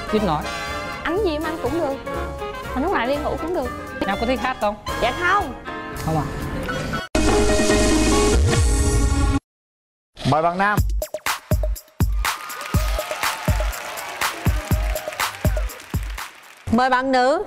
ít nói. Ăn gì em ăn cũng được, mà lúc nào đi ngủ cũng được. Em có thích hát không? Dạ không. Không à? Mời bạn nam. Mời bạn nữ.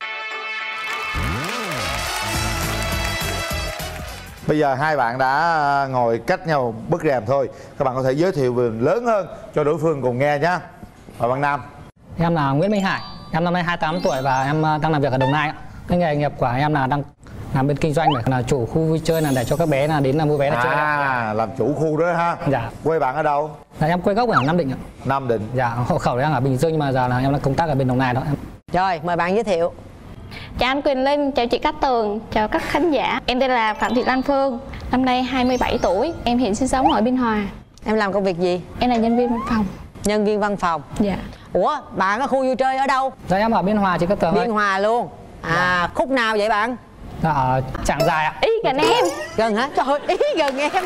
Bây giờ hai bạn đã ngồi cách nhau bức rèm thôi. Các bạn có thể giới thiệu về lớn hơn cho đối phương cùng nghe nhé. Mời bạn nam. Em là Nguyễn Minh Hải. Em năm nay 28 tuổi và em đang làm việc ở Đồng Nai. Cái nghề nghiệp của em là đang làm bên kinh doanh, để là chủ khu vui chơi, là để cho các bé là đến là mua vé là chơi. Làm chủ khu đó ha. Dạ. Quê bạn ở đâu? Là em quê gốc ở Nam Định ạ. Nam Định. Dạ, hộ khẩu đang ở Bình Dương nhưng mà giờ là em đang công tác ở bên Đồng Nai đó. Rồi, mời bạn giới thiệu. Chào anh Quyền Linh, chào chị Cát Tường, chào các khán giả. Em tên là Phạm Thị Lan Phương, năm nay 27 tuổi. Em hiện sinh sống ở Biên Hòa. Em làm công việc gì? Em là nhân viên văn phòng. Nhân viên văn phòng. Dạ. Ủa, bạn ở khu vui chơi ở đâu? Dạ em ở Biên Hòa chị Cát Tường ơi. Biên Hòa luôn. Khúc nào vậy bạn? Dạ, ở Trảng Giài ạ. Ý gần em. Gần hả? Trời ơi, ý gần em.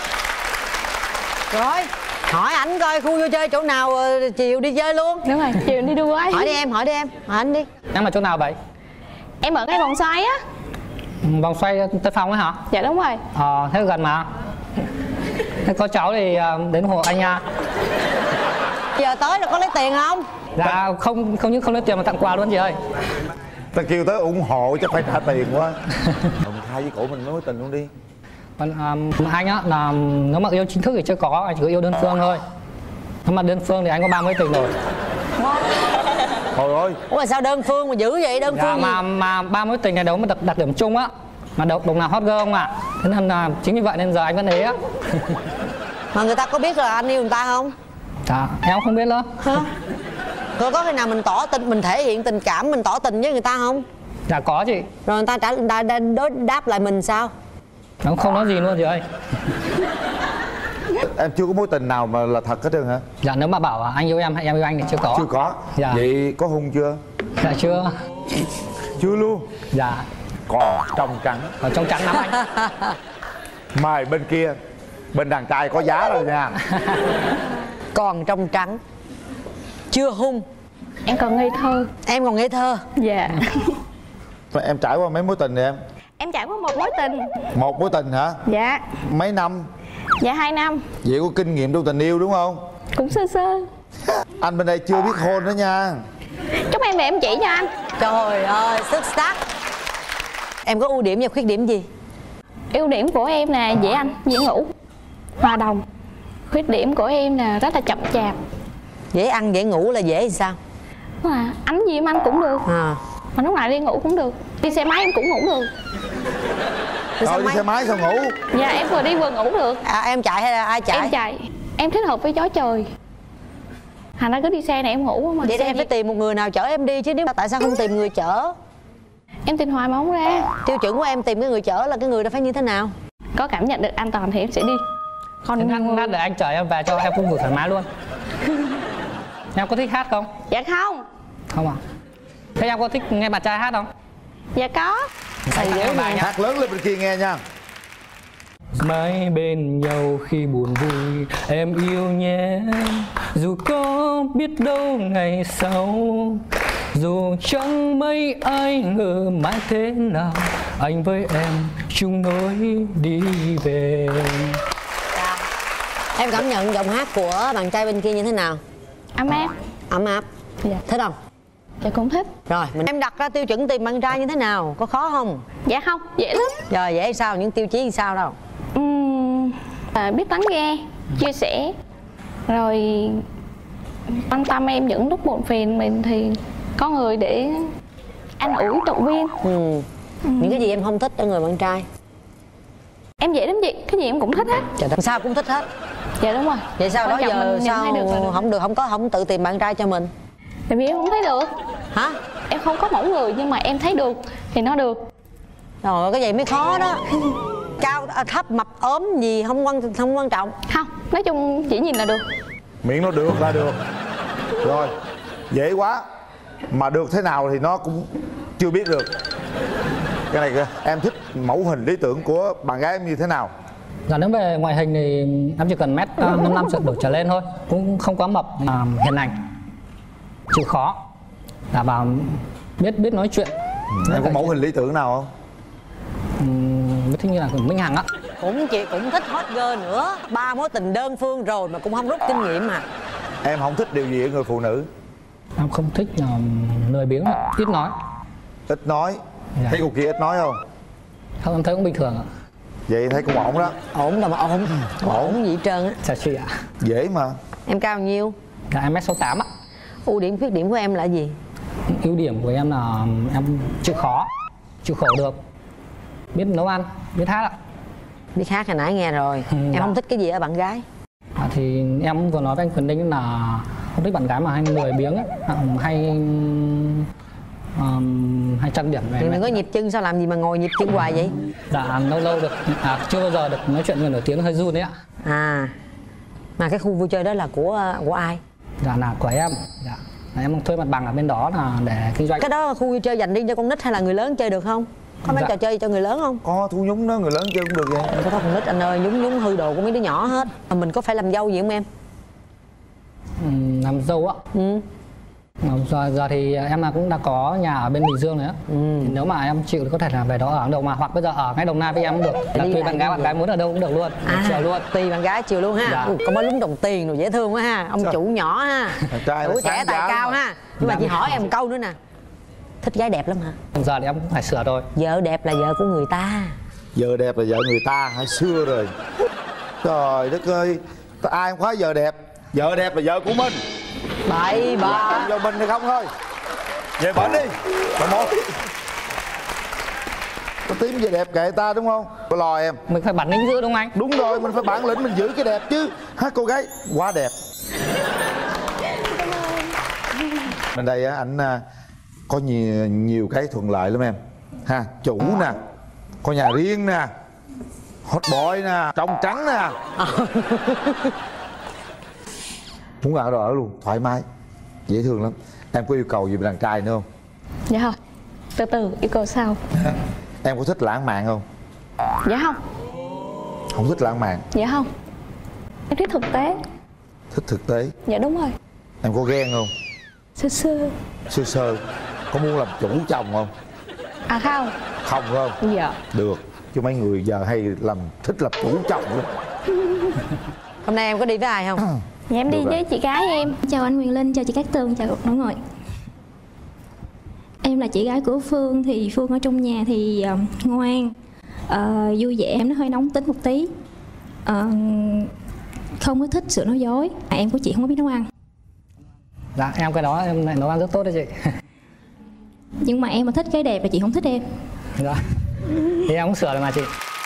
Rồi, hỏi ảnh coi khu vui chơi chỗ nào chiều đi chơi luôn. Đúng rồi, chiều đi đua ấy. Hỏi đi em, hỏi anh đi. Em ở chỗ nào vậy? Em ở ngay vòng xoay á. Vòng xoay Tân Phong ấy hả? Dạ đúng rồi. Thế gần mà. Thế có cháu thì đến hộ anh nha. Giờ tới là có lấy tiền không? Dạ không những không lấy tiền mà tặng quà luôn chị ơi. Ta kêu tới ủng hộ chắc phải trả tiền quá. Đồng khai với cổ mình mối tình luôn đi. Còn anh á là nếu mà yêu chính thức thì chưa có, anh chỉ có yêu đơn phương thôi. Nếu mà đơn phương thì anh có 30 tình rồi. Thôi ơi. Ủa mà sao đơn phương mà dữ vậy? Đơn phương gì? Mà 30 tình này đấu mà đặt điểm chung á. Mà đồng nào hot girl không ạ? Thế nên là chính vì vậy nên giờ anh vẫn ấy á. Mà người ta có biết là anh yêu người ta không? Dạ, em không biết nữa. Hả? Có khi nào mình tỏ tình, mình thể hiện tình cảm, mình tỏ tình với người ta không? Dạ có chị. Rồi người ta đối đáp lại mình sao? Nó không nói gì luôn chị ơi. Em chưa có mối tình nào mà là thật hết trơn hả? Dạ nếu mà bảo anh yêu em hay em yêu anh thì chưa có. Chưa có. Dạ. Vậy có hôn chưa? Dạ chưa. Chưa luôn. Dạ. Còn trong trắng. Còn trong trắng lắm anh. Mời bên kia. Bên đàn trai có giá rồi nha. Còn trong trắng. Chưa hung. Em còn ngây thơ. Em còn ngây thơ. Dạ. Em trải qua mấy mối tình rồi em? Em trải qua một mối tình. Một mối tình hả? Dạ. Mấy năm? Dạ 2 năm. Vậy có kinh nghiệm trong tình yêu đúng không? Cũng sơ sơ. Anh bên đây chưa biết hôn nữa nha. Chúc em về em chỉ cho anh. Trời ơi, xuất sắc. Em có ưu điểm và khuyết điểm gì? Ưu điểm của em là dễ ăn, dễ ngủ, hòa đồng. Khuyết điểm của em là rất là chậm chạp. Dễ ăn, dễ ngủ là dễ thì sao? Ăn gì em ăn cũng được, mà lúc nào đi ngủ cũng được. Đi xe máy em cũng ngủ được. Đi xe máy sao ngủ? Dạ em vừa đi vừa ngủ được. Em chạy hay là ai chạy? Em chạy. Em thích hợp với gió trời. Thành ra cứ đi xe này em ngủ mà. Vậy thì em phải tìm một người nào chở em đi chứ, nếu tại sao không tìm người chở? Em tìm hoài mà không ra. Tiêu chuẩn của em tìm cái người chở là cái người đó phải như thế nào? Có cảm nhận được an toàn thì em sẽ đi. Còn lát để anh chở em về cho em cũng ngủ thoải mái luôn. Em có thích hát không? Dạ không. Không à? Thế em có thích nghe bạn trai hát không? Dạ có. Hát lớn lên bên kia nghe nha. Mãi bên nhau khi buồn vui em yêu nhé. Dù có biết đâu ngày sau, dù chẳng mấy ai ngờ mãi thế nào, anh với em chung lối đi về. Em cảm nhận giọng hát của bạn trai bên kia như thế nào? Ấm áp. Ấm áp. Dạ. Thích không? Dạ cũng thích. Rồi, em đặt ra tiêu chuẩn tìm bạn trai như thế nào? Có khó không? Dạ không, dễ lắm. Rồi, dễ sao? Những tiêu chí sao đâu? Biết lắng nghe, chia sẻ, rồi quan tâm em những lúc buồn phiền mình, thì có người để an ủi động viên. Những cái gì em không thích ở người bạn trai? Em dễ lắm chị, cái gì em cũng thích hết. Trời đất, sao cũng thích hết. Dạ đúng rồi. Vậy sao đó giờ sao được không tự tìm bạn trai cho mình? Tại vì em không thấy được. Hả? Em không có mẫu người nhưng mà em thấy được thì nó được. Rồi cái gì mới khó đó. Cao thấp mập ốm gì không quan trọng. Không, nói chung chỉ nhìn là được. Miệng nó được là được. Rồi, dễ quá. Mà được thế nào thì nó cũng chưa biết được. Cái này kìa, em thích mẫu hình lý tưởng của bạn gái em như thế nào? Dạ nếu về ngoại hình thì em chỉ cần mét 55 đổ trở lên thôi, cũng không quá mập mà hiền lành. chịu khó, là bà biết nói chuyện. Em có mẫu hình lý tưởng nào không? Mới thích như là Minh Hằng á. Chị cũng thích hot girl nữa, 3 mối tình đơn phương rồi mà cũng không rút kinh nghiệm mà. Em không thích điều gì ở người phụ nữ? Em không thích lười biếng, ít nói. Ít nói. Dạ. Thấy cô kia ít nói không? Không, em thấy cũng bình thường ạ. Vậy thấy cũng ổn đó. Ổn đâu mà ổn. Ổn gì hết trơn á. Chào chị ạ. Dễ mà. Em cao bao nhiêu? Là em mét 68 ạ. Ưu điểm khuyết điểm của em là gì? Ưu điểm của em là em chịu khó, chịu khổ được, biết nấu ăn, biết hát ạ. Biết hát hồi nãy nghe rồi. Em không thích cái gì ở bạn gái? Thì em vừa nói với anh Quyền Linh là không thích bạn gái mà hay lười biếng ấy, hay trang điểm này. Đừng có nhịp chân, sao làm gì mà ngồi nhịp chân hoài vậy? Dạ lâu được, chưa bao giờ được nói chuyện người nổi tiếng, hơi run đấy ạ. À, mà cái khu vui chơi đó là của ai? Dạ là của em. Dạ là em thuê mặt bằng ở bên đó là để kinh doanh. Cái đó là khu vui chơi dành riêng cho con nít hay là người lớn chơi được không? Có mấy trò chơi cho người lớn không? Có thu nhúng đó, người lớn chơi cũng được vậy. Không có con nít anh ơi, nhúng hư đồ của mấy đứa nhỏ hết. Mà mình có phải làm dâu gì không em? Làm dâu á. Giờ thì em cũng đã có nhà ở bên Bình Dương rồi á. Thì nếu mà em chịu thì có thể là về đó ở đâu mà, hoặc bây giờ ở ngay Đồng Nai với em cũng được. Là tùy bạn gái muốn ở đâu cũng được luôn. Chiều luôn. Tùy bạn gái chiều luôn ha. Dạ. Có mấy lúng đồng tiền rồi dễ thương quá ha. Ông chủ nhỏ ha. Tuổi trẻ tài cao ha. Nhưng mà chị hỏi em một câu nữa nè. Thích gái đẹp lắm hả? Giờ thì em cũng phải sửa thôi. Vợ đẹp là vợ của người ta. Vợ đẹp là vợ người ta, hồi xưa rồi. Trời đất ơi, ai không khoái vợ đẹp. Vợ đẹp là vợ của mình. Bậy bạ. Vợ mình thì không thôi. Về bệnh đi. Bà một. Có tím về đẹp kệ ta đúng không? Có lo em. Mình phải bản lĩnh giữ đúng không anh? Đúng rồi, mình phải bản lĩnh, mình giữ cái đẹp chứ. Cô gái quá đẹp. Bên đây á, ảnh có nhiều cái thuận lợi lắm em ha. Chủ nè, có nhà riêng nè, hot boy nè, trong trắng nè. Muốn ở đâu ở luôn, thoải mái, dễ thương lắm. Em có yêu cầu gì về đàn trai nữa không? Dạ không. Từ từ yêu cầu sau. Em có thích lãng mạn không? Dạ không. Không thích lãng mạn? Dạ không. Em thích thực tế. Thích thực tế? Dạ đúng rồi. Em có ghen không? Sơ sơ. Sơ sơ. Có muốn làm chủ chồng không? À không. Không không? Dạ. Được. Chứ mấy người giờ hay thích làm chủ chồng lắm. Hôm nay em có đi với ai không? Dạ em đi với chị gái em. Chào anh Quyền Linh, chào chị Cát Tường, chào mọi người. Em là chị gái của Phương, thì Phương ở trong nhà thì ngoan, vui vẻ, em nó hơi nóng tính một tí, không có thích sự nói dối. Em của chị không có biết nấu ăn. Dạ em cái đó em lại nấu ăn rất tốt đấy chị. Nhưng mà em mà thích cái đẹp là chị không thích em. Dạ. Thì em cũng sửa rồi mà chị.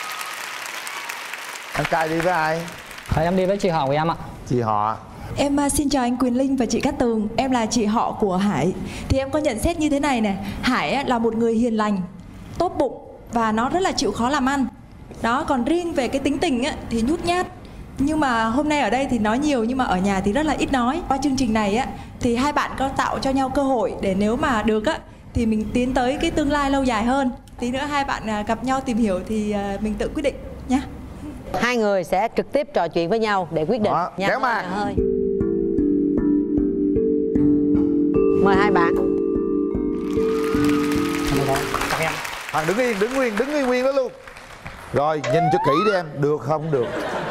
Anh trai đi với ai? Thôi em đi với chị họ của em ạ. Chị họ. Em xin chào anh Quyền Linh và chị Cát Tường. Em là chị họ của Hải. Thì em có nhận xét như thế này nè. Hải là một người hiền lành, tốt bụng và nó rất là chịu khó làm ăn. Đó, còn riêng về cái tính tình thì nhút nhát. Nhưng mà hôm nay ở đây thì nói nhiều, nhưng mà ở nhà thì rất là ít nói. Qua chương trình này thì hai bạn có tạo cho nhau cơ hội để nếu mà được thì mình tiến tới cái tương lai lâu dài hơn. Tí nữa hai bạn gặp nhau tìm hiểu thì mình tự quyết định nhé. Hai người sẽ trực tiếp trò chuyện với nhau để quyết định. Đó, kéo màn. Mời hai bạn. Chắc em. Thằng đứng nguyên đó luôn. Rồi nhìn cho kỹ đi em, được không? Được.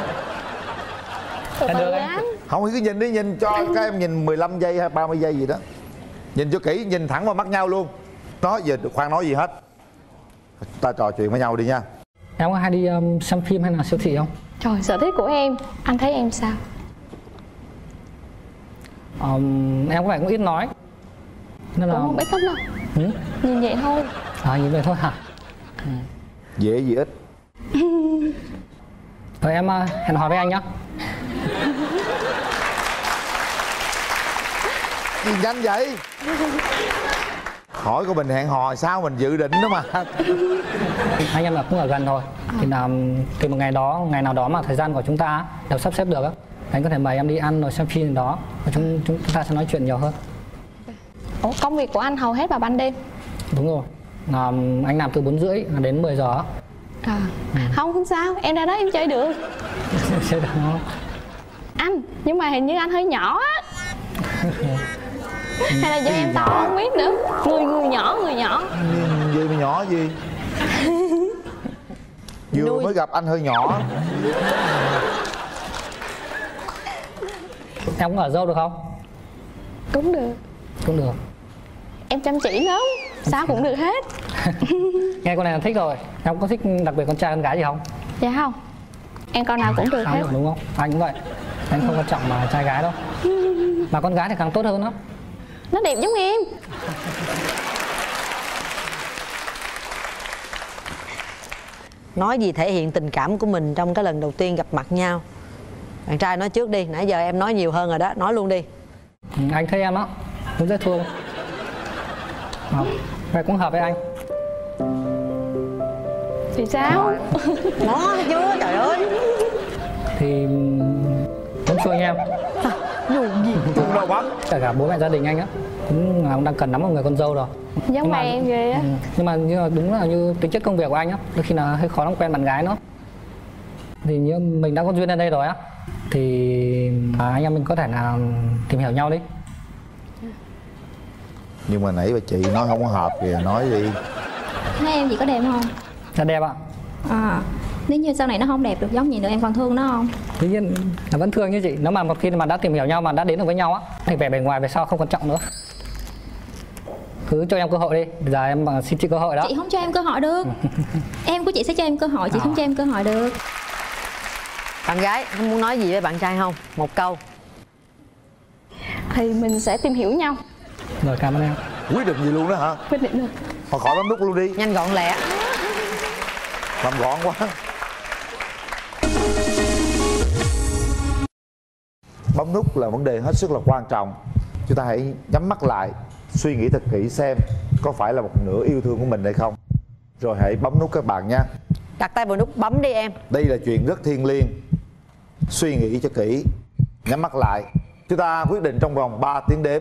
Từ Được từ anh. anh. Không cứ nhìn đi, nhìn cho các em nhìn 15 giây hay 30 giây gì đó. Nhìn cho kỹ, nhìn thẳng vào mắt nhau luôn. Nói giờ khoan nói gì hết. Ta trò chuyện với nhau đi nha. Em có hay đi xem phim hay là siêu thị không? Trời, sở thích của em. Anh thấy em sao? Em có vẻ cũng ít nói nên là Cũng không biết lắm đâu. Nhìn vậy thôi. nhìn vậy thôi hả? Dễ gì ít. Thôi em hẹn hò với anh nhá. Gì nhanh vậy? Hỏi của mình hẹn hò sao mình dự định đó mà. Anh em là cũng ở gần thôi. Thì là từ một ngày nào đó mà thời gian của chúng ta đều sắp xếp được á, anh có thể mời em đi ăn rồi xem phim đó, và chúng ta sẽ nói chuyện nhiều hơn. Ủa, công việc của anh hầu hết vào ban đêm? Đúng rồi. Anh làm từ 4:30 đến 10 giờ. Không sao, em ra đó em chơi được. Chơi được không? Anh, nhưng mà hình như anh hơi nhỏ á. Hay là do em to không biết nữa. Người nhỏ. Gì mà nhỏ gì? Vừa mới gặp anh hơi nhỏ. Em có ở dâu được không? Cũng được. Cũng được. Em chăm chỉ lắm, sao cũng được hết. Nghe con này là thích rồi. Em có thích đặc biệt con trai con gái gì không? Dạ không, em con nào cũng được hết. Đúng không? Anh cũng vậy. Anh không quan trọng mà trai gái đâu. Mà con gái thì càng tốt hơn đó. Nó đẹp giống em. Nói gì thể hiện tình cảm của mình trong cái lần đầu tiên gặp mặt nhau. Bạn trai nói trước đi, nãy giờ em nói nhiều hơn rồi đó, nói luôn đi. Anh thấy em á, cũng dễ thương. Vậy cũng hợp với anh. Thì sao? Nó chưa, trời ơi. Thì cũng xui em. Dù gì Cũng đâu bác. Cả bố mẹ gia đình anh á cũng đang cần lắm một người con dâu rồi. Giống em ghê á. Nhưng mà đúng là như tính chất công việc của anh á, đôi khi là hơi khó làm quen bạn gái nữa. Thì như mình đã có duyên ở đây rồi á, thì anh em mình có thể là tìm hiểu nhau đi. Nhưng mà nãy bà chị nói không có hợp kìa, nói đi. Thấy em gì có đẹp không? Là đẹp ạ. Nếu như sau này nó không đẹp được giống vậy nữa em còn thương nó không? Tuy nhiên là vẫn thương như chị. Nếu mà một khi mà đã tìm hiểu nhau mà đã đến được với nhau á, thì vẻ bề ngoài về sau không quan trọng nữa. Cứ cho em cơ hội đi. Giờ em xin chị cơ hội đó. Chị không cho em cơ hội được. Em của chị sẽ cho em cơ hội, chị không cho em cơ hội được. bạn gái không muốn nói gì với bạn trai không? Một câu. Thì mình sẽ tìm hiểu nhau. Rồi, cảm ơn em. Quyết định gì luôn đó hả? Quyết định được. Thôi khỏi bấm nút luôn đi. Nhanh gọn lẹ. Làm gọn quá. Bấm nút là vấn đề hết sức là quan trọng. Chúng ta hãy nhắm mắt lại, suy nghĩ thật kỹ xem có phải là một nửa yêu thương của mình hay không. Rồi hãy bấm nút các bạn nha. Đặt tay vào nút bấm đi em. Đây là chuyện rất thiêng liêng. Suy nghĩ cho kỹ. Nhắm mắt lại. Chúng ta quyết định trong vòng 3 tiếng đếm.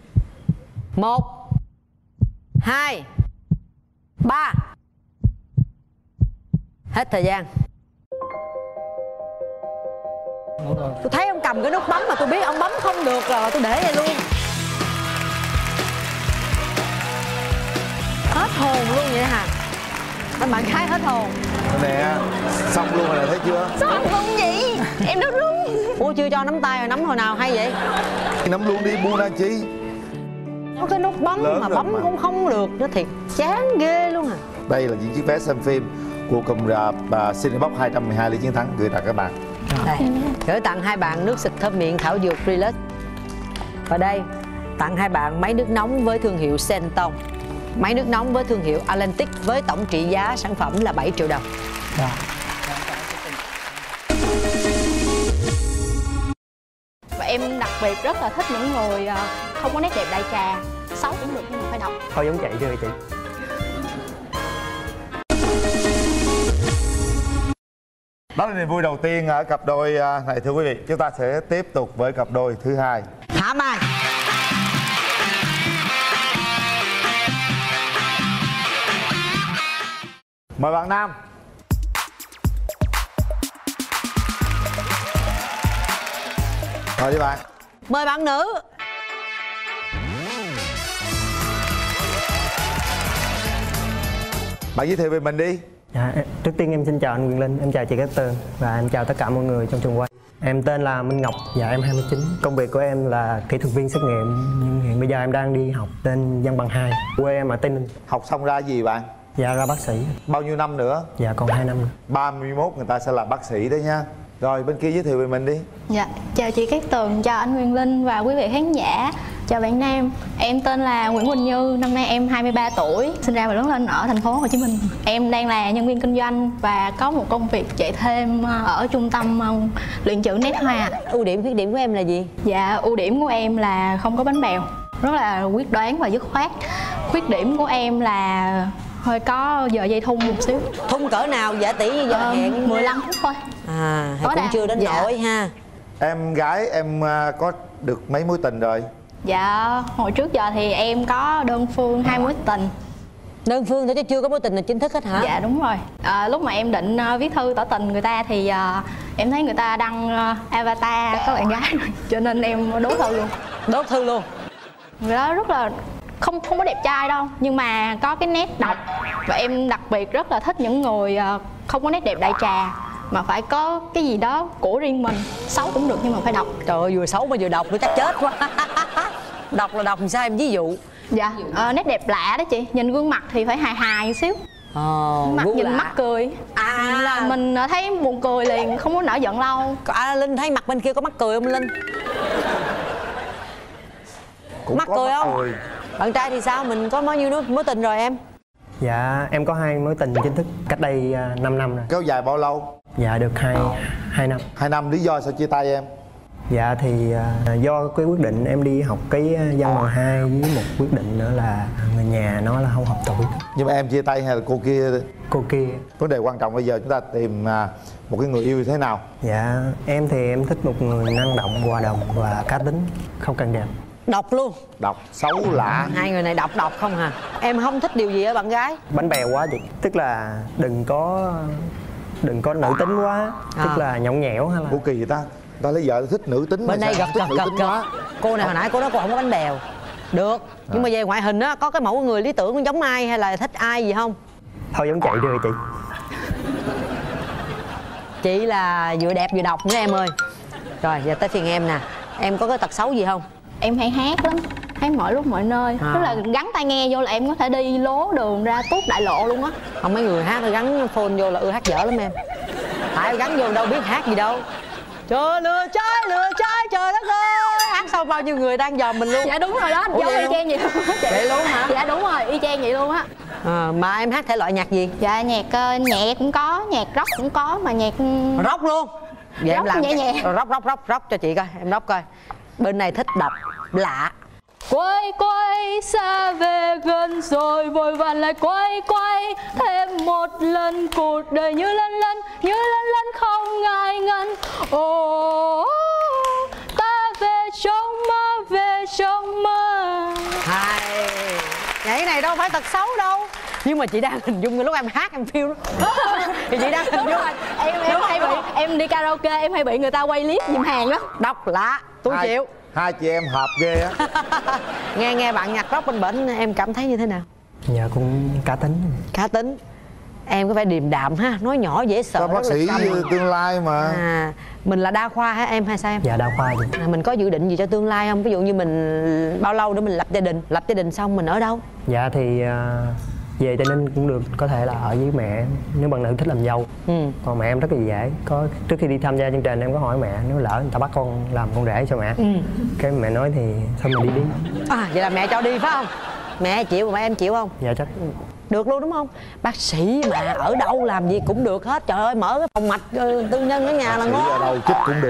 1 2 3. Hết thời gian. Đúng rồi. Tôi thấy ông cầm cái nút bấm mà tôi biết ông bấm không được rồi, tôi để đây luôn. Hết hồn luôn vậy hả? Anh bạn gái hết hồn. Nè, xong luôn rồi nè, thấy chưa? Sao anh không vậy? Em đau run. Ủa chưa cho nắm tay rồi, nắm hồi nào hay vậy? Nắm luôn đi, buông ra chi. Có cái nút bấm Lớn mà rồi bấm mà. cũng không được, nó thiệt chán ghê luôn à. Đây là những chiếc vé xem phim của cụm rạp Cinebox 212 Lý Chiến Thắng gửi tặng các bạn. Đây, gửi tặng hai bạn nước xịt thơm miệng thảo dược Relax. Và đây, tặng hai bạn máy nước nóng với thương hiệu Senton. Máy nước nóng với thương hiệu Atlantic với tổng trị giá sản phẩm là 7 triệu đồng. Dạ. Và em đặc biệt rất là thích những người không có nét đẹp đại trà. Xấu cũng được nhưng mà phải độc. Thôi giống chị chưa chị? Đó là niềm vui đầu tiên ở cặp đôi này thưa quý vị. Chúng ta sẽ tiếp tục với cặp đôi thứ hai. Thả Mai. Mời bạn nam. Mời đi bạn. Mời bạn nữ. Bạn giới thiệu về mình đi. Dạ, trước tiên em xin chào anh Quyền Linh, em chào chị Cát Tường và em chào tất cả mọi người trong trường quay. Em tên là Minh Ngọc, dạ em 29. Công việc của em là kỹ thuật viên xét nghiệm, nhưng hiện bây giờ em đang đi học tên văn bằng 2. Quê em ở Tây Ninh. Học xong ra gì bạn? Dạ ra bác sĩ. Bao nhiêu năm nữa? Dạ còn 2 năm nữa. 31 người ta sẽ là bác sĩ đấy nha. Rồi bên kia giới thiệu về mình đi. Dạ, chào chị Cát Tường, chào anh Quyền Linh và quý vị khán giả. Chào bạn nam, em tên là Nguyễn Quỳnh Như, năm nay em 23 tuổi, sinh ra và lớn lên ở thành phố Hồ Chí Minh. Em đang là nhân viên kinh doanh và có một công việc chạy thêm ở trung tâm luyện chữ nét hoa. Ưu điểm khuyết điểm của em là gì? Dạ, ưu điểm của em là không có bánh bèo, rất là quyết đoán và dứt khoát. Khuyết điểm của em là hơi có giờ dây thun một xíu. Thun cỡ nào giả tỷ như giờ hẹn? 15 phút thôi. À, thì Có cũng đạt. chưa đến Dạ. nỗi ha. Em gái em có được mấy mối tình rồi? Dạ, hồi trước giờ thì em có đơn phương 2 mối tình. Đơn phương thôi chứ chưa có mối tình nào chính thức hết hả? Dạ đúng rồi. Lúc mà em định viết thư tỏ tình người ta thì em thấy người ta đăng avatar có bạn gái rồi, cho nên em đố thư luôn. Đốt thư luôn. người đó rất là không có đẹp trai đâu, nhưng mà có cái nét độc. Và em đặc biệt rất là thích những người không có nét đẹp đại trà, mà phải có cái gì đó của riêng mình. Xấu cũng được nhưng mà phải độc. Trời ơi, vừa xấu mà vừa độc nữa chắc chết quá. Độc là độc làm sao em ví dụ? Dạ, nét đẹp lạ đó chị. Nhìn gương mặt thì phải hài hài một xíu. Mặt nhìn lạ. Mắc cười. Nhìn là mình thấy buồn cười liền, không có nở giận lâu. Linh thấy mặt bên kia có mắc cười không Linh? Cũng mắc cười không? Cười. Bạn trai thì sao? Mình có bao nhiêu mối tình rồi em? Dạ em có 2 mối tình chính thức cách đây 5 năm rồi. Kéo dài bao lâu? Dạ được 2 năm. 2 năm. Lý do sao chia tay em? Dạ thì do cái quyết định em đi học cái văn bằng 2 với một quyết định nữa là người nhà nói là không hợp tuổi. Nhưng mà em chia tay hay là cô kia? Cô kia. Vấn đề quan trọng bây giờ chúng ta tìm một cái người yêu như thế nào? Dạ em thì em thích một người năng động, hòa đồng và cá tính, không cần đẹp. Độc luôn. Độc, xấu, lạ. Hai người này độc không hả? Em không thích điều gì ở bạn gái? Bánh bèo quá chị. Tức là đừng có nữ tính quá. Tức là nhõng nhẽo hay là... Cô kỳ vậy ta? Ta lấy vợ thích nữ tính. Bên đây gật. Cô này hồi nãy cô nói cô không có bánh bèo. Được. Nhưng mà về ngoại hình á, có cái mẫu người lý tưởng giống ai hay là thích ai gì không? Thôi giống chị rồi chị. Chị là vừa đẹp vừa độc nữa em ơi. Rồi giờ tới phiền em nè. Em có cái tật xấu gì không? Em hay hát lắm, hát mọi lúc mọi nơi. Tức là gắn tai nghe vô là em có thể đi lố đường ra tuốt đại lộ luôn á. Không, mấy người hát gắn phone vô là hát dở lắm em. Tại gắn vô đâu biết hát gì đâu. Trời lừa trái trời đất ơi. Hát xong bao nhiêu người đang dòm mình luôn. Dạ đúng rồi đó, giống y chang vậy luôn á chị. Vậy luôn hả? Dạ đúng rồi, y chang vậy luôn á. Mà em hát thể loại nhạc gì? Dạ nhạc nhẹ cũng có, nhạc rock cũng có, mà nhạc rock luôn. Vậy em làm nhẹ nhẹ. Rock cho chị coi, em rock coi. Bên này thích độc, lạ. Quay xa về gần rồi vội vàng lại quay thêm một lần, cuộc đời như lân lân không ngại ngần. Ta về trong mơ. Hay. Nhảy này đâu phải tật xấu đâu. Nhưng mà chị đang hình dung lúc em hát em feel đó. Thì chị đang hình dung. Em hay bị, em đi karaoke em hay bị người ta quay clip giùm hàng đó. Độc lạ, tôi chịu. Hai chị em hợp ghê á. Nghe bạn nhạc rock bên bển em cảm thấy như thế nào? Dạ cũng cá tính. Cá tính. Em có phải điềm đạm ha, nói nhỏ dễ sợ. Các bác sĩ tương lai mà. Mình là đa khoa hả em hay sao em? Dạ đa khoa vậy. Mình có dự định gì cho tương lai không? Ví dụ như mình bao lâu để mình lập gia đình xong mình ở đâu? Dạ thì về Tây Ninh cũng được, có thể là ở với mẹ nếu bạn nữ thích làm dâu. Còn mẹ em rất là dễ. Trước khi đi tham gia chương trình em có hỏi mẹ nếu lỡ người ta bắt con làm con rể cho mẹ. Cái mẹ nói thì thôi mình đi. Vậy là mẹ cho đi phải không? Mẹ chịu mà em chịu không? Dạ chắc được luôn đúng không? Bác sĩ mà ở đâu làm gì cũng được hết. Trời ơi, mở cái phòng mạch tư nhân ở nhà là ngon. Ở đâu chích cũng được.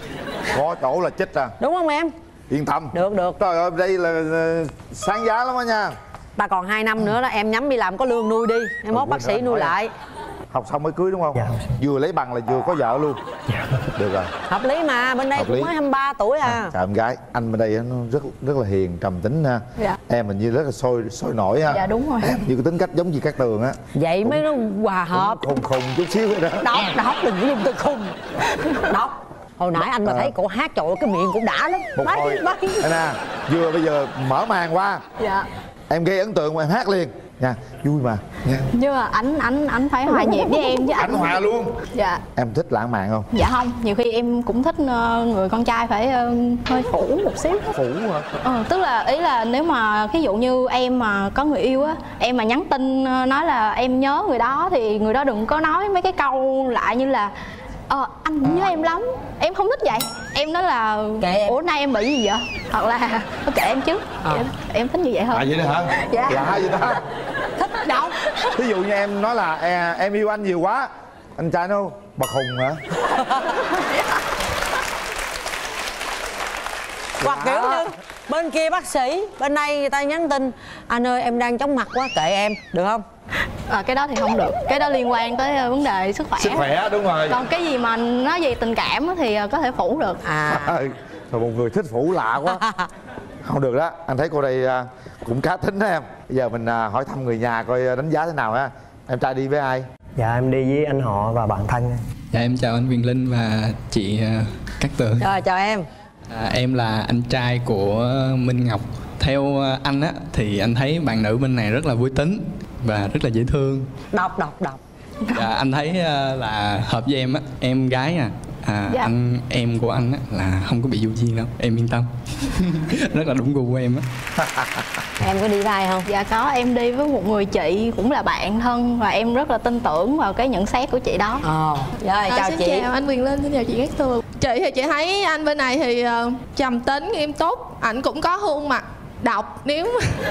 Có chỗ là chích à. Đúng không em? Yên tâm. Được. Trời ơi, đây là sáng giá lắm đó nha. Ta còn 2 năm nữa đó, em nhắm đi làm có lương nuôi đi. Em mốt bác sĩ nuôi lại. Học xong mới cưới đúng không? Dạ. Vừa lấy bằng là vừa có vợ luôn. Dạ. Được rồi. Hợp lý mà, bên đây Hợp cũng lý. mới 23 tuổi à. Trời em gái, anh bên đây nó rất là hiền, trầm tính ha. Dạ. Em hình như rất là sôi nổi ha. Dạ đúng rồi. Em như cái tính cách giống như Cát Tường á. Vậy mới nó hòa hợp. Khùng chút xíu vậy đó. Đọc đừng có dùng từ khùng. Đọc. Hồi nãy anh mà thấy cổ hát trời ơi, cái miệng cũng đã lắm. Một hồi đây nè, vừa bây giờ mở màn qua. Dạ. Em gây ấn tượng mà em hát liền nha, vui mà nha. Nhưng mà ảnh phải hòa nhịp với em chứ. Ảnh hòa luôn. Dạ. Em thích lãng mạn không? Dạ không, nhiều khi em cũng thích người con trai phải hơi phủ một xíu. Phủ hả? Tức là ý là nếu mà ví dụ như em mà có người yêu á, em mà nhắn tin nói là em nhớ người đó thì người đó đừng có nói mấy cái câu lại như là anh cũng nhớ em lắm. Em không thích vậy. Em nói là ủa nay em bị gì vậy? Hoặc là kệ em chứ. Em thích như vậy hơn. Vậy đó hả? Dạ. Lạ vậy ta? Thích đâu. Ví dụ như em nói là em yêu anh nhiều quá, anh trai nói bà khùng hả? Hoặc kiểu như bên kia bác sĩ, bên đây người ta nhắn tin anh ơi em đang chóng mặt quá, kệ em, được không? Cái đó thì không được, cái đó liên quan tới vấn đề sức khỏe. Sức khỏe đúng rồi. Còn cái gì mà nói về tình cảm thì có thể phủ được. Rồi một người thích phủ lạ quá. Không được đó, anh thấy cô đây cũng cá tính đó em. Bây giờ mình hỏi thăm người nhà coi đánh giá thế nào ha. Em trai đi với ai? Dạ em đi với anh họ và bạn thân. Dạ em chào anh Quyền Linh và chị Cát Tường. Rồi chào em. Em là anh trai của Minh Ngọc Theo anh á thì anh thấy bạn nữ bên này rất là vui tính và rất là dễ thương. Đọc. Dạ, anh thấy là hợp với em á, em gái à. Dạ. Em của anh á là không có bị du duyên đâu, em yên tâm. Rất là đúng gu của em á. Em có đi vai không? Dạ có, em đi với một người chị cũng là bạn thân và em rất là tin tưởng vào cái nhận xét của chị đó. Rồi, chào xin chị. chào anh Quyền Linh, xin chào chị Cát Tường. Chị thì chị thấy anh bên này thì trầm tính, nghiêm túc. Ảnh cũng có khuôn mặt độc. Nếu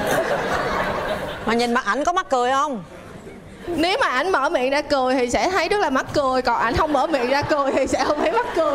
Mà nhìn mặt ảnh có mắc cười không? nếu mà ảnh mở miệng ra cười thì sẽ thấy rất là mắc cười, còn ảnh không mở miệng ra cười thì sẽ không thấy mắc cười.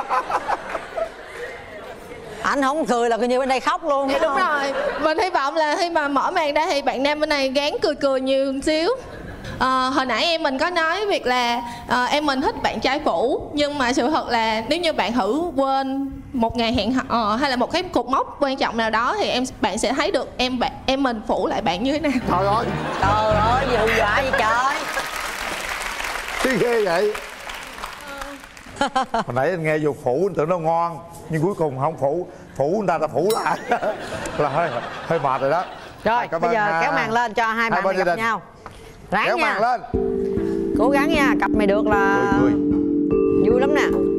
Ảnh không cười là coi như bên đây khóc luôn. Dạ đúng rồi. Mình hy vọng là khi mà mở màn ra thì bạn nam bên này gán cười nhiều một xíu. Hồi nãy mình có nói việc là mình thích bạn trai phủ, nhưng mà sự thật là nếu như bạn thử quên một ngày hẹn hò hay là một cái cột mốc quan trọng nào đó thì bạn sẽ thấy được em mình phủ lại bạn như thế nào. Trời ơi, gì hù dọa vậy trời. cái ghê vậy. Hồi nãy anh nghe vô phủ anh tưởng nó ngon, nhưng cuối cùng không phủ người ta phủ lại. Là hơi mệt rồi đó. Rồi bây giờ kéo màn lên cho hai bạn này gặp nhau. Ráng kéo nha. màn lên. Cố gắng nha, cặp mày được là cười. Vui lắm nè.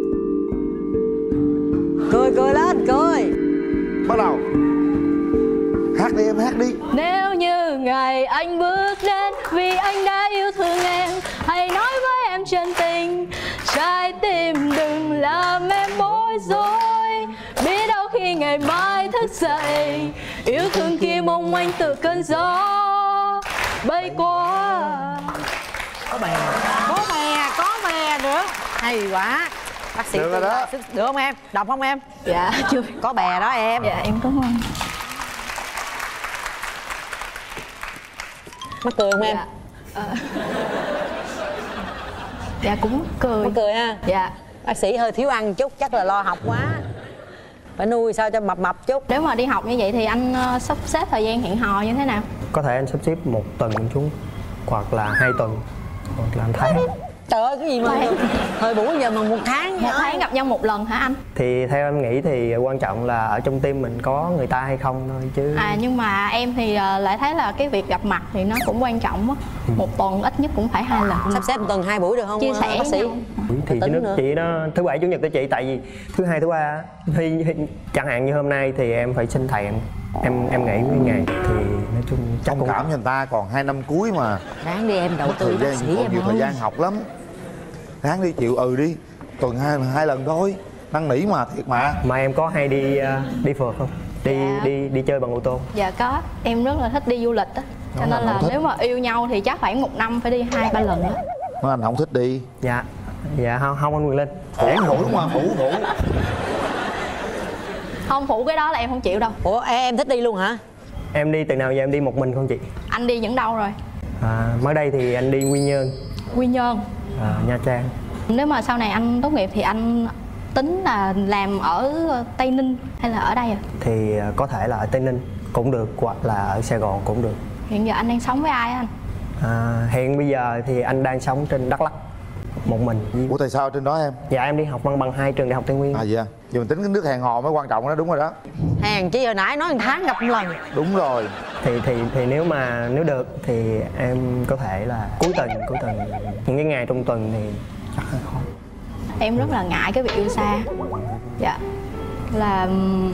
Cười lên, cười. Bắt đầu. Hát đi em, hát đi. Nếu như ngày anh bước đến vì anh đã yêu thương em, hãy nói với em chân tình, trái tim đừng làm em bối rối. Biết đâu khi ngày mai thức dậy, yêu thương kia mong manh từ cơn gió bay qua. Có bè nữa. Hay quá. Bác sĩ được rồi đó. Được không em? Đọc không em? Dạ chưa. Có bè đó em. Dạ em cảm ơn. Mắc cười không em? Dạ cũng cười. Mắc cười ha. Dạ. Bác sĩ hơi thiếu ăn chút, chắc là lo học quá. Phải nuôi sao cho mập chút. Nếu mà đi học như vậy thì anh sắp xếp thời gian hẹn hò như thế nào? Có thể anh sắp xếp 1 tuần xuống, hoặc là 2 tuần, hoặc là 1 tháng. Trời ơi, cái gì mà thời buổi giờ mà 1 tháng. 1 tháng gặp nhau 1 lần hả anh? Thì theo em nghĩ thì quan trọng là ở trong tim mình có người ta hay không thôi chứ. Nhưng mà em thì lại thấy là cái việc gặp mặt thì nó cũng quan trọng á. 1 tuần ít nhất cũng phải 2 lần. Sắp xếp 1 tuần 2 buổi được không? Chia sẻ bác sĩ. Thì cái nước chị nó thứ Bảy Chủ nhật tới chị, tại vì thứ Hai thứ Ba chẳng hạn như hôm nay thì em phải xin thầy em nghỉ mấy ngày thì nói chung chắc thông cảm cho người ta, còn 2 năm cuối mà. Ráng đi em, đầu tư bác sĩ em nhiều thời gian học lắm. Ráng đi, chịu đi. Tuần 2 lần thôi. Năn nỉ mà, thiệt mà. Mà em có hay đi phượt không? Đi chơi bằng ô tô? Dạ có, em rất là thích đi du lịch á. Cho nên là nếu mà yêu nhau thì chắc khoảng 1 năm phải đi 2-3 lần á. Nói anh không thích đi. Dạ không anh Quyền Linh. Phủ đúng không? Phủ. Không, phủ cái đó là em không chịu đâu. Ủa em thích đi luôn hả? Em đi từ nào giờ em đi một mình không chị? Anh đi những đâu rồi? Mới đây thì anh đi Quy Nhơn. Quy Nhơn. Nha Trang. Nếu mà sau này anh tốt nghiệp thì anh tính là làm ở Tây Ninh hay là ở đây à? Thì có thể là ở Tây Ninh cũng được, hoặc là ở Sài Gòn cũng được. Hiện giờ anh đang sống với ai anh? Hiện bây giờ thì anh đang sống trên Đắk Lắk một mình. Ủa tại sao trên đó em? Dạ em đi học văn bằng 2 trường Đại học Tây Nguyên. Dạ. Giờ mình tính cái nước hẹn hò mới quan trọng đó, đúng rồi đó. Hèn chi hồi nãy nói 1 tháng gặp 1 lần. Đúng rồi. Thì nếu được thì em có thể là cuối tuần những cái ngày trong tuần thì chắc hơi khó. Em rất là ngại cái việc yêu xa. Dạ. Là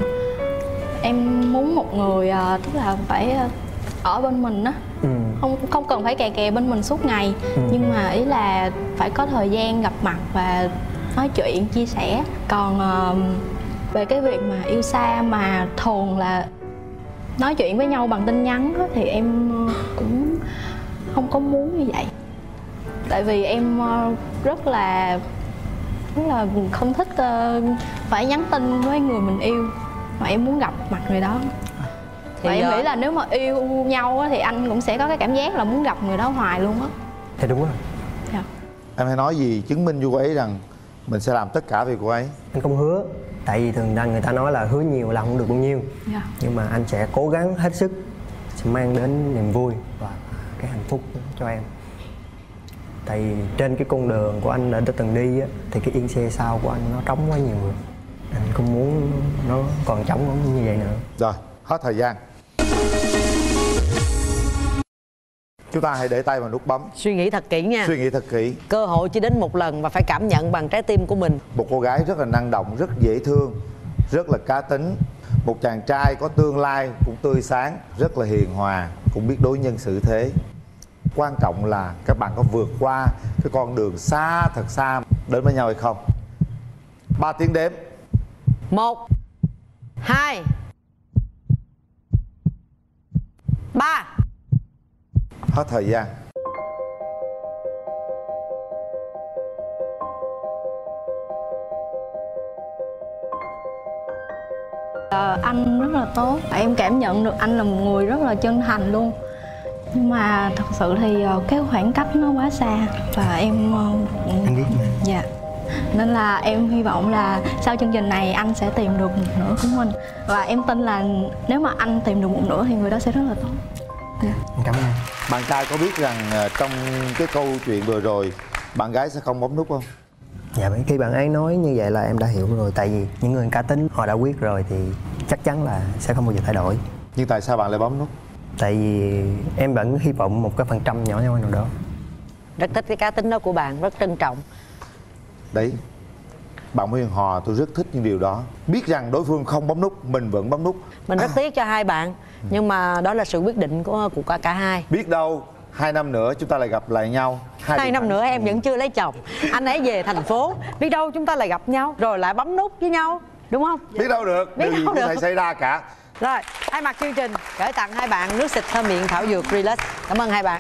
em muốn một người tức là phải ở bên mình á. Không cần phải kè bên mình suốt ngày. Nhưng mà ý là phải có thời gian gặp mặt và nói chuyện, chia sẻ. Còn về cái việc mà yêu xa mà thường là nói chuyện với nhau bằng tin nhắn á, thì em cũng không có muốn như vậy. Tại vì em rất là không thích phải nhắn tin với người mình yêu, mà em muốn gặp mặt người đó. Và em nghĩ là nếu mà yêu nhau á, thì anh cũng sẽ có cái cảm giác là muốn gặp người đó hoài luôn á. Thì đúng rồi. Dạ. Em hay nói gì chứng minh với cô ấy rằng mình sẽ làm tất cả vì cô ấy? Anh không hứa, tại vì thường người ta nói là hứa nhiều là không được bao nhiêu. Dạ. Nhưng mà anh sẽ cố gắng hết sức, sẽ mang đến niềm vui và cái hạnh phúc cho em. Tại vì trên cái con đường của anh đã từng đi á, thì cái yên xe sau của anh nó trống quá nhiều rồi. Anh không muốn nó còn trống như vậy nữa. Rồi, hết thời gian. Chúng ta hãy để tay vào nút bấm. Suy nghĩ thật kỹ nha. Suy nghĩ thật kỹ. Cơ hội chỉ đến một lần và phải cảm nhận bằng trái tim của mình. Một cô gái rất là năng động, rất dễ thương, rất là cá tính. Một chàng trai có tương lai, cũng tươi sáng, rất là hiền hòa, cũng biết đối nhân xử thế. Quan trọng là các bạn có vượt qua cái con đường xa, thật xa đến với nhau hay không. 3 tiếng đếm. 1 2 3. Hết thời gian. Anh rất là tốt. Em cảm nhận được anh là một người rất là chân thành luôn. Nhưng mà thật sự thì cái khoảng cách nó quá xa. Và em... Anh biết mà. Dạ. Nên là em hy vọng là sau chương trình này anh sẽ tìm được một nửa của mình. Và em tin là nếu mà anh tìm được một nửa thì người đó sẽ rất là tốt. Dạ. Cảm ơn. Bạn trai có biết rằng trong cái câu chuyện vừa rồi bạn gái sẽ không bấm nút không? Dạ, khi bạn ấy nói như vậy là em đã hiểu rồi. Tại vì những người cá tính họ đã quyết rồi thì chắc chắn là sẽ không bao giờ thay đổi. Nhưng tại sao bạn lại bấm nút? Tại vì em vẫn hy vọng một cái phần trăm nhỏ nhoi nào đó. Rất thích cái cá tính đó của bạn, rất trân trọng. Đấy, bạn Huyền Hòa, tôi rất thích những điều đó. Biết rằng đối phương không bấm nút, mình vẫn bấm nút. Mình rất tiếc cho hai bạn. Nhưng mà đó là sự quyết định của cả hai. Biết đâu 2 năm nữa chúng ta lại gặp lại nhau. 2 năm nữa em vẫn chưa lấy chồng, anh ấy về thành phố, biết đâu chúng ta lại gặp nhau rồi lại bấm nút với nhau, đúng không? Biết đâu được, điều gì có thể xảy ra cả. Rồi, thay mặt chương trình gửi tặng hai bạn nước xịt thơm miệng thảo dược Relax. Cảm ơn hai bạn.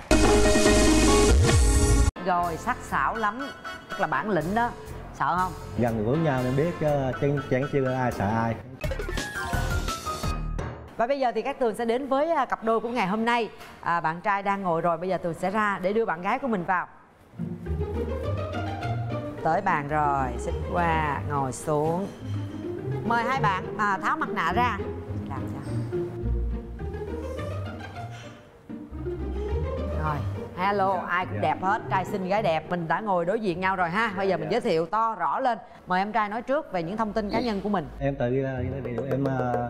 Rồi, sắc sảo lắm, rất là bản lĩnh đó. Sợ không? Gần gũi nhau nên biết chẳng chưa ai sợ ai. Và bây giờ thì các Tường sẽ đến với cặp đôi của ngày hôm nay. Bạn trai đang ngồi rồi, bây giờ Tường sẽ ra để đưa bạn gái của mình vào. Tới bàn rồi, xích qua, ngồi xuống. Mời hai bạn tháo mặt nạ ra. Làm sao? Rồi, hello, ai cũng đẹp hết, trai xinh gái đẹp. Mình đã ngồi đối diện nhau rồi ha. Bây giờ mình giới thiệu to rõ lên. Mời em trai nói trước về những thông tin cá nhân của mình. Em tự em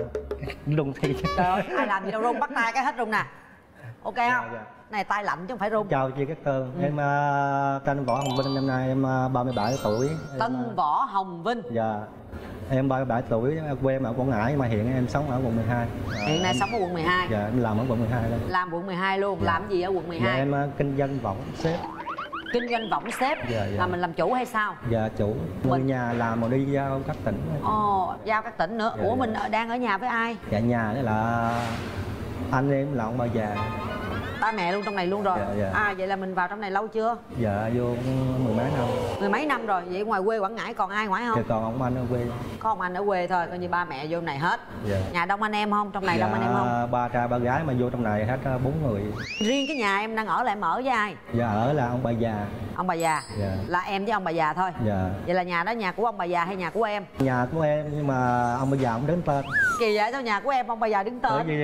run thì. Trời ơi, ai làm gì đâu run, bắt tay cái hết run nè. Ok không? Dạ. Này tay lạnh chứ không phải run. Chào chị Cát Tường. Em tên Võ Hồng Vinh, năm nay em 37 tuổi. Tân Võ Hồng Vinh. Dạ. Em 37 tuổi, quê em ở Quảng Ngãi mà hiện em sống ở quận 12. Hiện nay sống ở quận 12. Dạ, em làm ở quận 12 luôn. Làm quận 12 luôn. Dạ. Làm gì ở quận 12? Dạ, em kinh doanh võng xếp. Kinh doanh võng xếp. Dạ, dạ. Mà mình làm chủ hay sao? Dạ, chủ. Người nhà làm mà đi giao các tỉnh. Ồ, giao các tỉnh nữa. Dạ, ủa dạ. mình đang ở nhà với ai? Dạ, nhà đó là anh em là ông bà già. Ba mẹ luôn trong này luôn rồi. Dạ, dạ. Vậy là mình vào trong này lâu chưa? Dạ, vô mười mấy năm. Mười mấy năm rồi. Vậy ngoài quê Quảng Ngãi còn ai ngoài không? Dạ, còn ông anh ở quê. Có ông anh ở quê thôi, coi như ba mẹ vô này hết. Dạ. Nhà đông anh em không? Trong này đông anh em không? Ba trai ba gái mà vô trong này hết 4 người. Riêng cái nhà em đang ở là em ở với ai? Dạ, ở là ông bà già. Ông bà già. Dạ. Là em với ông bà già thôi. Dạ. Vậy là nhà đó nhà của ông bà già hay nhà của em? Nhà của em nhưng mà ông bà già không đứng tên. Kỳ vậy, sao nhà của em ông bà già đứng tên? Bởi vì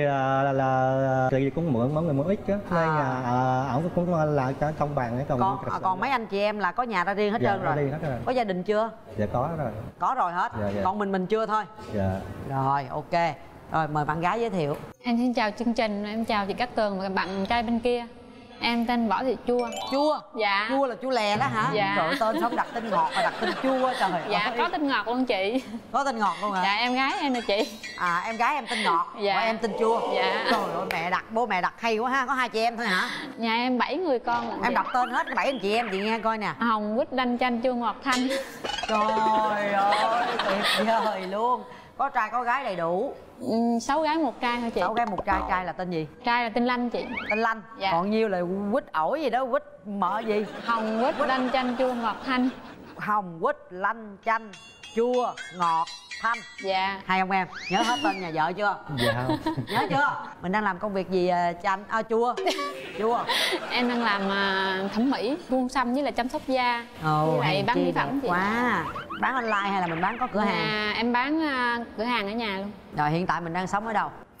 là thì cũng mượn món người mua ít á, nên nhà ổng cũng là cái công bằng ấy. Còn mấy anh chị em là có nhà ra riêng hết dạ, trơn rồi. Hết rồi. Có gia đình chưa? Dạ có rồi. Có rồi hết. Dạ, dạ. Còn mình chưa thôi. Dạ. Rồi, ok. Rồi mời bạn gái giới thiệu. Em xin chào chương trình, em chào chị Cát Tường và bạn trai bên kia. Em tên Võ Thị Chua. Chua? Dạ. Chua là chua lè đó hả? Dạ. Trời ơi, tên không đặt tên ngọt mà đặt tên chua trời ơi. Dạ, có tên ngọt luôn chị. Có tên ngọt luôn hả? Dạ, em gái em nè chị. Em gái em tên ngọt. Dạ. Và em tên chua. Dạ. Trời ơi, mẹ đặt, bố mẹ đặt hay quá ha. Có 2 chị em thôi hả? Nhà em 7 người con. Em đặt tên hết 7 anh chị em, chị nghe coi nè. Hồng, Quýt, Đanh, Chanh, Chua, Ngọt, Thanh. Trời ơi, tuyệt vời luôn. Có trai có gái đầy đủ. 6 gái 1 trai thôi chị. 6 gái 1 trai. Trai là tên gì? Trai là tên Lanh chị. Tên Lanh. Dạ. Còn nhiêu là quýt ổi gì đó, quýt mỡ gì? Hồng, Quýt, Đanh, Chanh, Chua, Ngọt, Thanh. Hồng, quýt, lanh, chanh, chua, ngọt, thanh. Dạ. Hay không em? Nhớ hết tên nhà vợ chưa? Dạ không. Nhớ chưa? Mình đang làm công việc gì chanh? Chua. Chua. Em đang làm thẩm mỹ, buôn xăm với là chăm sóc da. Với lại bán mỹ phẩm chị. Quá. Bán online hay là mình bán có cửa hàng? Em bán cửa hàng ở nhà luôn. Rồi hiện tại mình đang sống ở đâu?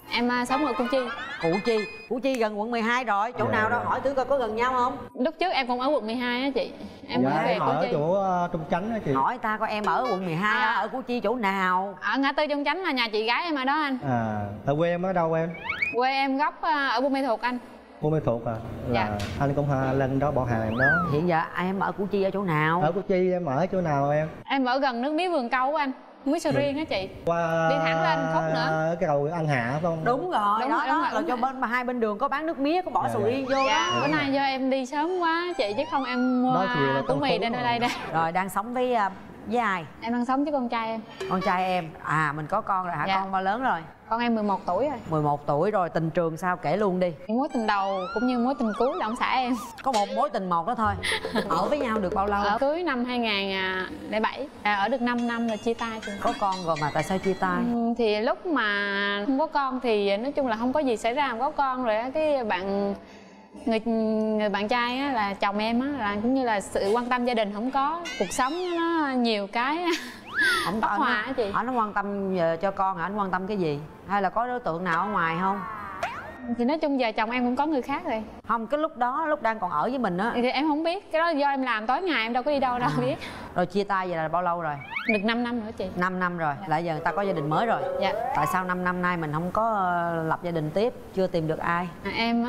Em sống ở Củ Chi. Củ Chi gần quận 12 rồi. Chỗ nào đó hỏi thử coi có gần nhau không? Lúc trước em cũng ở quận 12 á chị. Em mới về Củ ở Chi. chỗ Trung Chánh á chị. Hỏi ta coi em ở quận 12 ở Củ Chi chỗ nào? Ở ngã tư Trung Chánh là nhà chị gái em ở đó anh. Ở quê em ở đâu em? Quê em gốc ở Buôn Mê Thuột anh. Buôn Mê Thuột à? Là anh cũng lên đó bỏ hàng đó. Hiện giờ em ở Củ Chi ở chỗ nào? Ở Củ Chi em ở chỗ nào em? Em ở gần nước mía Vườn Câu anh. Mía sầu riêng hả chị? Qua đi thẳng lên khúc nữa. Cái cầu An Hạ phải không? Đúng rồi, đúng đó, rồi, là cho bên hai bên đường có bán nước mía, có bỏ sầu riêng vô. Bữa nay do em đi sớm quá chị, chứ không em mua củ mì đến đây đây. Rồi đang sống với ai? Em đang sống với con trai em. Con trai em. Mình có con rồi hả? Con bao lớn rồi? Con em 11 tuổi rồi. 11 tuổi rồi. Tình trường sao kể luôn đi. Mối tình đầu cũng như mối tình cuối là ông xã em. Có một mối tình một đó thôi. Ở với nhau được bao lâu? Ở cưới năm 2007. Ở được 5 năm rồi chia tay rồi. Có con rồi mà tại sao chia tay? Thì lúc mà không có con thì nói chung là không có gì xảy ra, không có con rồi á, cái người bạn trai á, là chồng em á, là cũng như là sự quan tâm gia đình không có, cuộc sống nó nhiều cái không bất hòa á chị. Anh quan tâm cho con hả? Anh quan tâm cái gì? Hay là có đối tượng nào ở ngoài không? Thì nói chung giờ chồng em cũng có người khác rồi. Không, cái lúc đó lúc đang còn ở với mình á thì em không biết, cái đó do em làm tối ngày em đâu có đi đâu đâu biết. Rồi chia tay vậy là bao lâu rồi? Được 5 năm nữa chị. 5 năm rồi. Lại giờ người ta có gia đình mới rồi. Dạ. Tại sao 5 năm nay mình không có lập gia đình tiếp, chưa tìm được ai? Em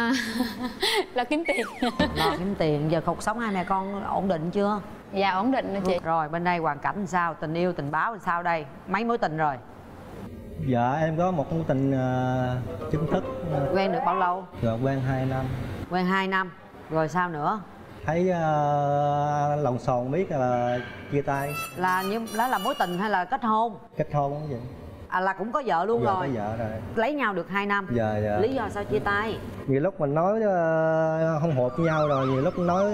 lo kiếm tiền. Lo kiếm tiền. Giờ cuộc sống hai mẹ con ổn định chưa? Dạ ổn định rồi chị. Rồi bên đây hoàn cảnh sao? Tình yêu tình báo sao đây? Mấy mối tình rồi? Dạ em có một mối tình chính thức. Quen được bao lâu? Rồi quen 2 năm. Quen 2 năm. Rồi sao nữa? Thấy lộn xộn biết là chia tay. Là như đó là mối tình hay là kết hôn? Kết hôn không vậy? Là cũng có vợ luôn rồi. Có vợ rồi. Lấy nhau được 2 năm. Dạ. Lý do sao chia tay? Nhiều lúc mình nói không hợp với nhau rồi, nhiều lúc nói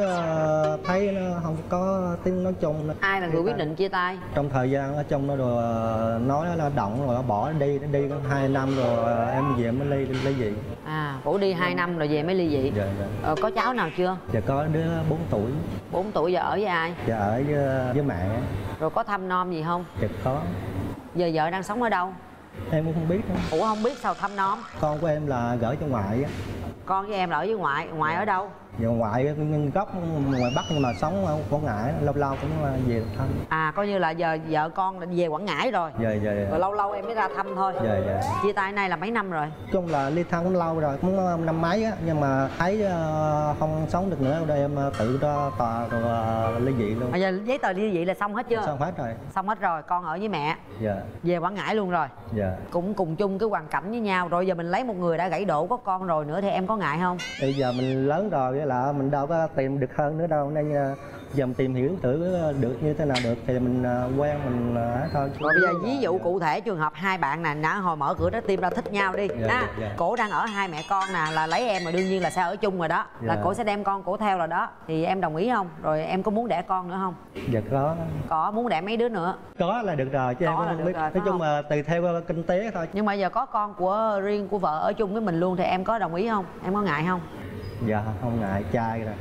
thấy nó không có tiếng nói chung. Ai là người quyết định chia tay? Trong thời gian ở trong đó rồi nói nó động rồi nó bỏ đi 2 năm rồi em về mới ly dị. Cổ đi 2 năm rồi về mới ly dị. Dạ. Có cháu nào chưa? Dạ có đứa 4 tuổi. 4 tuổi giờ ở với ai? Dạ ở với mẹ. Rồi có thăm nom gì không? Dạ có. Giờ vợ đang sống ở đâu? Em cũng không biết nữa. Ủa không biết sao thăm nom? Con của em là gửi cho ngoại á. Con với em là ở với ngoại. Ngoại ở đâu? Dạ ngoại gốc ngoài Bắc nhưng mà sống ở Quảng Ngãi, lâu lâu cũng về thăm. Coi như là giờ vợ con đã về Quảng Ngãi rồi. Dạ. Rồi lâu lâu em mới ra thăm thôi. Dạ. Chia tay nay là mấy năm rồi? Chung là ly thân cũng lâu rồi, cũng năm mấy á, nhưng mà thấy không sống được nữa, rồi em tự ra tòa rồi ly dị luôn. Giờ giấy tờ ly dị là xong hết chưa? Xong hết rồi. Xong hết rồi, con ở với mẹ. Dạ. Về Quảng Ngãi luôn rồi. Dạ. Cũng cùng chung cái hoàn cảnh với nhau. Rồi giờ mình lấy một người đã gãy độ có con rồi nữa thì em có ngại không? Bây giờ mình lớn rồi với là mình đâu có tìm được hơn nữa đâu, nên giờ mình tìm hiểu thử được như thế nào được thì mình quen mình thôi. Rồi bây giờ ví dụ cụ thể trường hợp hai bạn nè, đã hồi mở cửa trái tim ra thích nhau đi. Dạ. Cổ đang ở hai mẹ con nè, là lấy em mà đương nhiên là sẽ ở chung rồi đó. Là cổ sẽ đem con cổ theo rồi đó. Thì em đồng ý không? Rồi em có muốn đẻ con nữa không? Dạ có. Có, muốn đẻ mấy đứa nữa? Có là được rồi chứ em cũng không biết. Nói chung là tùy theo kinh tế thôi. Nhưng mà giờ có con của riêng của vợ ở chung với mình luôn thì em có đồng ý không? Em có ngại không? Dạ không ngại, trai rồi.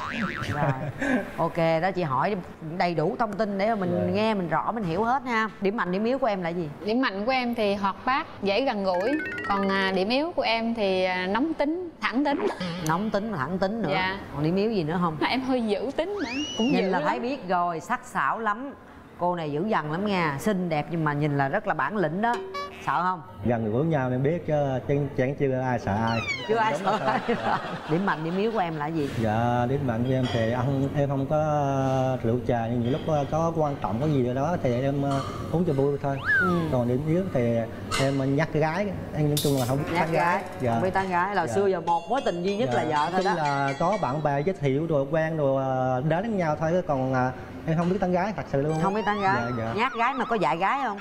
Rồi. Ok, đó chị hỏi đầy đủ thông tin để mà mình nghe mình rõ mình hiểu hết ha. Điểm mạnh điểm yếu của em là gì? Điểm mạnh của em thì hoạt bát, dễ gần gũi. Còn điểm yếu của em thì nóng tính, thẳng tính. Nóng tính và thẳng tính nữa. Dạ. Còn điểm yếu gì nữa không? Em hơi dữ tính nữa. Cũng nhìn dữ là lắm. thấy biết rồi, sắc sảo lắm. Cô này dữ dằn lắm nha, xinh đẹp nhưng mà nhìn là rất là bản lĩnh đó. Sợ không? Gần gũi nhau em biết chứ chẳng chưa ai sợ ai. Chưa ai sợ ai. Điểm mạnh điểm yếu của em là gì? Dạ điểm mạnh của em thì em không có rượu trà, nhưng nhiều lúc có quan trọng có gì rồi đó thì em uống cho vui thôi. Còn điểm yếu thì em nhắc gái, em nói chung là không biết nhắc gái. Dạ. Không biết tán gái là xưa giờ một mối tình duy nhất là vợ thôi đó. Là có bạn bè giới thiệu rồi quen rồi đến với nhau thôi, còn em không biết tán gái thật sự luôn. Không biết tán gái. Dạ. Nhát gái mà có dạy gái không?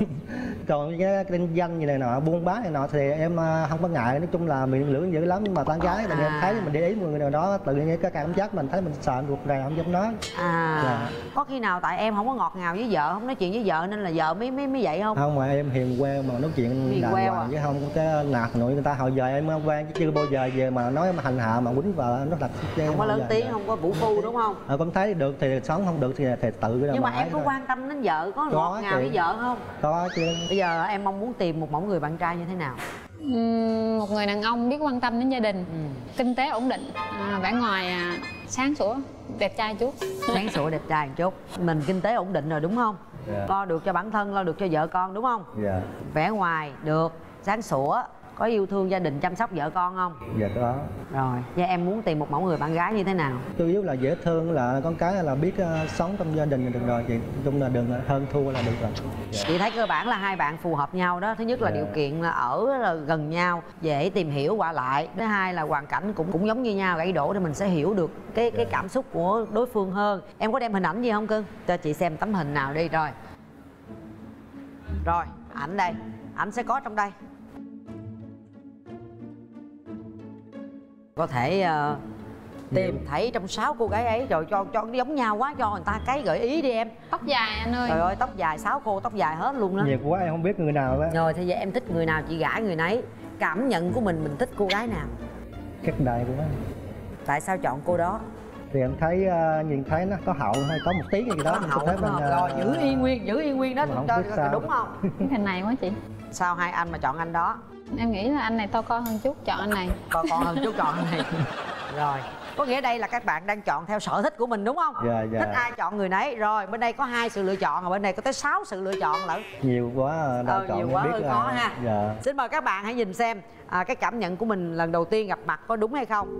Còn cái kinh doanh như này nọ, buôn bán này nọ thì em không có ngại. Nói chung là miệng lưỡi dữ lắm, nhưng mà tán gái thì em thấy mình để ý một người nào đó tự nhiên cái cảm giác mình thấy mình sợ ruột rè không dám nói. Dạ. Có khi nào tại em không có ngọt ngào với vợ, không nói chuyện với vợ nên là vợ mới vậy không? Không, mà em hiền queo mà nói chuyện đàng hoàng chứ không có cái nạt nội người ta. Hồi giờ em quen chứ chưa bao giờ về mà nói mà hành hạ mà quýnh vợ nó thật. Không có lớn tiếng, không có vũ phu đúng không? Con thấy được thì sống, không được thì tự cái nhưng mà em có quan tâm đến vợ, có ngọt ngào với vợ không? Có chứ. Bây giờ em mong muốn tìm một mẫu người bạn trai như thế nào? Một người đàn ông biết quan tâm đến gia đình, kinh tế ổn định, vẻ ngoài sáng sủa, đẹp trai chút. Sáng sủa đẹp trai một chút. Mình kinh tế ổn định rồi đúng không? Dạ. Lo được cho bản thân, lo được cho vợ con đúng không? Dạ. Vẻ ngoài được, sáng sủa, có yêu thương gia đình, chăm sóc vợ con không? Dạ có. Rồi, vậy em muốn tìm một mẫu người bạn gái như thế nào? chủ yếu là dễ thương, là con cái là biết sống trong gia đình là được rồi chị. Chung là đừng hơn thua là được rồi. Dạ. Chị thấy cơ bản là hai bạn phù hợp nhau đó. Thứ nhất là điều kiện là ở là gần nhau, dễ tìm hiểu qua lại. Thứ hai là hoàn cảnh cũng giống như nhau, gãy đổ thì mình sẽ hiểu được cái cảm xúc của đối phương hơn. Em có đem hình ảnh gì không cưng? Cho chị xem tấm hình nào đi. Rồi, ảnh đây, ảnh sẽ có trong đây. Có thể tìm thấy trong 6 cô gái ấy rồi cho giống nhau quá, cho người ta cái gợi ý đi em. Tóc dài anh ơi. Trời ơi, tóc dài 6 cô tóc dài hết luôn đó. Nhiều quá em không biết người nào đó. Rồi thì vậy em thích người nào chị gả người nấy. Cảm nhận của mình thích cô gái nào? Các đại của nó. Tại sao chọn cô đó? Thì em thấy nhìn thấy nó có hậu hay có một tí gì đó. Có hậu đúng không? Rồi giữ yên nguyên đó cho đúng không? Cái hình này quá chị. Sao hai anh mà chọn anh đó? Em nghĩ là anh này to con hơn chút, chọn anh này. To con hơn chút, chọn anh này. Rồi, có nghĩa đây là các bạn đang chọn theo sở thích của mình đúng không? Dạ. Thích ai chọn người nấy. Rồi bên đây có 2 sự lựa chọn, rồi bên đây có tới 6 sự lựa chọn lận. Nhiều quá chọn nhiều quá biết hơi khó ha. Dạ. Xin mời các bạn hãy nhìn xem cái cảm nhận của mình lần đầu tiên gặp mặt có đúng hay không.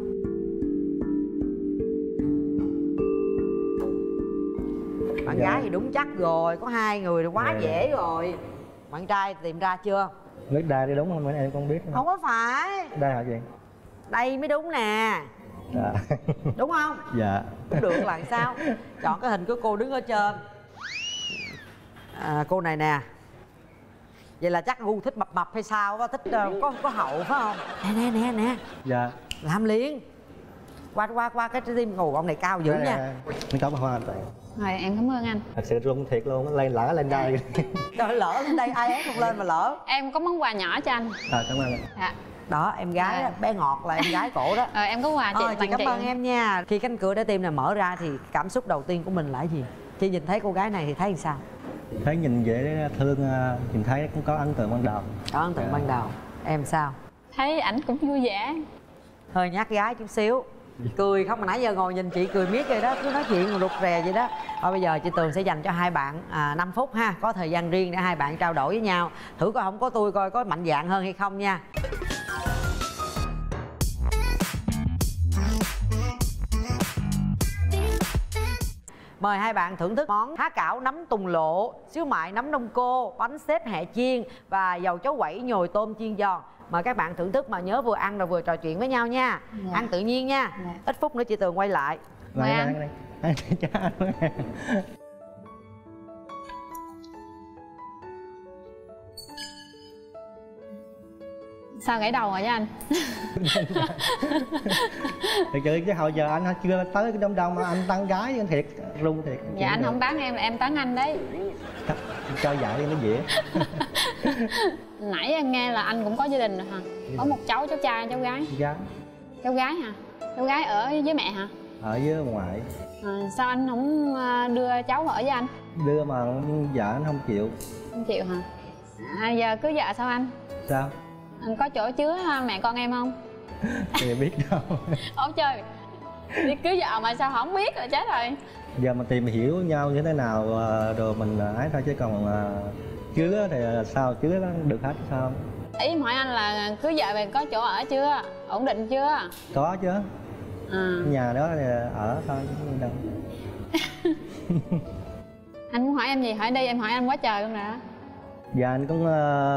Bạn gái thì đúng chắc rồi, có 2 người thì quá dễ rồi. Bạn trai tìm ra chưa? Biết đây đi đúng không? Em không biết. Không có phải. Đây hả chị? Đây mới đúng nè. Dạ. Đúng không? Dạ. Cũng được là sao? Chọn cái hình của cô đứng ở trên. Cô này nè. Vậy là chắc gu thích mập hay sao á, thích có hậu phải không? Nè. Dạ. Làm liền. Qua cái tim ngủ ông này cao dữ nha. Nó có hoa tại. Rồi em cảm ơn anh. Thật sự rung thiệt luôn, lên đây. Trời, lỡ lên đây ai ép không lên mà lỡ. Em có món quà nhỏ cho anh. Cảm ơn anh. Dạ. Đó, em gái đó, bé Ngọt là em gái cổ đó. Em có quà chị cảm ơn em nha. Khi cánh cửa để tim này mở ra thì cảm xúc đầu tiên của mình là cái gì? Khi nhìn thấy cô gái này thì thấy làm sao? Thấy nhìn dễ thương, nhìn thấy cũng có ấn tượng ban đầu. Có ấn tượng ban đầu. Em sao? Thấy ảnh cũng vui vẻ. Hơi nhát gái chút xíu. Cười không mà nãy giờ ngồi nhìn chị cười miết vậy đó, cứ nói chuyện rụt rè vậy đó. Thôi bây giờ chị Tường sẽ dành cho hai bạn 5 phút ha, có thời gian riêng để hai bạn trao đổi với nhau. Thử coi không có tôi coi có mạnh dạn hơn hay không nha. Mời hai bạn thưởng thức món há cảo nấm tùng lộ, xíu mại nấm đông cô, bánh xếp hẹ chiên và dầu cháo quẩy nhồi tôm chiên giòn. Mời các bạn thưởng thức mà nhớ vừa ăn rồi vừa trò chuyện với nhau nha. Ăn tự nhiên nha. Ít phút nữa chị Tường quay lại. Mời ăn. Sao gãy đầu rồi với anh? Thật sự chứ hồi giờ anh chưa tới cái đông đông mà anh tán gái anh thiệt run thiệt. Dạ anh không tán em tán anh đấy. Cho dạy nó dễ. Nãy em nghe là anh cũng có gia đình rồi hả? Có một cháu trai, cháu gái? Cháu gái hả? Cháu gái ở với mẹ hả? Ở với ngoại. Sao anh không đưa cháu ở với anh? Đưa mà vợ anh không chịu. Không chịu hả? Giờ cưới vợ sao anh? Sao? Anh có chỗ chứa mẹ con em không? Thì biết đâu. Ủa trời, đi cưới vợ mà sao không biết rồi, chết rồi. Giờ mà tìm hiểu nhau như thế nào rồi mình ấy thôi, chứ còn chứa thì sao, chứa nó được hết sao? Ý em hỏi anh là cưới vợ về có chỗ ở chưa? Ổn định chưa? Có chứ. Nhà đó thì ở thôi chứ đâu. Anh muốn hỏi em gì hỏi đi, em hỏi anh quá trời luôn nè. Dạ anh cũng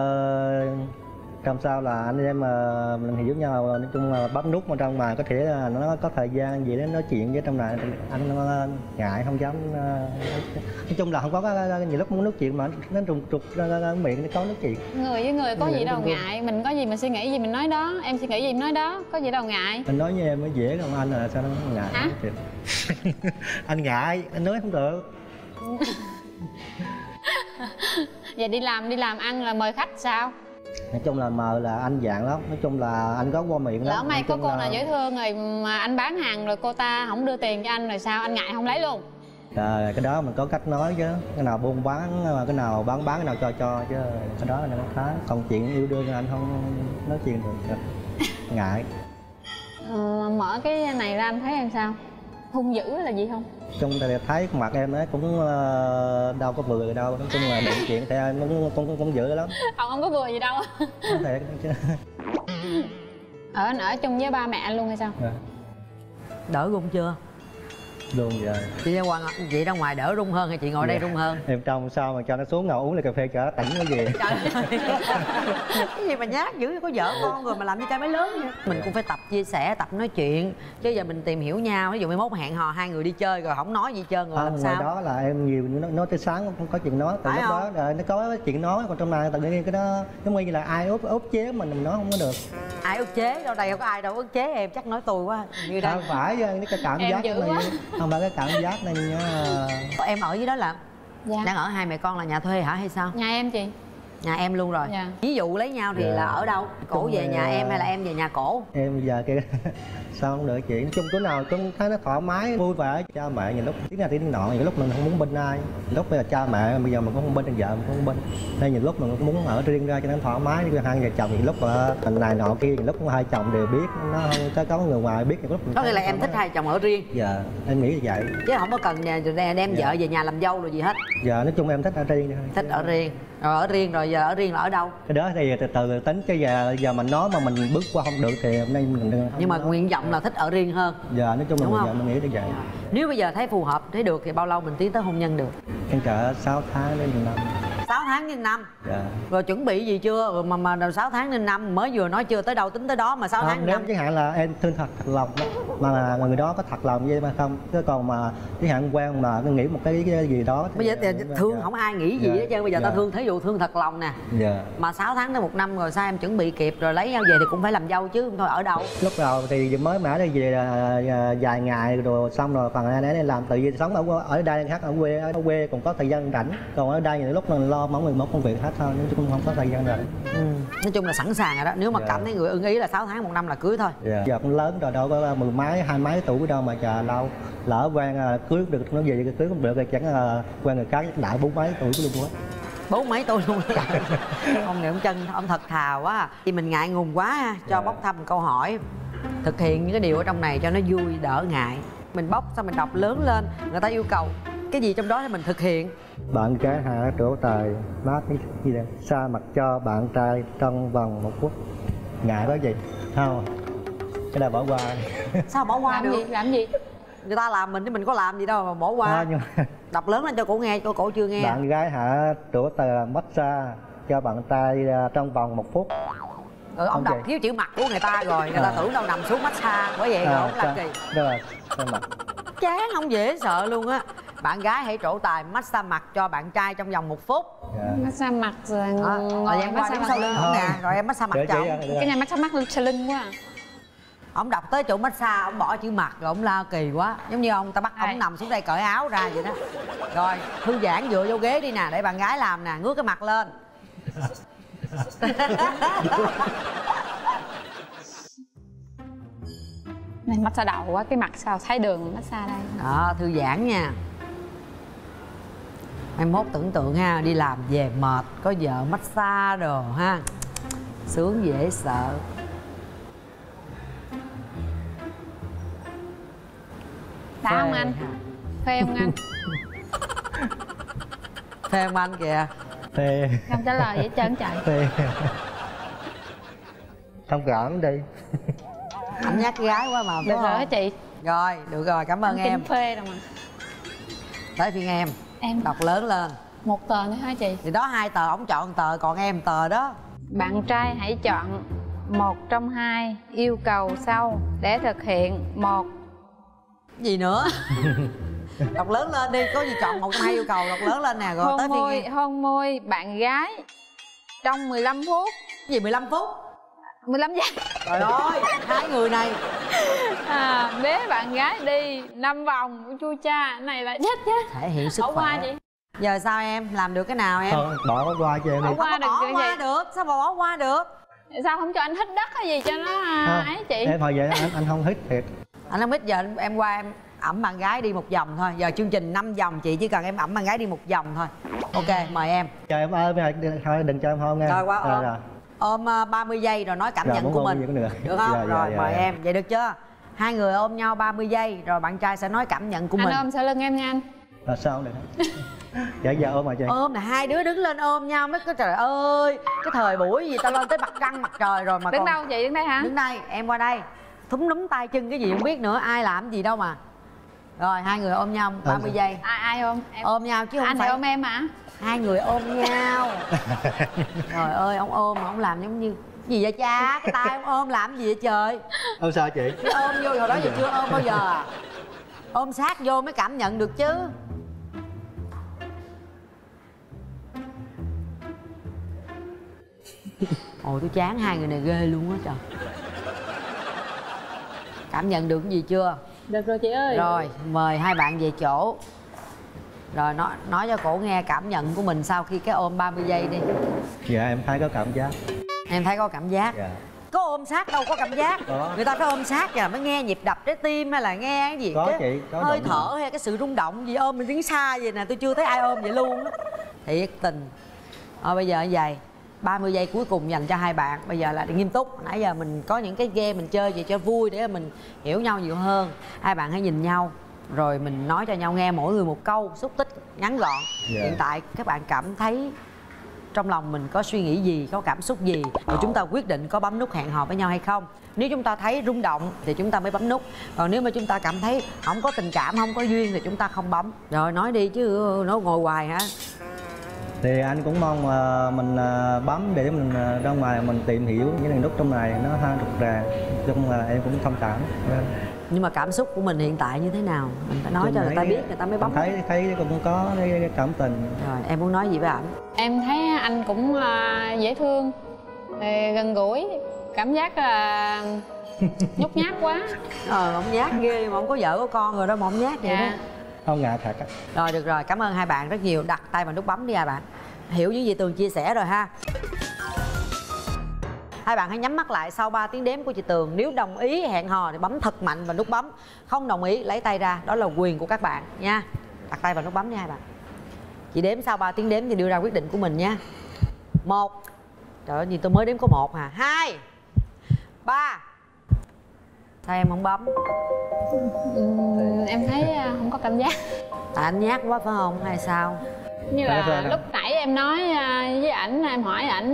làm sao là anh em mình hiểu nhau, nói chung là bấm nút mà trong mà có thể là nó có thời gian gì để nói chuyện với trong này anh ngại không dám, nói chung là không có nhiều lúc muốn nói chuyện mà nó trục miệng nó có nói chuyện. Người với người có gì đâu ngại, mình có gì mình suy nghĩ gì mình nói đó, em suy nghĩ gì em nói đó, có gì đâu ngại. Anh nói với em mới dễ, còn anh là sao nó ngại. Hả? Anh ngại, anh nói không được. Vậy đi làm ăn là mời khách sao? Nói chung là mờ là anh dạng lắm, nói chung là anh có qua miệng lắm. Lỡ may có cô nào dễ thương rồi mà anh bán hàng rồi cô ta không đưa tiền cho anh rồi sao, anh ngại không lấy luôn? Cái đó mình có cách nói chứ, cái nào buôn bán, cái nào bán cái nào cho chứ, cái đó là nó khá. Còn chuyện yêu đương anh không nói chuyện được, ngại. Mở cái này ra anh thấy em sao? Hung dữ là gì không? Chung là thấy mặt em ấy cũng đâu có vừa đâu, nói chung là định chuyện thì em cũng dữ lắm. Không có vừa gì đâu. Thiệt chứ. Anh ở chung với ba mẹ anh luôn hay sao? Đỡ run chưa? Run rồi. Chị ra ngoài đỡ run hơn hay chị ngồi đây run hơn? Em trong sao mà cho nó xuống ngồi uống ly cà phê cho nó tỉnh cái gì? Cái gì mà nhát dữ, có vợ con rồi mà làm như trai mới lớn vậy. Mình cũng phải tập chia sẻ, tập nói chuyện. Chứ giờ mình tìm hiểu nhau, ví dụ 21 hẹn hò hai người đi chơi rồi không nói gì trơn rồi làm sao? Ngoài đó là em nhiều nói tới sáng không có chuyện nói. Từ lúc đó nó có chuyện nói, còn trong này tự nhiên cái đó giống như là ai ốp chế mình nói không có được. Ai ức chế? Đâu đây không có ai đâu ức chế em, chắc nói tôi quá. Như đây. Không phải cái cảm giác này, không phải cái cảm giác này nha. Em ở dưới đó là đang ở hai mẹ con là nhà thuê hả hay sao? Nhà em chị. Nhà em luôn rồi. Dạ. Ví dụ lấy nhau thì là ở đâu? Cổ về nhà em hay là em về nhà cổ? Em giờ kia sao không được chuyện chung chỗ nào cũng thấy nó thoải mái vui vẻ. Cha mẹ nhiều lúc tiếng này tiếng nọ, nhiều lúc mình không muốn bên ai, lúc bây giờ cha mẹ bây giờ mình cũng không bên vợ, mình cũng không bên nên nhiều lúc mình cũng muốn ở riêng ra cho nó thoải mái. Hai vợ chồng nhiều lúc tình này nọ kia, nhiều lúc hai chồng đều biết, nó không có người ngoài biết. Nhiều lúc có nghĩa là em thích hai chồng ở riêng. Dạ em nghĩ như vậy chứ không có cần đem vợ về nhà làm dâu rồi gì hết. Dạ nói chung em thích ở riêng. Thích ở riêng. Rồi ở riêng rồi giờ ở riêng là ở đâu? Cái đó thì từ từ tính cái giờ mình nói mà mình bước qua không được thì hôm nay mình nhưng mà nguyện vọng là thích ở riêng hơn. Dạ nói chung là mình nghĩ như vậy. Nếu bây giờ thấy phù hợp, thấy được thì bao lâu mình tiến tới hôn nhân được? Em chờ 6 tháng đến 1 năm. 6 tháng đến năm. Dạ. Rồi chuẩn bị gì chưa? Rồi mà 6 tháng đến năm mới vừa nói chưa tới đâu tính tới đó mà 6 tháng đến năm. Chẳng hạn là em thương thật lòng đó, mà người đó có thật lòng với mà không. Chứ còn mà chẳng hạn quen mà nghĩ một cái gì đó bây giờ thương không ai nghĩ gì hết trơn. Bây giờ ta thương, thí dụ thương thật lòng nè. Dạ. Mà 6 tháng đến 1 năm rồi sao em chuẩn bị kịp rồi lấy nhau về thì cũng phải làm dâu chứ thôi ở đâu? Lúc đầu thì mới mẻ đây về vài ngày rồi xong rồi còn anh ấy làm tự nhiên sống ở đây khác ở quê còn có thời gian rảnh, còn ở đây những lúc mình lo mỗi công việc hết thôi, chứ cũng không có thời gian rảnh. Nói chung là sẵn sàng rồi đó, nếu mà cảm thấy người ưng ý là 6 tháng 1 năm là cưới thôi. Giờ cũng lớn rồi, đâu có 10 mấy 20 mấy tuổi đâu mà chờ lâu. Lỡ quen cưới được nó về cưới không được thì chẳng là quen người khác đại 40 mấy tuổi luôn quá. 40 mấy tuổi luôn. Ông này ông chân ông thật thà quá. Thì mình ngại ngùng quá ha, cho bóc thăm câu hỏi. Thực hiện những cái điều ở trong này cho nó vui đỡ ngại. Mình bóc xong mình đọc lớn lên, người ta yêu cầu cái gì trong đó thì mình thực hiện. Bạn gái hạ trổ tài mát cái gì đây? Xa mặt cho bạn trai trong vòng 1 phút. Ngại đó gì? Không. Cái này bỏ qua. Sao bỏ qua được? Làm gì? Người ta làm mình chứ mình có làm gì đâu mà bỏ qua. Nhưng mà... Đọc lớn lên cho cổ nghe, cổ chưa nghe. Bạn gái hạ trổ tài massage cho bạn trai trong vòng 1 phút. Ông đọc thiếu chữ mặt của người ta rồi, người ta tưởng đâu nằm xuống massage bởi vậy rồi không làm kỳ. Rồi, mặt. Chán không dễ sợ luôn á. Bạn gái hãy trổ tài massage mặt cho bạn trai trong vòng 1 phút. Massage mặt rồi ngồi em massage sau lưng không nè, rồi em massage mặt cho ông. Cái này massage mắt sau lưng quá. Ông đọc tới chỗ massage, ông bỏ chữ mặt rồi ông la kỳ quá. Giống như ông ta bắt ông nằm xuống đây cởi áo ra vậy đó. Rồi thư giãn dựa vô ghế đi nè, để bạn gái làm nè, ngước cái mặt lên. Này massage đầu quá, cái mặt sao thấy đường massage đây. Đó, thư giãn nha. Em mốt tưởng tượng ha, đi làm về mệt, có vợ massage đồ ha. Sướng dễ sợ. Đã không anh? Phê không anh? Phê không anh kìa? Phê. Không trả lời vậy trơn trời. Phê. Thông cảm đi. Anh nhắc gái quá mà. Được rồi chị. Rồi, được rồi, cảm ơn em. Phê rồi mà. Tới phiên em. Em đọc lớn lên. 1 tờ nữa hả chị? Thì đó 2 tờ, ổng chọn tờ, còn em tờ đó. Bạn trai hãy chọn 1 trong 2 yêu cầu sau để thực hiện. 1. Gì nữa? Đọc lớn lên đi, có gì chọn 1 trong 2 yêu cầu, đọc lớn lên nè. Rồi tới phiên em. Hôn môi bạn gái trong 15 phút. Cái gì 15 phút? 15 giây. Trời ơi, 2 người này. Bế bạn gái đi 5 vòng. Chua cha, này là chết chứ. Thể hiện sức khỏe. Bỏ qua chị. Giờ sao em? Làm được cái nào em? Thôi, bỏ qua cho em đi. Bỏ qua được bỏ qua được, sao mà bỏ qua được? Sao không cho anh hít đất hay gì cho nó ấy chị? Em hồi vậy anh không hít thiệt. Anh không hít, giờ em qua ẵm bạn gái đi một vòng thôi. Giờ chương trình 5 vòng, chị chỉ cần em ẵm bạn gái đi một vòng thôi. Ok, mời em. Chờ em ơi, thôi đừng cho em hôn nha. Rồi qua ôm. Ôm 30 giây rồi nói cảm nhận của mình. Được không? Rồi mời em. Vậy được chưa? Hai người ôm nhau 30 giây rồi bạn trai sẽ nói cảm nhận của mình. Anh ôm sau lưng em nha anh. Sao không được? Dạ giờ ôm mà chị. Ôm là hai đứa đứng lên ôm nhau mới có. Trời ơi, cái thời buổi gì tao lên tới mặt trăng mặt trời rồi mà đứng còn... đâu chị? Đứng đây hả? Đứng đây, em qua đây. Thúm núm tay chân cái gì không biết nữa, ai làm gì đâu mà. Rồi hai người ôm nhau 30 giây. Ai ôm? Em. Ôm nhau chứ không anh phải ôm em hả? Hai người ôm nhau. Trời ơi, ông ôm mà ông làm giống như gì vậy cha? Cái tay ông ôm làm gì vậy trời? Ôm sao chị? Cái ôm vô hồi đó giờ chưa ôm bao giờ à? Ôm sát vô mới cảm nhận được chứ. Ôi tôi chán hai người này ghê luôn á trời. Cảm nhận được cái gì chưa? Được rồi chị ơi. Rồi mời hai bạn về chỗ. Rồi nói cho cổ nghe cảm nhận của mình sau khi cái ôm 30 giây đi. Dạ em thấy có cảm giác. Em thấy có cảm giác. Dạ. Có ôm sát đâu có cảm giác. Người ta phải ôm sát kìa mới nghe nhịp đập trái tim hay là nghe cái gì có cái chị, có hơi thở hay cái sự rung động gì. Ôm mình đứng xa vậy nè, tôi chưa thấy ai ôm vậy luôn á. Thiệt tình. Bây giờ như vậy 30 giây cuối cùng dành cho hai bạn. Bây giờ là nghiêm túc. Nãy giờ mình có những cái game mình chơi vậy cho vui để mình hiểu nhau nhiều hơn. Hai bạn hãy nhìn nhau rồi mình nói cho nhau nghe mỗi người một câu xúc tích ngắn gọn. Hiện tại các bạn cảm thấy trong lòng mình có suy nghĩ gì, có cảm xúc gì, rồi chúng ta quyết định có bấm nút hẹn hò với nhau hay không. Nếu chúng ta thấy rung động thì chúng ta mới bấm nút. Còn nếu mà chúng ta cảm thấy không có tình cảm, không có duyên thì chúng ta không bấm. Rồi nói đi chứ nó ngồi hoài hả? Thì anh cũng mong mình bấm để mình ra ngoài mình tìm hiểu những cái nút trong này nó ha rụt rà. Chung là em cũng thông cảm. Nhưng mà cảm xúc của mình hiện tại như thế nào? Mình phải nói cho người ta biết, người ta mới bấm. Thấy cũng có cái cảm tình. Rồi em muốn nói gì với ảnh? Em thấy anh cũng dễ thương, gần gũi, cảm giác là nhút nhát quá. Ông nhát ghê mà không có vợ có con rồi đó mà ông nhát vậy đó. Không ngại thật á. Rồi được rồi, cảm ơn hai bạn rất nhiều. Đặt tay vào nút bấm đi hai bạn. Hiểu những gì Tường chia sẻ rồi ha. Hai bạn hãy nhắm mắt lại sau 3 tiếng đếm của chị Tường. Nếu đồng ý hẹn hò thì bấm thật mạnh vào nút bấm. Không đồng ý lấy tay ra, đó là quyền của các bạn nha. Đặt tay vào nút bấm nha hai bạn. Chị đếm sau 3 tiếng đếm thì đưa ra quyết định của mình nha. 1. Trời ơi, gì tôi mới đếm có 1 hả? 2 3. Sao em không bấm? Em thấy không có cảm giác. Tại anh nhát quá phải không hay sao? Như là lúc nãy em nói với ảnh, em hỏi ảnh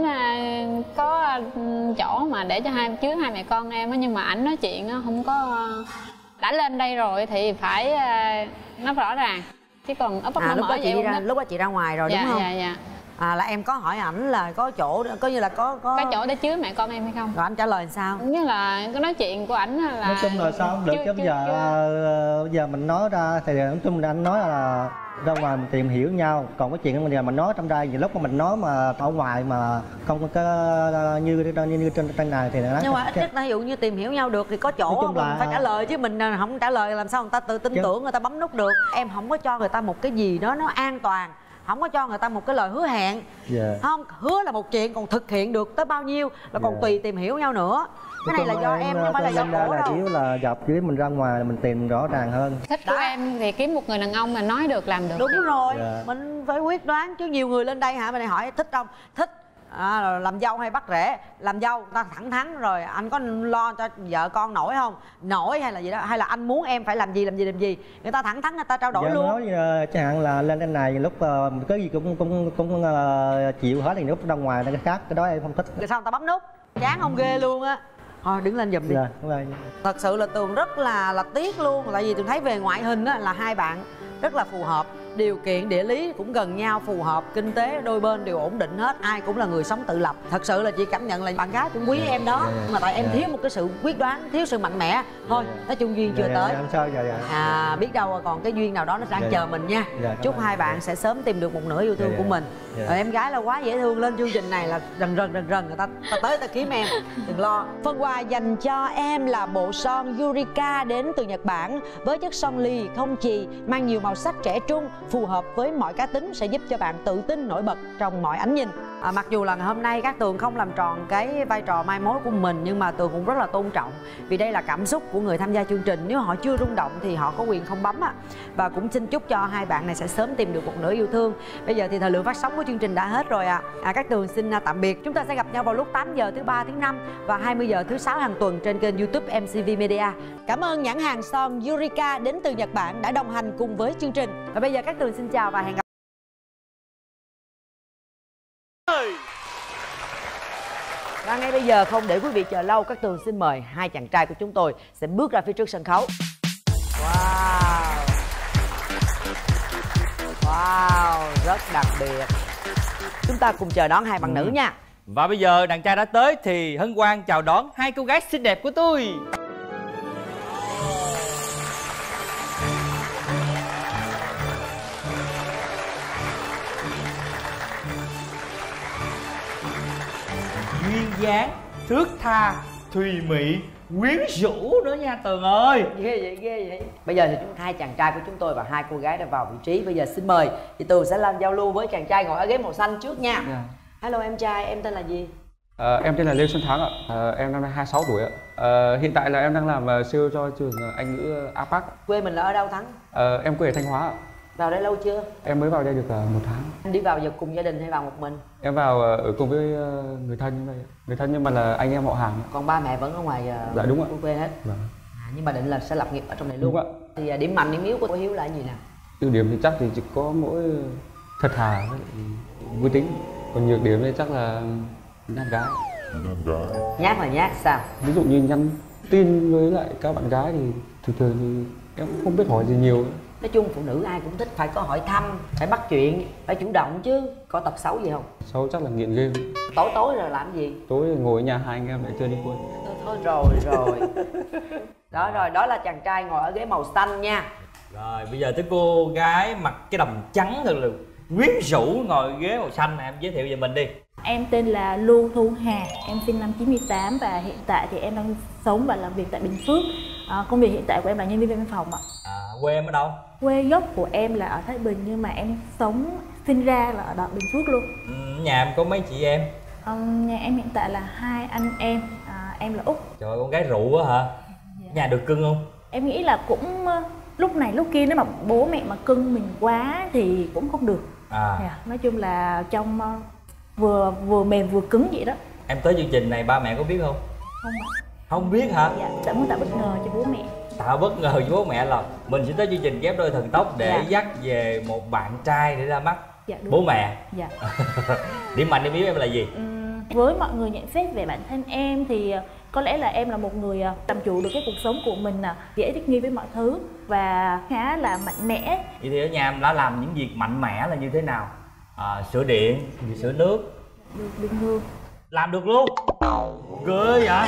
có chỗ mà để cho chứa hai mẹ con em á, nhưng mà ảnh nói chuyện không có. Đã lên đây rồi thì phải nó rõ ràng, chứ còn ấp nó lúc mở đó chị vậy ra, lúc đó chị ra ngoài rồi đúng không? Dạ. Là em có hỏi ảnh là có chỗ, coi như là có chỗ để chứa mẹ con em hay không? Rồi anh trả lời sao? Cũng như là cái nói chuyện của ảnh là nói chung là sao không được chứ bây giờ mình nói ra thì nói chung là anh nói là ra ngoài mình tìm hiểu nhau, còn cái chuyện mình nói trong đây nhiều lúc mà mình nói mà ở ngoài mà không có như trên này thì nó. Nhưng mà ít nhất ví dụ như tìm hiểu nhau được thì có chỗ mình phải trả lời chứ mình không trả lời làm sao người ta tự tin tưởng người ta bấm nút được. Em không có cho người ta một cái gì đó nó an toàn, không có cho người ta một cái lời hứa hẹn. Không, hứa là một chuyện, còn thực hiện được tới bao nhiêu là còn tùy tìm hiểu nhau nữa. Cái này là do em không phải là do cổ đâu. Chủ yếu là gặp với mình ra ngoài mình tìm rõ ràng hơn. Thích của em thì kiếm một người đàn ông mà nói được làm được. Đúng rồi, mình phải quyết đoán chứ nhiều người lên đây hả, mình này hỏi thích không? Thích. Làm dâu hay bắt rể? Làm dâu, ta thẳng thắn rồi anh có lo cho vợ con nổi không? Nổi hay là gì đó, hay là anh muốn em phải làm gì. Người ta thẳng thắn người ta trao đổi luôn. Nói chẳng hạn là lên cái này lúc cái gì cũng chịu hết, thì lúc ra ngoài cái khác, cái đó em không thích. Rồi sao người ta bấm nút? Chán không ghê luôn á. Thôi đứng lên giùm đi. Thật sự là Tường rất là tiếc luôn. Tại vì Tường thấy về ngoại hình á, là hai bạn rất là phù hợp. Điều kiện địa lý cũng gần nhau, phù hợp, kinh tế đôi bên đều ổn định hết. Ai cũng là người sống tự lập. Thật sự là chị cảm nhận là bạn gái cũng quý em đó. Mà tại em thiếu một cái sự quyết đoán, thiếu sự mạnh mẽ. Thôi, nói chung duyên chưa tới. Biết đâu còn cái duyên nào đó nó đang chờ mình nha. Chúc hai bạn sẽ sớm tìm được một nửa yêu thương của mình. Rồi em gái là quá dễ thương, lên chương trình này là rần người ta tới ta kiếm em, đừng lo. Phần quà dành cho em là bộ son Yurika đến từ Nhật Bản với chất son lì không chì, mang nhiều màu sắc trẻ trung, phù hợp với mọi cá tính, sẽ giúp cho bạn tự tin nổi bật trong mọi ánh nhìn. Mặc dù là ngày hôm nay các Tường không làm tròn cái vai trò mai mối của mình, nhưng mà Tường cũng rất là tôn trọng, vì đây là cảm xúc của người tham gia chương trình. Nếu họ chưa rung động thì họ có quyền không bấm ạ. Và cũng xin chúc cho hai bạn này sẽ sớm tìm được một nửa yêu thương. Bây giờ thì thời lượng phát sóng của chương trình đã hết rồi ạ. Các Tường xin tạm biệt. Chúng ta sẽ gặp nhau vào lúc 8 giờ thứ 3, thứ 5 và 20 giờ thứ 6 hàng tuần trên kênh YouTube MCV Media. Cảm ơn nhãn hàng son Eureka đến từ Nhật Bản đã đồng hành cùng với chương trình. Và bây giờ các Tường xin chào và hẹn gặp. Và ngay bây giờ không để quý vị chờ lâu, các Tường xin mời hai chàng trai của chúng tôi sẽ bước ra phía trước sân khấu. Wow, wow, rất đặc biệt. Chúng ta cùng chờ đón hai bạn nữ nha. Và bây giờ đàn trai đã tới thì hân hoan chào đón hai cô gái xinh đẹp của tôi. Duyên dáng, thước tha, thùy mị, quyến rũ nữa nha Tường ơi. Ghê vậy, ghê vậy. Bây giờ thì hai chàng trai của chúng tôi và hai cô gái đã vào vị trí. Bây giờ xin mời thì Tường sẽ làm giao lưu với chàng trai ngồi ở ghế màu xanh trước nha. Hello em trai, em tên là gì? Em tên là Lê Xuân Thắng ạ. Em năm nay 26 tuổi ạ. Hiện tại là em đang làm sale cho trường Anh ngữ APAC. Quê mình là ở đâu Thắng? Em quê ở Thanh Hóa ạ. Vào đây lâu chưa? Em mới vào đây được 1 tháng. Anh đi vào giờ cùng gia đình hay vào một mình? Em vào ở cùng với người thân như vậy. Người thân nhưng mà là anh em họ hàng. Còn ba mẹ vẫn ở ngoài dạ, đúng ạ. quê hết. Vâng. Nhưng mà định là sẽ lập nghiệp ở trong này luôn. Đúng ạ. Thì điểm mạnh, điểm yếu của Hiếu là gì nào? Ưu điểm thì chắc thì chỉ có mỗi thật thà, vui tính. Còn nhược điểm thì chắc là đàn gái. Nhát là nhát sao? Ví dụ như nhắn tin với lại các bạn gái thì thường thì em cũng không biết hỏi gì nhiều. Nói chung phụ nữ ai cũng thích phải có hỏi thăm, phải bắt chuyện, phải chủ động chứ. Có tật xấu gì không? Xấu chắc là nghiện game. Tối rồi làm gì? Tối ngồi ở nhà hai anh em lại chơi đi quân. Thôi rồi. Đó rồi, đó là chàng trai ngồi ở ghế màu xanh nha. Rồi bây giờ tới cô gái mặc cái đầm trắng thật là quyến rũ ngồi ghế màu xanh này, em giới thiệu về mình đi. Em tên là Lưu Thu Hà, em sinh năm 98 và hiện tại thì em đang sống và làm việc tại Bình Phước. Công việc hiện tại của em là nhân viên văn phòng ạ. Quê em ở đâu? Quê gốc của em là ở Thái Bình nhưng mà em sinh ra là ở Bình Phước luôn. Nhà em có mấy chị em? Nhà em hiện tại là 2 anh em, em là út. Trời ơi, con gái rượu á hả? Dạ. Nhà được cưng không? Em nghĩ là cũng lúc này lúc kia nếu mà bố mẹ mà cưng mình quá thì cũng không được. Nói chung là trong vừa mềm vừa cứng vậy đó. Em tới chương trình này ba mẹ có biết không? Không ạ. Không biết hả? Dạ, muốn tạo bất ngờ cho bố mẹ. Tạo bất ngờ với bố mẹ là mình sẽ tới chương trình Ghép Đôi Thần Tốc để dắt về một bạn trai để ra mắt bố mẹ. Dạ. Điểm mạnh điểm yếu em là gì? Với mọi người nhận xét về bản thân em thì có lẽ là em là một người làm chủ được cái cuộc sống của mình, dễ thích nghi với mọi thứ và khá là mạnh mẽ. Vậy thì ở nhà em đã làm những việc mạnh mẽ là như thế nào? Sửa điện, sửa nước. Được luôn. Làm được luôn? Ghê vậy?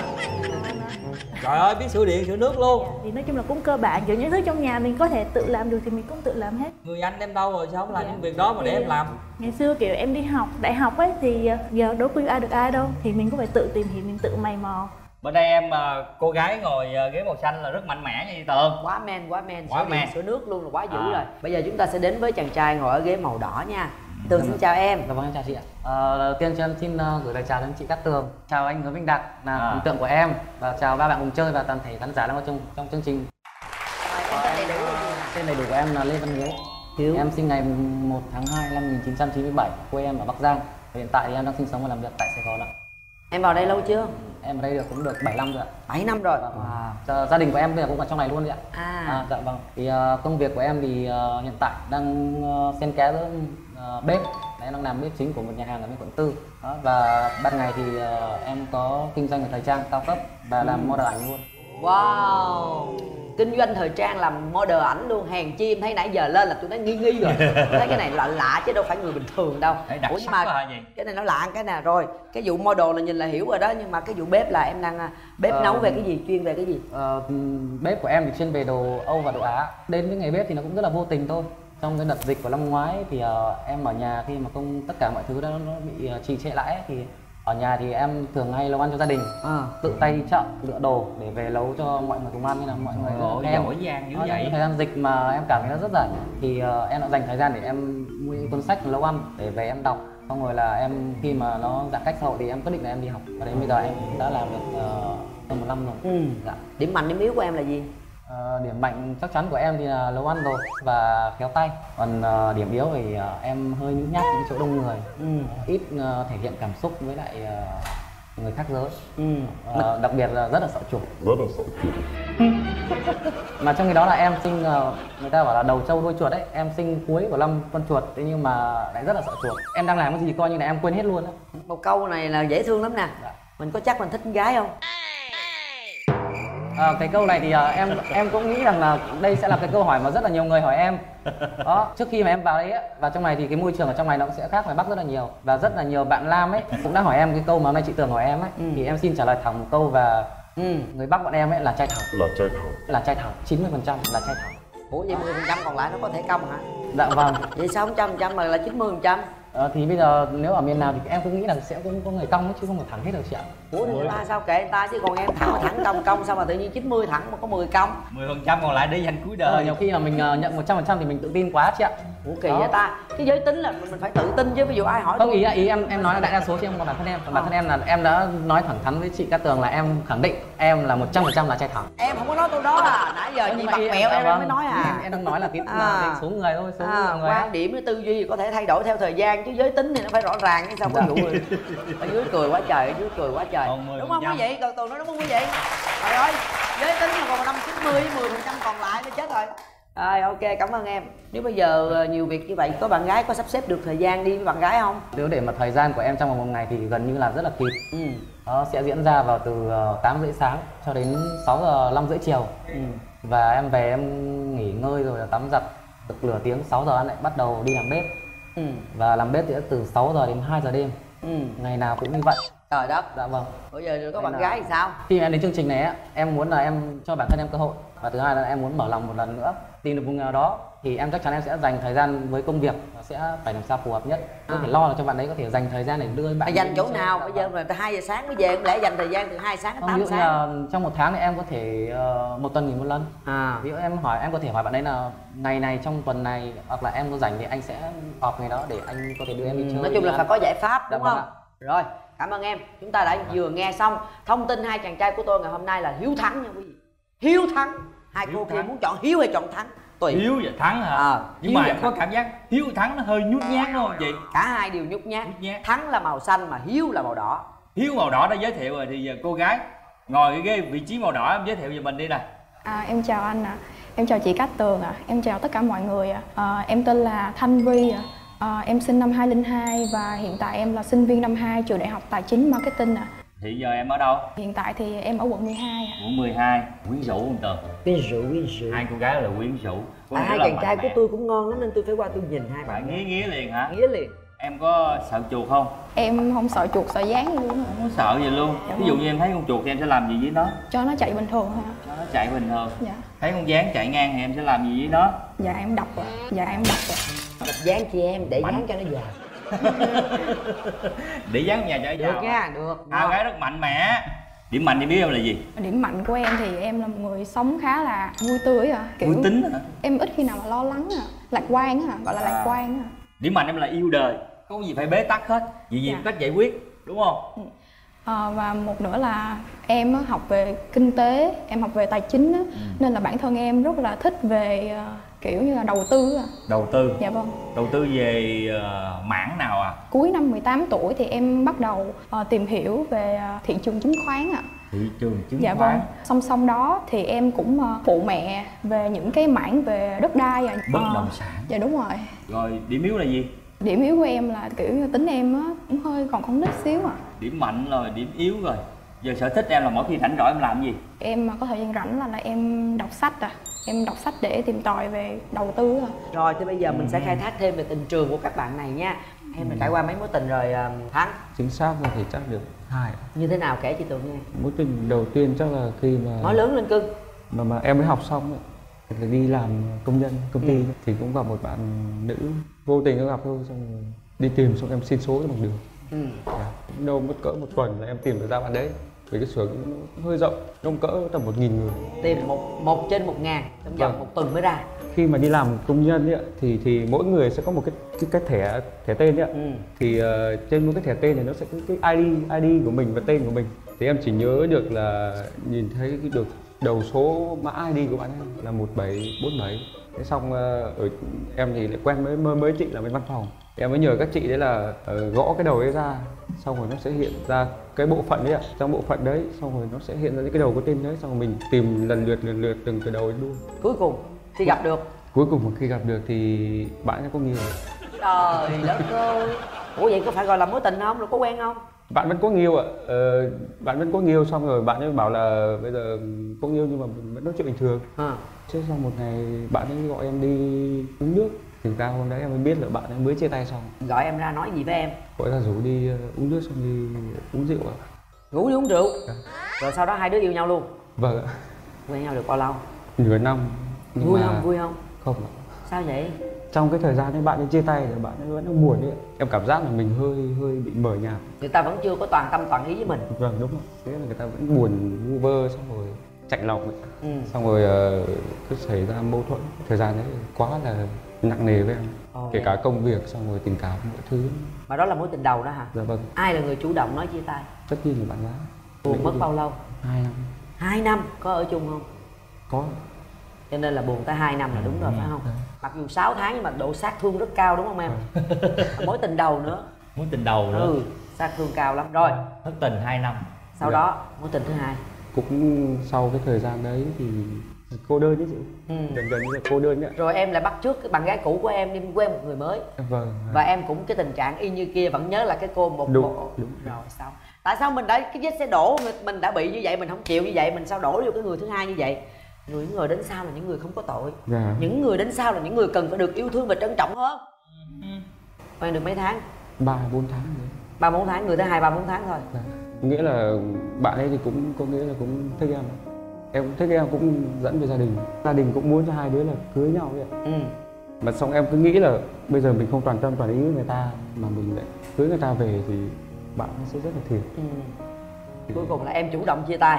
Trời ơi, biết sửa điện, sửa nước luôn. Thì nói chung là cũng cơ bản, kiểu những thứ trong nhà mình có thể tự làm được thì mình cũng tự làm hết. Người anh em đâu rồi, sao không làm những việc đó mà để em làm? Ngày xưa kiểu em đi học, đại học ấy thì giờ đâu có ai được ai đâu. Thì mình cũng phải tự tìm hiểu, mình tự mày mò. Bên đây em cô gái ngồi ghế màu xanh là rất mạnh mẽ nha chị Tường. Quá men. Sửa nước luôn là quá dữ rồi. Bây giờ chúng ta sẽ đến với chàng trai ngồi ở ghế màu đỏ nha. Tường xin chào em. Vâng, em chào chị ạ. Đầu tiên cho em xin gửi lời chào đến chị Cát Tường. Chào anh Hứa Minh Đạt là thần tượng của em. Và chào ba bạn cùng chơi và toàn thể khán giả đang có trong chương trình. Tên đầy đủ của em là Lê Văn Hiếu. Em sinh ngày 1 tháng 2 năm 1997, quê em ở Bắc Giang. Hiện tại thì em đang sinh sống và làm việc tại Sài Gòn ạ. Em vào đây lâu chưa? Em ở đây cũng được 7 năm rồi ạ. 7 năm rồi. Gia đình của em bây giờ cũng ở trong này luôn đấy ạ. Dạ vâng. Thì công việc của em thì hiện tại đang xen kẽ với bếp. Em đang làm bếp chính của một nhà hàng ở bên quận 4. Và ban ngày thì em có kinh doanh về thời trang cao cấp và làm model ảnh luôn. Wow, kinh doanh thời trang làm model ảnh luôn. Hèn chi em thấy nãy giờ lên là tôi thấy nghi rồi. Thấy cái này lạ chứ đâu phải người bình thường đâu. Ủa nhưng mà cái này nó lạ cái nào rồi. Cái vụ model là nhìn là hiểu rồi đó. Nhưng mà cái vụ bếp là em đang bếp nấu về cái gì, chuyên về cái gì? Bếp của em thì chuyên về đồ Âu và đồ Á. Đến với ngày bếp thì nó cũng rất là vô tình thôi. Trong cái đợt dịch của năm ngoái thì em ở nhà khi mà tất cả mọi thứ đó nó bị trì trệ lại ấy, thì ở nhà thì em thường hay nấu ăn cho gia đình, tự tay đi chợ lựa đồ để về nấu cho mọi người cùng ăn, nên là mọi người giỏi giang dữ vậy. Thời gian dịch mà em cảm thấy nó rất rảnh thì em đã dành thời gian để em mua những cuốn sách nấu ăn để về em đọc Xong rồi là em khi mà nó giãn cách xã hội thì em quyết định là em đi học. Và đến bây giờ em đã làm được hơn 1 năm rồi. Dạ. Điểm mạnh điểm yếu của em là gì? Điểm mạnh chắc chắn của em thì là nấu ăn rồi và khéo tay. Còn điểm yếu thì em hơi nhút nhát những chỗ đông người, ít thể hiện cảm xúc với lại người khác giới. Đặc biệt là rất là sợ chuột. Mà trong cái đó là em sinh, người ta bảo là đầu trâu đuôi chuột đấy, em sinh cuối của 5 con chuột, thế nhưng mà lại rất là sợ chuột. Em đang làm cái gì coi như là em quên hết luôn á. Một câu này là dễ thương lắm nè. Mình có chắc mình thích con gái không? Cái câu này thì em cũng nghĩ rằng là đây sẽ là cái câu hỏi mà rất là nhiều người hỏi em. Đó, trước khi mà em vào đây á, vào trong này thì cái môi trường ở trong này nó cũng sẽ khác ngoài Bắc rất là nhiều. Và rất là nhiều bạn nam ấy cũng đã hỏi em cái câu mà hôm nay chị Tường hỏi em ấy. Thì em xin trả lời thẳng một câu và người Bắc bọn em ấy là trai thẳng. Là trai thẳng, 90% là trai thẳng. Ủa vậy 10% còn lại nó có thể cong hả? Dạ vâng. Vậy sao 100% mà là 90%? Thì bây giờ nếu ở miền nào thì em cũng nghĩ là sẽ cũng có người cong ấy, chứ không phải thẳng hết được chị ạ. Ủa người ta sao kệ người ta, chứ còn em thẳng cong sao mà tự nhiên 90 thẳng mà có 10 cong? 10% còn lại để dành cuối đời. Nhiều khi là mình nhận 100% thì mình tự tin quá chị ạ. Ủa kỳ vậy ta? Cái giới tính là mình phải tự tin chứ, ví dụ ai hỏi không, ý em nói là đại đa số chứ không còn bản thân em. Còn bản thân em là em đã nói thẳng thắn với chị Cát Tường là em khẳng định em là 100% là trai thẳng. Em không có nói câu đó à? Nãy giờ chị bật mẹo em mới nói à? Em đang nói là cái số người thôi, số người. Quan điểm với tư duy có thể thay đổi theo thời gian, chứ giới tính thì nó phải rõ ràng chứ sao có vụ rồi. Ở dưới cười quá trời, ở dưới cười quá trời. Đúng không quý vị? Cậu Tường nói đúng không quý vị? Trời ơi, giới tính là còn 90, 10% còn lại nó chết rồi. Rồi ok, cảm ơn em. Nếu bây giờ nhiều việc như vậy, có bạn gái có sắp xếp được thời gian đi với bạn gái không? Nếu để mà thời gian của em trong một ngày thì gần như là rất là kịp. Nó sẽ diễn ra vào từ 8 rưỡi sáng cho đến 6 giờ 5 rưỡi chiều. Và em về em nghỉ ngơi rồi là tắm giặt được nửa tiếng, 6 giờ em lại bắt đầu đi làm bếp. Và làm bếp thì từ 6 giờ đến 2 giờ đêm. Ngày nào cũng như vậy. Trời đất. Dạ vâng. Bây giờ có bạn gái thì sao? Khi mà em đến chương trình này á, em muốn là em cho bản thân em cơ hội. Và thứ hai là em muốn mở lòng một lần nữa. Tìm được vùng nào đó thì em chắc chắn em sẽ dành thời gian với công việc và sẽ phải làm sao phù hợp nhất. Có thể lo là cho bạn đấy có thể dành thời gian để đưa bạn. Dành chỗ nào? Bây giờ từ 2 giờ sáng mới về, em lẽ dành thời gian từ 2 sáng đến 8 sáng. Là trong một tháng thì em có thể một tuần nghỉ một lần. Ví dụ em có thể hỏi bạn đấy là ngày này trong tuần này, hoặc là em có rảnh thì anh sẽ họp ngày đó để anh có thể đưa em đi chơi. Nói chung là phải có giải pháp đúng không? Rồi, cảm ơn em. Chúng ta đã vừa nghe xong thông tin hai chàng trai của tôi ngày hôm nay là Hiếu Thắng nha quý vị. Hiếu Thắng. Hai cô kia muốn chọn Hiếu hay chọn Thắng? Tùy. Hiếu và Thắng hả? Nhưng mà em có cảm giác Hiếu Thắng nó hơi nhút nhát đúng không chị? Cả hai đều nhút nhát. Thắng là màu xanh mà Hiếu là màu đỏ. Hiếu màu đỏ đã giới thiệu rồi thì giờ cô gái ngồi cái ghế vị trí màu đỏ em giới thiệu về mình đi nè. Em chào anh ạ. Em chào chị Cát Tường ạ. Em chào tất cả mọi người ạ. Em tên là Thanh Vi ạ. Em sinh năm 2002 và hiện tại em là sinh viên năm 2 trường Đại học Tài chính Marketing ạ. Hiện giờ em ở đâu? Hiện tại thì em ở quận 12 ạ. Quận 12, quyến rũ không Tường? Quyến rũ. Hai cô gái là quyến rũ. Hai chàng trai của tôi cũng ngon lắm nên tôi phải qua tôi nhìn hai bạn. Nghía liền hả? Nghía liền. Em có sợ chuột không? Em không sợ chuột, sợ dán luôn. Không có sợ gì luôn. Ví dụ như em thấy con chuột thì em sẽ làm gì với nó? Cho nó chạy bình thường hả? Cho nó chạy bình thường. Dạ. Thấy con dán chạy ngang thì em sẽ làm gì với nó? Dạ em đập ạ. Đập dán chị em để dán cho nó già. Để dán nhà cho nó già. Được nha, được. Hai gái rất mạnh mẽ. Điểm mạnh thì biết em là gì? Điểm mạnh của em thì em là một người sống khá là vui tươi ạ. Vui tính hả? Em ít khi nào mà lo lắng lạc quan á, gọi là lạc quan á. Điểm mạnh em là yêu đời, không có gì phải bế tắc hết, gì cách giải quyết, đúng không? Và một nữa là em học về kinh tế, em học về tài chính nên là bản thân em rất là thích về kiểu như là đầu tư. Đầu tư? Dạ vâng. Đầu tư về mảng nào ạ? Cuối năm 18 tuổi thì em bắt đầu tìm hiểu về thị trường chứng khoán ạ. Thị trường chứng khoán? Dạ vâng. Song song đó thì em cũng phụ mẹ về những cái mảng về đất đai. Bất động sản. Dạ đúng rồi. Rồi điểm yếu là gì? Điểm yếu của em là kiểu như tính em á cũng hơi còn con nít xíu à. Điểm mạnh rồi, điểm yếu rồi. Giờ sở thích em là mỗi khi rảnh rỗi em làm gì? Em có thời gian rảnh là em đọc sách Em đọc sách để tìm tòi về đầu tư Rồi thì bây giờ mình sẽ khai thác thêm về tình trường của các bạn này nha. Em đã trải qua mấy mối tình rồi Thắng? Chính xác là thì chắc được 2. Như thế nào kể chị Tường nghe. Mối tình đầu tiên chắc là khi mà nói lớn lên cưng. Mà em mới học xong ấy, thì đi làm công nhân công ty thì cũng gặp một bạn nữ, vô tình có gặp thôi, xong rồi đi tìm, xong em xin số cho bằng đường. Đâu mất cỡ một tuần là em tìm được ra bạn đấy. Vì cái xưởng nó hơi rộng, nó cỡ tầm 1.000 người. Tìm một trên 1.000 trong vòng một tuần mới ra. khi mà đi làm công nhân ấy, thì mỗi người sẽ có một cái thẻ tên ấy. Thì trên mỗi cái thẻ tên này nó sẽ có cái ID của mình và tên của mình. Thì em chỉ nhớ được là nhìn thấy được đầu số mã ID của bạn ấy là 1747. Thế xong em thì lại quen với chị là bên văn phòng. Em mới nhờ các chị đấy là gõ cái đầu ấy ra, xong rồi nó sẽ hiện ra cái bộ phận đấy ạ. Trong bộ phận đấy xong rồi nó sẽ hiện ra những cái đầu có tên đấy, xong rồi mình tìm lần lượt từng cái đầu ấy luôn. Cuối cùng khi gặp được, cuối cùng khi gặp được thì bạn ấy có nhiều. Trời đất ơi. Ủa vậy có phải gọi là mối tình không? Rồi có quen không? Bạn vẫn có nhiều ạ. Bạn vẫn có nhiều, xong rồi bạn ấy bảo là bây giờ có nhiều nhưng mà mình vẫn nói chuyện bình thường. Chứ sau một ngày bạn ấy gọi em đi uống nước. Thì ra hôm đấy em mới biết là bạn ấy mới chia tay xong. Gọi em ra nói gì với em? Gọi là rủ đi uống nước xong đi uống rượu ạ. Rủ đi uống rượu? Rồi sau đó hai đứa yêu nhau luôn? Vâng ạ. Quen nhau được bao lâu? Nửa năm. Vui không? Vui không? Không ạ. Sao vậy? Trong cái thời gian đấy bạn ấy chia tay rồi bạn ấy vẫn buồn ấy. Em cảm giác là mình hơi bị mờ nhạt. Người ta vẫn chưa có toàn tâm toàn ý với mình. Vâng đúng rồi. Thế là người ta vẫn buồn vu vơ, xong rồi chạnh lòng ấy. Xong rồi cứ xảy ra mâu thuẫn. Thời gian đấy quá là nặng nề với em. Kể cả công việc, xong rồi tình cảm, mọi thứ. Mà đó là mối tình đầu đó hả? Dạ vâng. Ai là người chủ động nói chia tay? Tất nhiên là bạn gái. Buồn mất bao lâu? 2 năm. 2 năm? Có ở chung không? Có. Cho nên là buồn tới 2 năm là đúng rồi phải không? Mặc dù 6 tháng nhưng mà độ sát thương rất cao đúng không em? Mối tình đầu nữa. Mối tình đầu nữa. Sát thương cao lắm. Rồi thất tình 2 năm. Sau đó mối tình thứ hai. Cũng sau cái thời gian đấy thì cô đơn chứ chị. Gần như là cô đơn đấy. Rồi em lại bắt chước cái bạn gái cũ của em đi quen một người mới. Vâng. Và em cũng cái tình trạng y như kia, vẫn nhớ là cái cô một đúng. Rồi sao? Tại sao mình đã cái vết xe đổ, mình đã bị như vậy, mình không chịu như vậy, mình sao đổ vô cái người thứ hai như vậy? Những người đến sau là những người không có tội. Những người đến sau là những người cần phải được yêu thương và trân trọng hơn. Quen được mấy tháng? 3-4 tháng. 3-4 tháng, người thứ hai 3-4 tháng thôi. Nghĩa là bạn ấy thì cũng có nghĩa là cũng thích em. Em cũng thích em, cũng dẫn về gia đình. Gia đình cũng muốn cho hai đứa là cưới nhau vậy. Mà xong em cứ nghĩ là bây giờ mình không toàn tâm toàn ý với người ta mà mình lại cưới người ta về thì bạn sẽ rất là thiệt. Cuối cùng là em chủ động chia tay.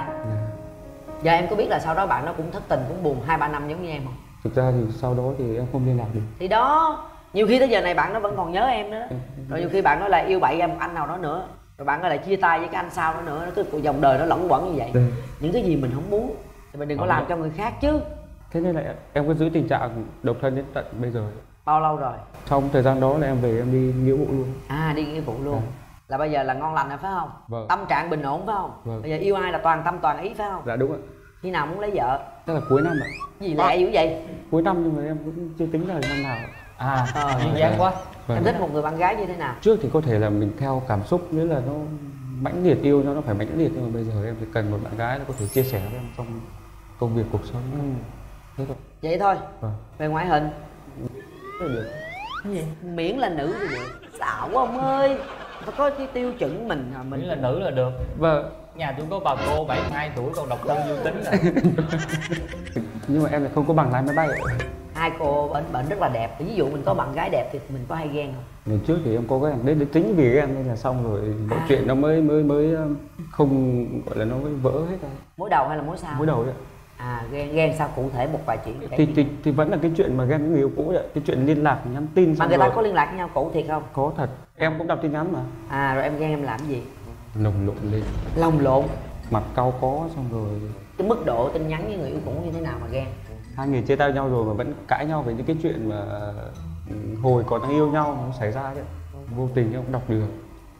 Giờ em có biết là sau đó bạn nó cũng thất tình, cũng buồn 2-3 năm giống như em không? Thực ra thì sau đó thì em không liên lạc được. Thì đó, nhiều khi tới giờ này bạn nó vẫn còn nhớ em nữa. Rồi nhiều khi bạn nói là yêu bậy em một anh nào đó nữa. Rồi bạn lại chia tay với cái anh sau đó nữa. Nó cứ dòng đời nó lẫn quẩn như vậy. Những cái gì mình không muốn thì mình đừng có làm cho người khác chứ. Thế nên là em có giữ tình trạng độc thân đến tận bây giờ. Bao lâu rồi? Trong thời gian đó là em về em đi nghĩa vụ luôn. À, đi nghĩa vụ luôn. Là bây giờ là ngon lành rồi phải không? Vâng. Tâm trạng bình ổn phải không? Vâng. Bây giờ yêu ai là toàn tâm toàn ý phải không? Dạ đúng ạ. Khi nào muốn lấy vợ? Chắc là cuối năm ạ. Gì lẹ dữ vậy? Cuối năm nhưng mà em cũng chưa tính là năm nào. Duyên dáng quá. Em thích một người bạn gái như thế nào? Trước thì có thể là mình theo cảm xúc, nghĩa là nó mãnh liệt, yêu nó phải mãnh liệt, nhưng mà bây giờ em chỉ cần một bạn gái nó có thể chia sẻ với em trong công việc, cuộc sống. Thế thôi. Vậy thôi. Về ngoại hình được. Cái gì? Miễn là nữ thì được. Xạo quá ông ơi. Phải có cái tiêu chuẩn mình. Miễn là nữ là được. Vâng. Nhà tôi có bà cô 72 tuổi còn độc thân dương tính rồi. Nhưng mà em lại không có bằng lái máy bay. Hai cô bệnh rất là đẹp. Ví dụ mình có bạn gái đẹp thì mình có hay ghen không? Lần trước thì em có ghen, đến chính vì ghen nên là xong rồi mọi chuyện nó mới không gọi là nó mới vỡ hết rồi. Mối đầu hay là mối sau? Mối đầu đấy. À, ghen sao cụ thể một vài chuyện? Thì vẫn là cái chuyện mà ghen với người yêu cũ vậy, cái chuyện liên lạc, nhắn tin. Mà người ta có liên lạc với nhau cũ thiệt không? Có thật, em cũng đọc tin nhắn mà. À, rồi em ghen em làm gì? Lồng lộn lên. Lồng lộn? Mặt cau có, xong rồi cái mức độ tin nhắn với người yêu cũ như thế nào mà ghen? Hai người chia tay nhau rồi mà vẫn cãi nhau về những cái chuyện mà hồi còn đang yêu nhau nó xảy ra đấy. Vô tình em cũng đọc được.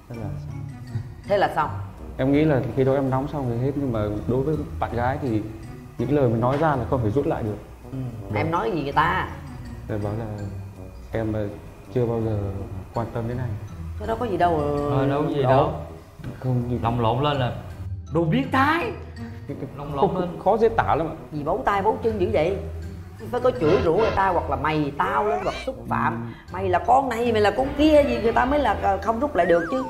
Thế là xong. Em nghĩ là khi đó em nóng xong rồi hết, nhưng mà đối với bạn gái thì những lời mình nói ra là không thể rút lại được. Em nói gì người ta? Rồi bảo là em chưa bao giờ quan tâm đến anh. Cái đó có gì đâu. Đâu có gì đâu. Không, lòng lộn lên là đồ biến thái. Lòng lộn lên khó dễ tả lắm ạ. Gì bấu tay bấu chân dữ vậy? Phải có chửi rủa người ta hoặc là mày tao lên hoặc xúc phạm. Mày là con này, mày là con kia gì người ta mới là không rút lại được chứ.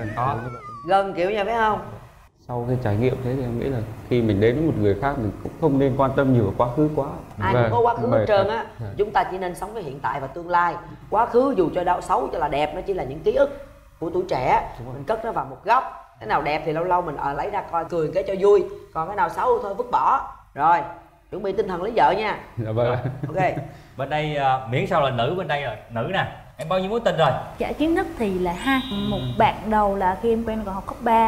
Gần kiểu như phải không? Sau cái trải nghiệm thế thì em nghĩ là khi mình đến với một người khác mình cũng không nên quan tâm nhiều vào quá khứ quá. Ai cũng có quá khứ hết trơn á. Chúng ta chỉ nên sống với hiện tại và tương lai. Quá khứ dù cho xấu cho là đẹp, nó chỉ là những ký ức của tuổi trẻ. Mình cất nó vào một góc. Cái nào đẹp thì lâu lâu mình lấy ra coi cười cái cho vui. Còn cái nào xấu thôi vứt bỏ. Rồi chuẩn bị tinh thần lấy vợ nha. Dạ vâng. Ok. Bên đây miễn sao là nữ, bên đây là nữ nè. Em bao nhiêu mối tình rồi? Dạ kiến thức thì là hai. Một bạn đầu là khi em quen còn học cấp 3.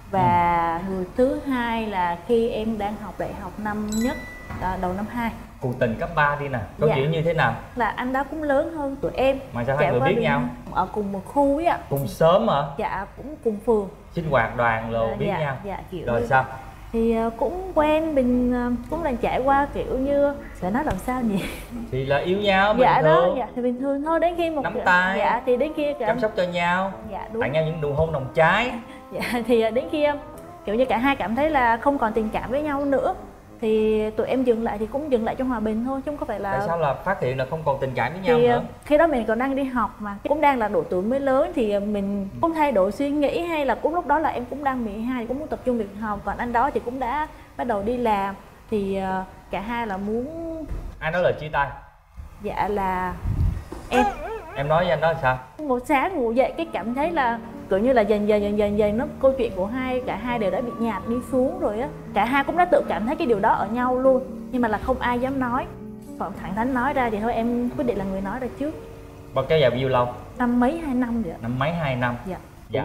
Và người thứ hai là khi em đang học đại học năm nhất, đầu năm 2. Cuộc tình cấp 3 đi nè, câu chuyện như thế nào? Là anh đó cũng lớn hơn tụi em. Mà sao hai người biết nhau? Ở cùng một khu ấy ạ. Cùng xóm hả? Dạ, cũng cùng phường. Sinh hoạt đoàn rồi biết dạ, nhau. Dạ, kiểu rồi như... sao? Thì cũng quen, mình cũng đang trải qua kiểu như sẽ nói làm sao nhỉ? Thì là yêu nhau bình dạ thường. Đó, dạ thì bình thường thôi, đến khi một nắm tay. Dạ thì đến khi chăm sóc cho nhau. Dạ đúng. Tặng nhau những nụ hôn nồng cháy. Dạ thì đến khi kiểu như cả hai cảm thấy là không còn tình cảm với nhau nữa thì tụi em dừng lại, thì cũng dừng lại trong hòa bình thôi chứ không có phải là. Tại sao là phát hiện là không còn tình cảm với nhau thì, nữa? Khi đó mình còn đang đi học mà cũng đang là độ tuổi mới lớn thì mình cũng thay đổi suy nghĩ, hay là cũng lúc đó là em cũng đang 12 cũng muốn tập trung việc học, còn anh đó thì cũng đã bắt đầu đi làm thì cả hai là muốn. Ai nói lời chia tay? Dạ là em. Em nói với anh đó là sao? Một sáng ngủ dậy cái cảm thấy là kiểu như là dần dần nó câu chuyện của cả hai đều đã bị nhạt đi xuống rồi á. Cả hai cũng đã tự cảm thấy cái điều đó ở nhau luôn, nhưng mà là không ai dám nói. Còn thẳng thắn nói ra thì thôi em quyết định là người nói ra trước. Bao kéo dài bao nhiêu lâu? Năm mấy 2 năm rồi ạ. Năm mấy 2 năm? Dạ. Dạ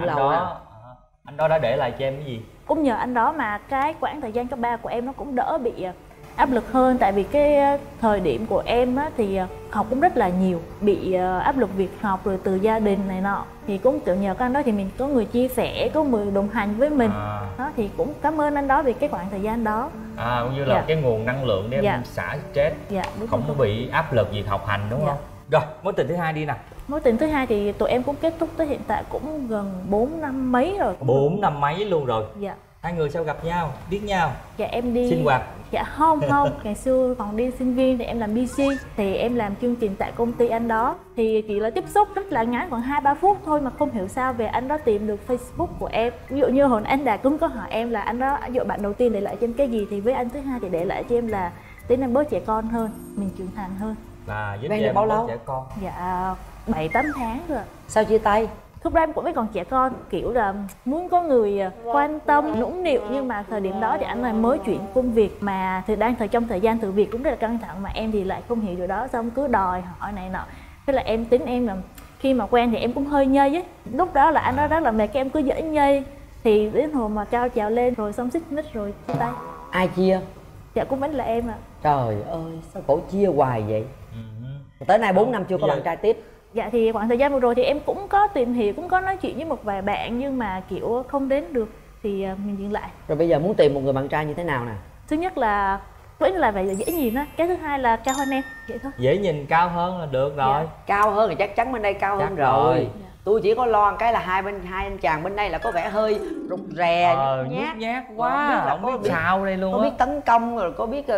anh đó đã để lại cho em cái gì? Cũng nhờ anh đó mà cái quãng thời gian cấp 3 của em nó cũng đỡ bị áp lực hơn, tại vì cái thời điểm của em á, thì học cũng rất là nhiều, bị áp lực việc học rồi từ gia đình này nọ, thì cũng kiểu nhờ cái anh đó thì mình có người chia sẻ, có người đồng hành với mình. Đó thì cũng cảm ơn anh đó vì cái khoảng thời gian đó. Cũng như là cái nguồn năng lượng để em xả stress, không có bị áp lực việc học hành đúng không? Rồi mối tình thứ hai đi nè. Mối tình thứ hai thì tụi em cũng kết thúc tới hiện tại cũng gần 4 năm mấy rồi. 4 năm mấy luôn rồi. Dạ. Hai người sao gặp nhau, biết nhau? Dạ em đi sinh hoạt. Dạ không ngày xưa còn đi sinh viên thì em làm BC, thì em làm chương trình tại công ty anh đó, thì chỉ là tiếp xúc rất là ngắn, khoảng 2-3 phút thôi, mà không hiểu sao về anh đó tìm được Facebook của em. Ví dụ như hồi anh Đạt cũng có hỏi em là anh đó ví dụ bạn đầu tiên để lại cho em cái gì, thì với anh thứ hai thì để lại cho em là tính em bớt trẻ con hơn, mình trưởng thành hơn. Và giúp em bao lâu? Trẻ con. Dạ 7-8 tháng rồi. Sao chia tay? Lúc đó em cũng vẫn còn trẻ con, kiểu là muốn có người quan tâm, nũng nịu, nhưng mà thời điểm đó thì anh là mới chuyển công việc, mà thì đang trong thời gian thử việc cũng rất là căng thẳng, mà em thì lại không hiểu điều đó, xong cứ đòi hỏi này nọ. Thế là em tính em là khi mà quen thì em cũng hơi nhây ấy. Lúc đó là anh đó rất là mệt, cái em cứ dễ nhây, thì đến hồi mà cao trào lên rồi xong xích mích rồi chia tay. Ai chia? Dạ cũng vẫn là em ạ. Trời ơi sao cổ chia hoài vậy? Tới nay 4 năm chưa có bạn trai tiếp. Dạ thì khoảng thời gian vừa rồi thì em cũng có tìm hiểu, cũng có nói chuyện với một vài bạn, nhưng mà kiểu không đến được thì mình dừng lại. Rồi bây giờ muốn tìm một người bạn trai như thế nào nè? Thứ nhất là vẫn là phải dễ nhìn á, cái thứ hai là cao hơn em, vậy thôi. Dễ nhìn, cao hơn là được rồi. Cao hơn thì chắc chắn bên đây cao hơn rồi. Tôi chỉ có lo cái là hai anh chàng bên đây là có vẻ hơi rụt rè, nhút nhát quá, không biết sao đây luôn á. Có biết tấn công rồi có biết là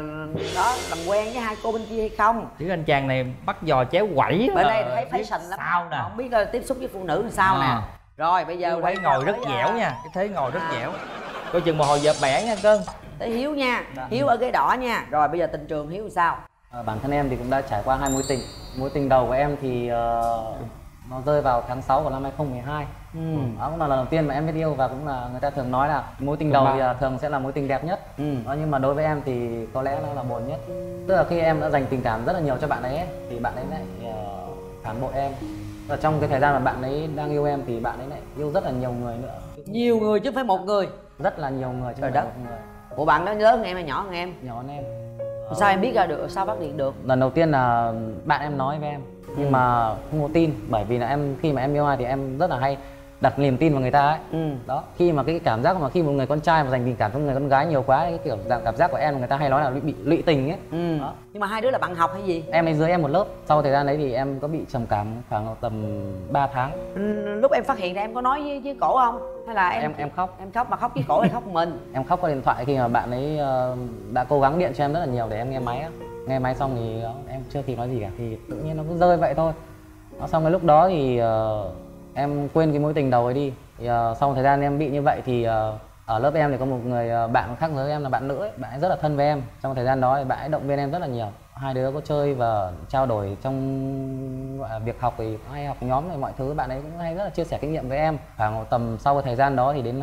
đó làm quen với hai cô bên kia hay không? Chứ anh chàng này bắt giò chéo quẩy. Bên đây thấy fashion lắm. Sao nè? Không biết tiếp xúc với phụ nữ làm sao nè. Rồi bây giờ thấy ngồi rất dẻo nha, cái thế ngồi rất dẻo. Coi chừng một hồi dợp bẻ nha cưng. Tới Hiếu nha, Hiếu ở ghế đỏ nha. Rồi bây giờ tình trường Hiếu sao? Bản thân em thì cũng đã trải qua 2 mối tình. Mối tình đầu của em thì nó rơi vào tháng 6 của năm 2012. Đó cũng là lần đầu tiên mà em biết yêu, và cũng là người ta thường nói là mối tình đầu thì thường sẽ là mối tình đẹp nhất. Đó, nhưng mà đối với em thì có lẽ nó là buồn nhất. Tức là khi em đã dành tình cảm rất là nhiều cho bạn ấy thì bạn ấy lại phản bội em. Và trong cái thời gian mà bạn ấy đang yêu em thì bạn ấy lại yêu rất là nhiều người nữa. Nhiều người chứ không phải một người. Rất là nhiều người chứ không phải một người. Ủa bạn đó lớn hơn em hay nhỏ hơn em? Nhỏ hơn em. Sao em biết ra được, sao phát hiện được? Lần đầu tiên là bạn em nói với em, nhưng mà không có tin, bởi vì là em khi mà em yêu ai thì em rất là hay đặt niềm tin vào người ta ấy. Đó, khi mà cái cảm giác mà khi một người con trai mà dành tình cảm cho người con gái nhiều quá, cái kiểu cảm giác của em người ta hay nói là bị lụy tình ấy. Đó. Nhưng mà hai đứa là bạn học hay gì? Em ấy dưới em một lớp. Sau thời gian đấy thì em có bị trầm cảm khoảng tầm 3 tháng. Lúc em phát hiện ra em có nói với cổ không? Hay là em khóc. Em khóc mà khóc với cổ hay khóc mình? Em khóc qua điện thoại khi mà bạn ấy đã cố gắng điện cho em rất là nhiều để em nghe máy á. Nghe máy xong thì em chưa kịp nói gì cả, thì tự nhiên nó cứ rơi vậy thôi. Xong cái lúc đó thì em quên cái mối tình đầu ấy đi. Thì sau thời gian em bị như vậy thì ở lớp em thì có một người bạn khác giới em là bạn nữ ấy, bạn ấy rất là thân với em. Trong thời gian đó thì bạn ấy động viên em rất là nhiều. hai đứa có chơi và trao đổi trong gọi là việc học thì hay học nhóm này mọi thứ, bạn ấy cũng hay rất là chia sẻ kinh nghiệm với em. Khoảng tầm sau cái thời gian đó thì đến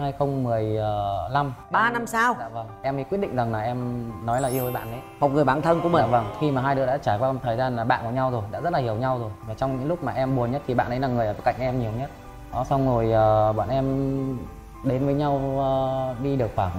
2015, 3 năm sau. Dạ vâng, em mới quyết định rằng là em nói là yêu với bạn ấy, một người bạn thân của mình. Dạ vâng, khi mà hai đứa đã trải qua một thời gian là bạn của nhau rồi, đã rất là hiểu nhau rồi, và trong những lúc mà em buồn nhất thì bạn ấy là người ở cạnh em nhiều nhất. Đó, xong rồi bọn em đến với nhau đi được khoảng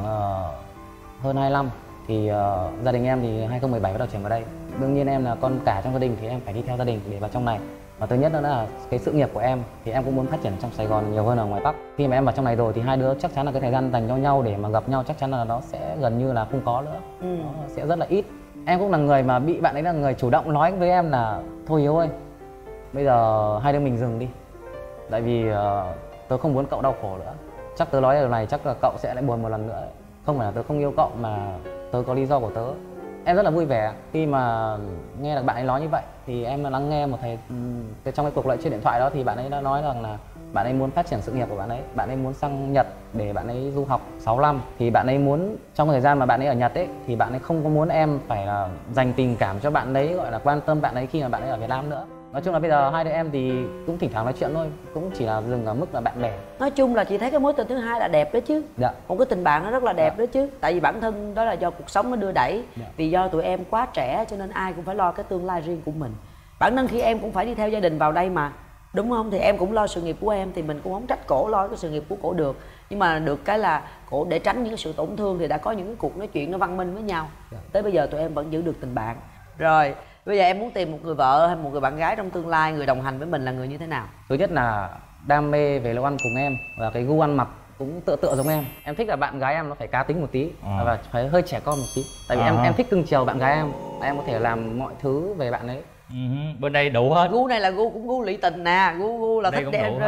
hơn 2 năm thì gia đình em thì 2017 bắt đầu chuyển vào đây. Đương nhiên em là con cả trong gia đình thì em phải đi theo gia đình để vào trong này. Và thứ nhất đó là cái sự nghiệp của em thì em cũng muốn phát triển trong Sài Gòn nhiều hơn ở ngoài Bắc. Khi mà em vào trong này rồi thì hai đứa chắc chắn là cái thời gian dành cho nhau để mà gặp nhau chắc chắn là nó sẽ gần như là không có nữa. Nó sẽ rất là ít. Em cũng là người mà bị bạn ấy là người chủ động nói với em là thôi Hiếu ơi, bây giờ hai đứa mình dừng đi. Tại vì tớ không muốn cậu đau khổ nữa. Chắc tớ nói điều này chắc là cậu sẽ lại buồn một lần nữa. Không phải là tớ không yêu cậu mà tớ có lý do của tớ. Em rất là vui vẻ khi mà nghe được bạn ấy nói như vậy. Thì em lắng nghe một thầy trong cái cuộc nói chuyện điện thoại đó thì bạn ấy đã nói rằng là bạn ấy muốn phát triển sự nghiệp của bạn ấy muốn sang Nhật để bạn ấy du học 6 năm. Thì bạn ấy muốn trong thời gian mà bạn ấy ở Nhật ấy thì bạn ấy không có muốn em phải là dành tình cảm cho bạn ấy, gọi là quan tâm bạn ấy khi mà bạn ấy ở Việt Nam nữa. Nói chung là bây giờ hai đứa em thì cũng thỉnh thoảng nói chuyện thôi, cũng chỉ là dừng ở mức là bạn bè. Nói chung là chị thấy cái mối tình thứ hai là đẹp đó chứ. Dạ. Một cái tình bạn nó rất là đẹp đó chứ. Tại vì bản thân đó là do cuộc sống nó đưa đẩy. Vì do tụi em quá trẻ cho nên ai cũng phải lo cái tương lai riêng của mình. Bản thân khi em cũng phải đi theo gia đình vào đây mà, đúng không? Thì em cũng lo sự nghiệp của em thì mình cũng không trách cổ lo cái sự nghiệp của cổ được. Nhưng mà được cái là cổ để tránh những sự tổn thương thì đã có những cái cuộc nói chuyện nó văn minh với nhau. Tới bây giờ tụi em vẫn giữ được tình bạn. Rồi, bây giờ em muốn tìm một người vợ hay một người bạn gái trong tương lai, người đồng hành với mình là người như thế nào? Thứ nhất là đam mê về nấu ăn cùng em và cái gu ăn mặc cũng tựa giống em. Em thích là bạn gái em nó phải cá tính một tí và phải hơi trẻ con một tí. Tại vì em thích cưng chiều bạn gái em có thể làm mọi thứ về bạn ấy. Bên đây đủ hết. Gu này là cũng gu lụy tình nè, gu là thích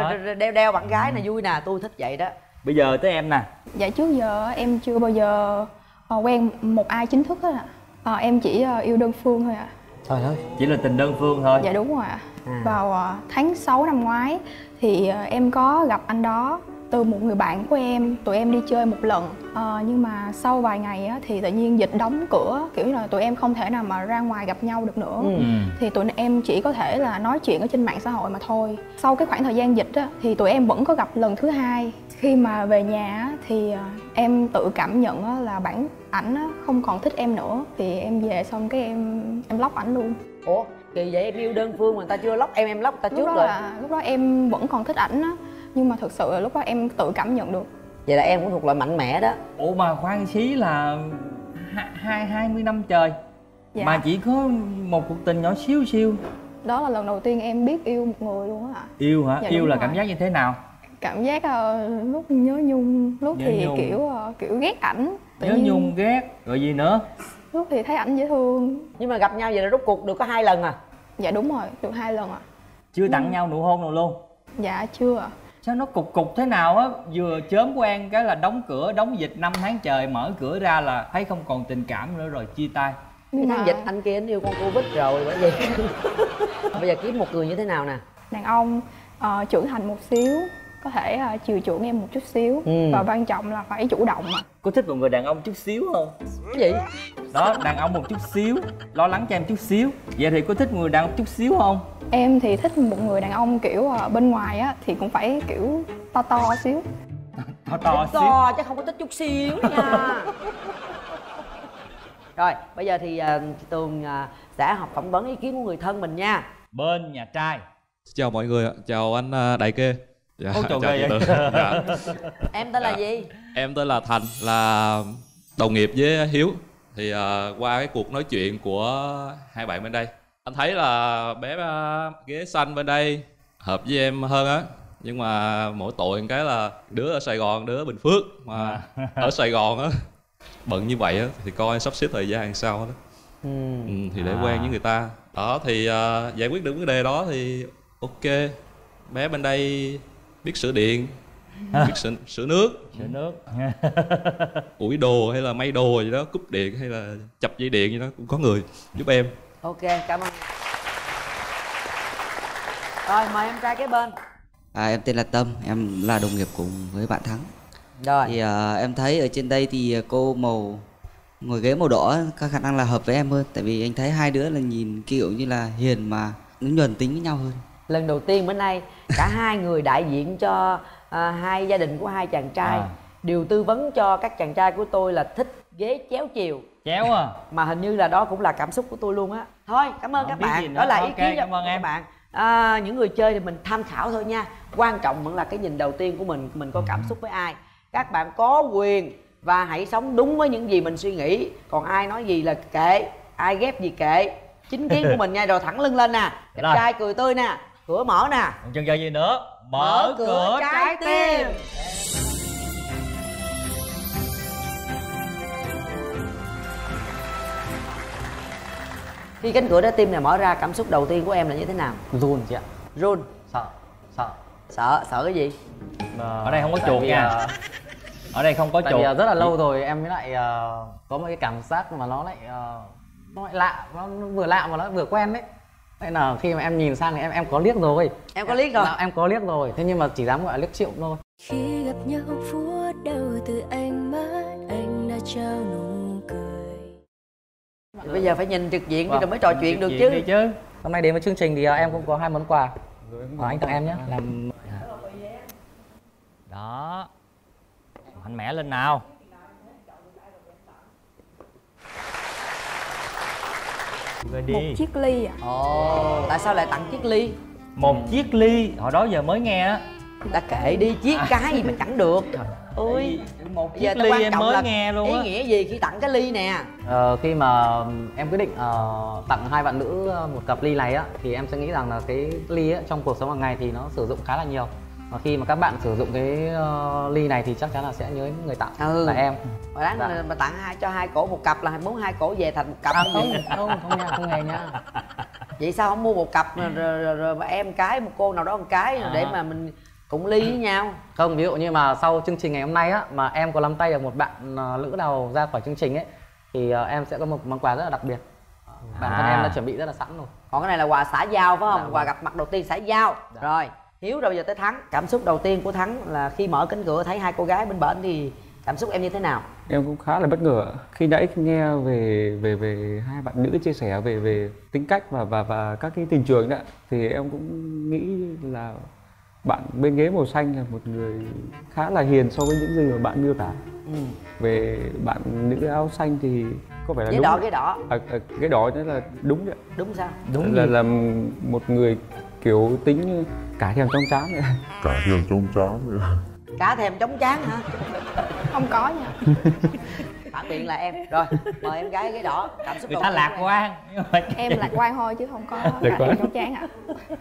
đeo bạn gái này vui nè, tôi thích vậy đó. Bây giờ tới em nè. Dạ trước giờ em chưa bao giờ quen một ai chính thức hết ạ. Em chỉ yêu đơn phương thôi ạ. Trời ơi, chỉ là tình đơn phương thôi. Dạ đúng rồi ạ. Vào tháng 6 năm ngoái thì em có gặp anh đó từ một người bạn của em. Tụi em đi chơi một lần nhưng mà sau vài ngày á, thì tự nhiên dịch đóng cửa, kiểu như là tụi em không thể nào mà ra ngoài gặp nhau được nữa. Thì tụi em chỉ có thể là nói chuyện ở trên mạng xã hội mà thôi. Sau cái khoảng thời gian dịch á, thì tụi em vẫn có gặp lần thứ hai. Khi mà về nhà á, thì em tự cảm nhận á, là ảnh á, không còn thích em nữa. Thì em về xong cái em block ảnh luôn. Ủa kỳ vậy, em yêu đơn phương mà người ta chưa block em block người ta trước rồi. Lúc đó em vẫn còn thích ảnh á, nhưng mà thực sự là lúc đó em tự cảm nhận được. Vậy là em cũng thuộc loại mạnh mẽ đó. Ủa mà khoan xí là 20 năm trời mà chỉ có một cuộc tình nhỏ xíu xíu. Đó là lần đầu tiên em biết yêu một người luôn á ạ. Yêu hả? Dạ, yêu là rồi. cảm giác như thế nào? Cảm giác lúc nhớ nhung, lúc Nhớ thì nhung. kiểu ghét ảnh. Nhớ nhung ghét, rồi gì nữa? Lúc thì thấy ảnh dễ thương. Nhưng mà gặp nhau vậy là rốt cuộc được có 2 lần à? Dạ đúng rồi, được 2 lần ạ. Chưa tặng nhau nụ hôn nào luôn? Dạ chưa ạ. Sao nó cục thế nào á, vừa chớm quen cái là đóng cửa, đóng dịch 5 tháng trời, mở cửa ra là thấy không còn tình cảm nữa rồi chia tay. Cái tháng dịch anh kia anh yêu con Covid rồi bởi vậy. Bây giờ kiếm một người như thế nào nè? Đàn ông trưởng thành một xíu, có thể chiều chuộng em một chút xíu. Và quan trọng là phải chủ động mà. Có thích một người đàn ông chút xíu không? Cái gì? Đó, đàn ông một chút xíu, lo lắng cho em chút xíu. Vậy thì có thích người đàn ông chút xíu không? Em thì thích một người đàn ông kiểu bên ngoài á thì cũng phải kiểu to xíu. To xíu. To chứ không có thích chút xíu nha. Rồi, bây giờ thì chị Tường sẽ học phỏng vấn ý kiến của người thân mình nha. Bên nhà trai. Chào mọi người ạ, chào anh Đại Kê. Dạ, chào chị Tường. Dạ. Em tên là gì? Em tên là Thành, là đồng nghiệp với Hiếu. Thì qua cái cuộc nói chuyện của hai bạn bên đây, anh thấy là bé ghế xanh bên đây hợp với em hơn á. Nhưng mà mỗi tội một cái là đứa ở Sài Gòn, đứa ở Bình Phước. Mà ở Sài Gòn á, bận như vậy á, thì coi sắp xếp thời gian sao đó. Thì để quen với người ta. Đó thì giải quyết được vấn đề đó thì ok. Bé bên đây biết sửa điện, biết sửa nước, ủi đồ hay là may đồ gì đó, cúp điện hay là chập dây điện gì đó cũng có người giúp em. Ok, cảm ơn. Rồi mời em trai kế bên. Em tên là Tâm, em là đồng nghiệp cùng với bạn Thắng. Rồi. Thì em thấy ở trên đây thì cô màu ngồi ghế màu đỏ có khả năng là hợp với em hơn. Tại vì anh thấy hai đứa là nhìn kiểu như là hiền mà nó nhuần tính với nhau hơn. Lần đầu tiên bữa nay cả hai người đại diện cho hai gia đình của hai chàng trai đều tư vấn cho các chàng trai của tôi là thích ghế chéo chiều. Chéo à? Mà hình như là đó cũng là cảm xúc của tôi luôn á. Thôi cảm ơn các bạn, đó là ý kiến của các bạn. Những người chơi thì mình tham khảo thôi nha. Quan trọng vẫn là cái nhìn đầu tiên của mình có cảm xúc với ai. Các bạn có quyền và hãy sống đúng với những gì mình suy nghĩ. Còn ai nói gì là kệ, ai ghép gì kệ. Chính kiến của mình nha, rồi thẳng lưng lên nè. Đẹp trai cười tươi nè, cửa mở nè. Còn chân chơi gì nữa? Mở cửa trái tim. Khi cánh cửa trái tim này mở ra, cảm xúc đầu tiên của em là như thế nào? Run chị ạ. Run. Sợ Sợ cái gì? Ở đây không có chuột nha. Ở đây không có chuột. Tại vì rất là lâu rồi em mới lại có một cái cảm giác mà nó lại lạ, nó vừa lạ mà nó vừa quen đấy. Nên là khi mà em nhìn sang thì em có liếc rồi. Em có liếc rồi? Em có liếc rồi, thế nhưng mà chỉ dám gọi là liếc triệu thôi. Khi gặp nhau phút đầu từ ánh mắt anh đã trao nụ cười. Bây giờ phải nhìn trực diện đi rồi mới trò chuyện được chứ. Hôm nay đến với chương trình thì em cũng có 2 món quà. Anh tặng em nhé. Đó. Mạnh mẽ lên nào. Một chiếc ly à? Ồ, tại sao lại tặng chiếc ly? Một chiếc ly, hồi đó giờ mới nghe á. Đã kệ đi, chiếc cái gì mà chẳng được. Ôi, một chiếc ly em mới nghe luôn á. Ý nghĩa gì khi tặng cái ly nè? Khi mà em quyết định tặng hai bạn nữ một cặp ly này á, thì em sẽ nghĩ rằng là cái ly á, trong cuộc sống hàng ngày thì nó sử dụng khá là nhiều. Và khi mà các bạn sử dụng cái ly này thì chắc chắn là sẽ nhớ người tặng là em. Mà đáng mà tặng cho hai cổ một cặp là muốn hai cổ về thành một cặp không hề nha. Vậy sao không mua một cặp rồi em cái, một cô nào đó một cái để mà mình cùng ly với nhau? Không, ví dụ như mà sau chương trình ngày hôm nay á mà em có nắm tay được một bạn nữ nào ra khỏi chương trình ấy thì em sẽ có một món quà rất là đặc biệt. Bản thân em đã chuẩn bị rất là sẵn rồi. Còn cái này là quà xã giao phải không? Quà gặp mặt đầu tiên xã giao. Rồi, Hiếu rồi giờ tới Thắng. Cảm xúc đầu tiên của Thắng là khi mở cánh cửa thấy hai cô gái bên bển thì cảm xúc em như thế nào? Em cũng khá là bất ngờ. Khi nãy nghe về hai bạn nữ chia sẻ về tính cách và các cái tình trường đó, thì em cũng nghĩ là bạn bên ghế màu xanh là một người khá là hiền so với những gì mà bạn miêu tả. Về bạn nữ áo xanh thì có vẻ là ghế đúng. Đỏ, ghế đỏ. Ghế đỏ đó là đúng đấy. Đúng sao? Đúng là một người kiểu tính cả thèm trong chán vậy. Cả thèm trong chán vậy. Cả thèm chống chán hả? Không có nha. Phản biện là em. Rồi, mời em gái ghế đỏ. Cảm xúc người ta lạc quan. Em lạc quan thôi chứ không có cả thèm trong chán ạ.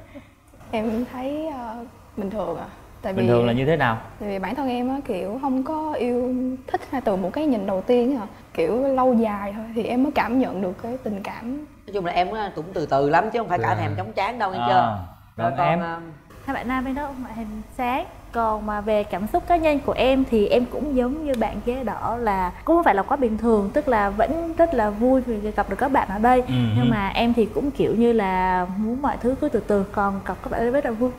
Em thấy bình thường ạ. Tại bình thường là như thế nào? Tại vì bản thân em á kiểu không có yêu thích hay từ một cái nhìn đầu tiên à, kiểu lâu dài thôi thì em mới cảm nhận được cái tình cảm. Nói chung là em cũng từ từ lắm chứ không phải cả thèm chống chán đâu, nghe chưa? Rồi còn hai bạn nam bên đó ngoại hình sáng. Còn mà về cảm xúc cá nhân của em thì em cũng giống như bạn ghế đỏ là cũng không phải là quá bình thường, tức là vẫn rất là vui vì gặp được các bạn ở đây. Nhưng mà em thì cũng kiểu như là muốn mọi thứ cứ từ từ, còn gặp các bạn rất là vui.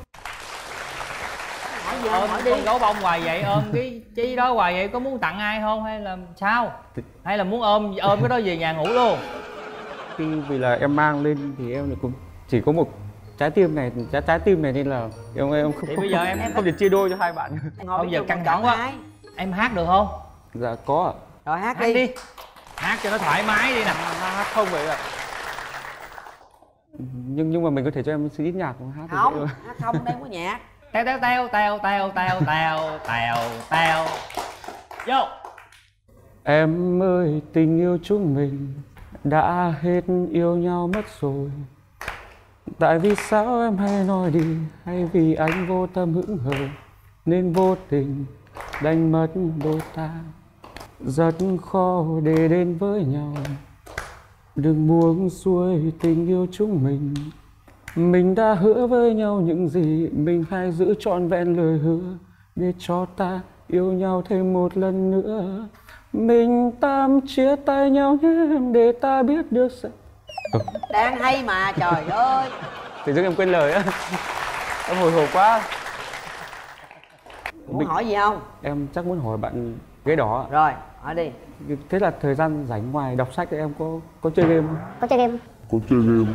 Ôm con gấu bông hoài vậy, ôm cái chi đó hoài vậy, có muốn tặng ai không hay là sao? Hay là muốn ôm cái đó về nhà ngủ luôn? Vì là em mang lên thì em cũng chỉ có một trái tim này nên là em không bây giờ em không thể chia đôi cho hai bạn. Bây giờ căng thẳng quá. Em hát được không? Dạ có ạ. Rồi hát đi. Hát cho nó thoải mái đi nè. Hát không vậy ạ. Nhưng mà mình có thể cho em xin ít nhạc hát. Không, hát không, đây có nhạc. Teo teo teo teo teo teo teo teo teo. Vô. Em ơi, tình yêu chúng mình đã hết yêu nhau mất rồi. Tại vì sao em hay nói đi, hay vì anh vô tâm hững hờ nên vô tình đánh mất đôi ta. Rất khó để đến với nhau, đừng buông xuôi tình yêu chúng mình. Mình đã hứa với nhau những gì, mình hãy giữ trọn vẹn lời hứa để cho ta yêu nhau thêm một lần nữa. Mình tạm chia tay nhau nhé để ta biết được sẽ... Đang hay mà, trời ơi. Tự dưng em quên lời á. Em hồi hộp quá. Muốn hỏi gì không? Em chắc muốn hỏi bạn ghế đỏ. Rồi, Hỏi đi. Thế là thời gian rảnh ngoài đọc sách thì em có chơi game không? Có chơi game. Có chơi game.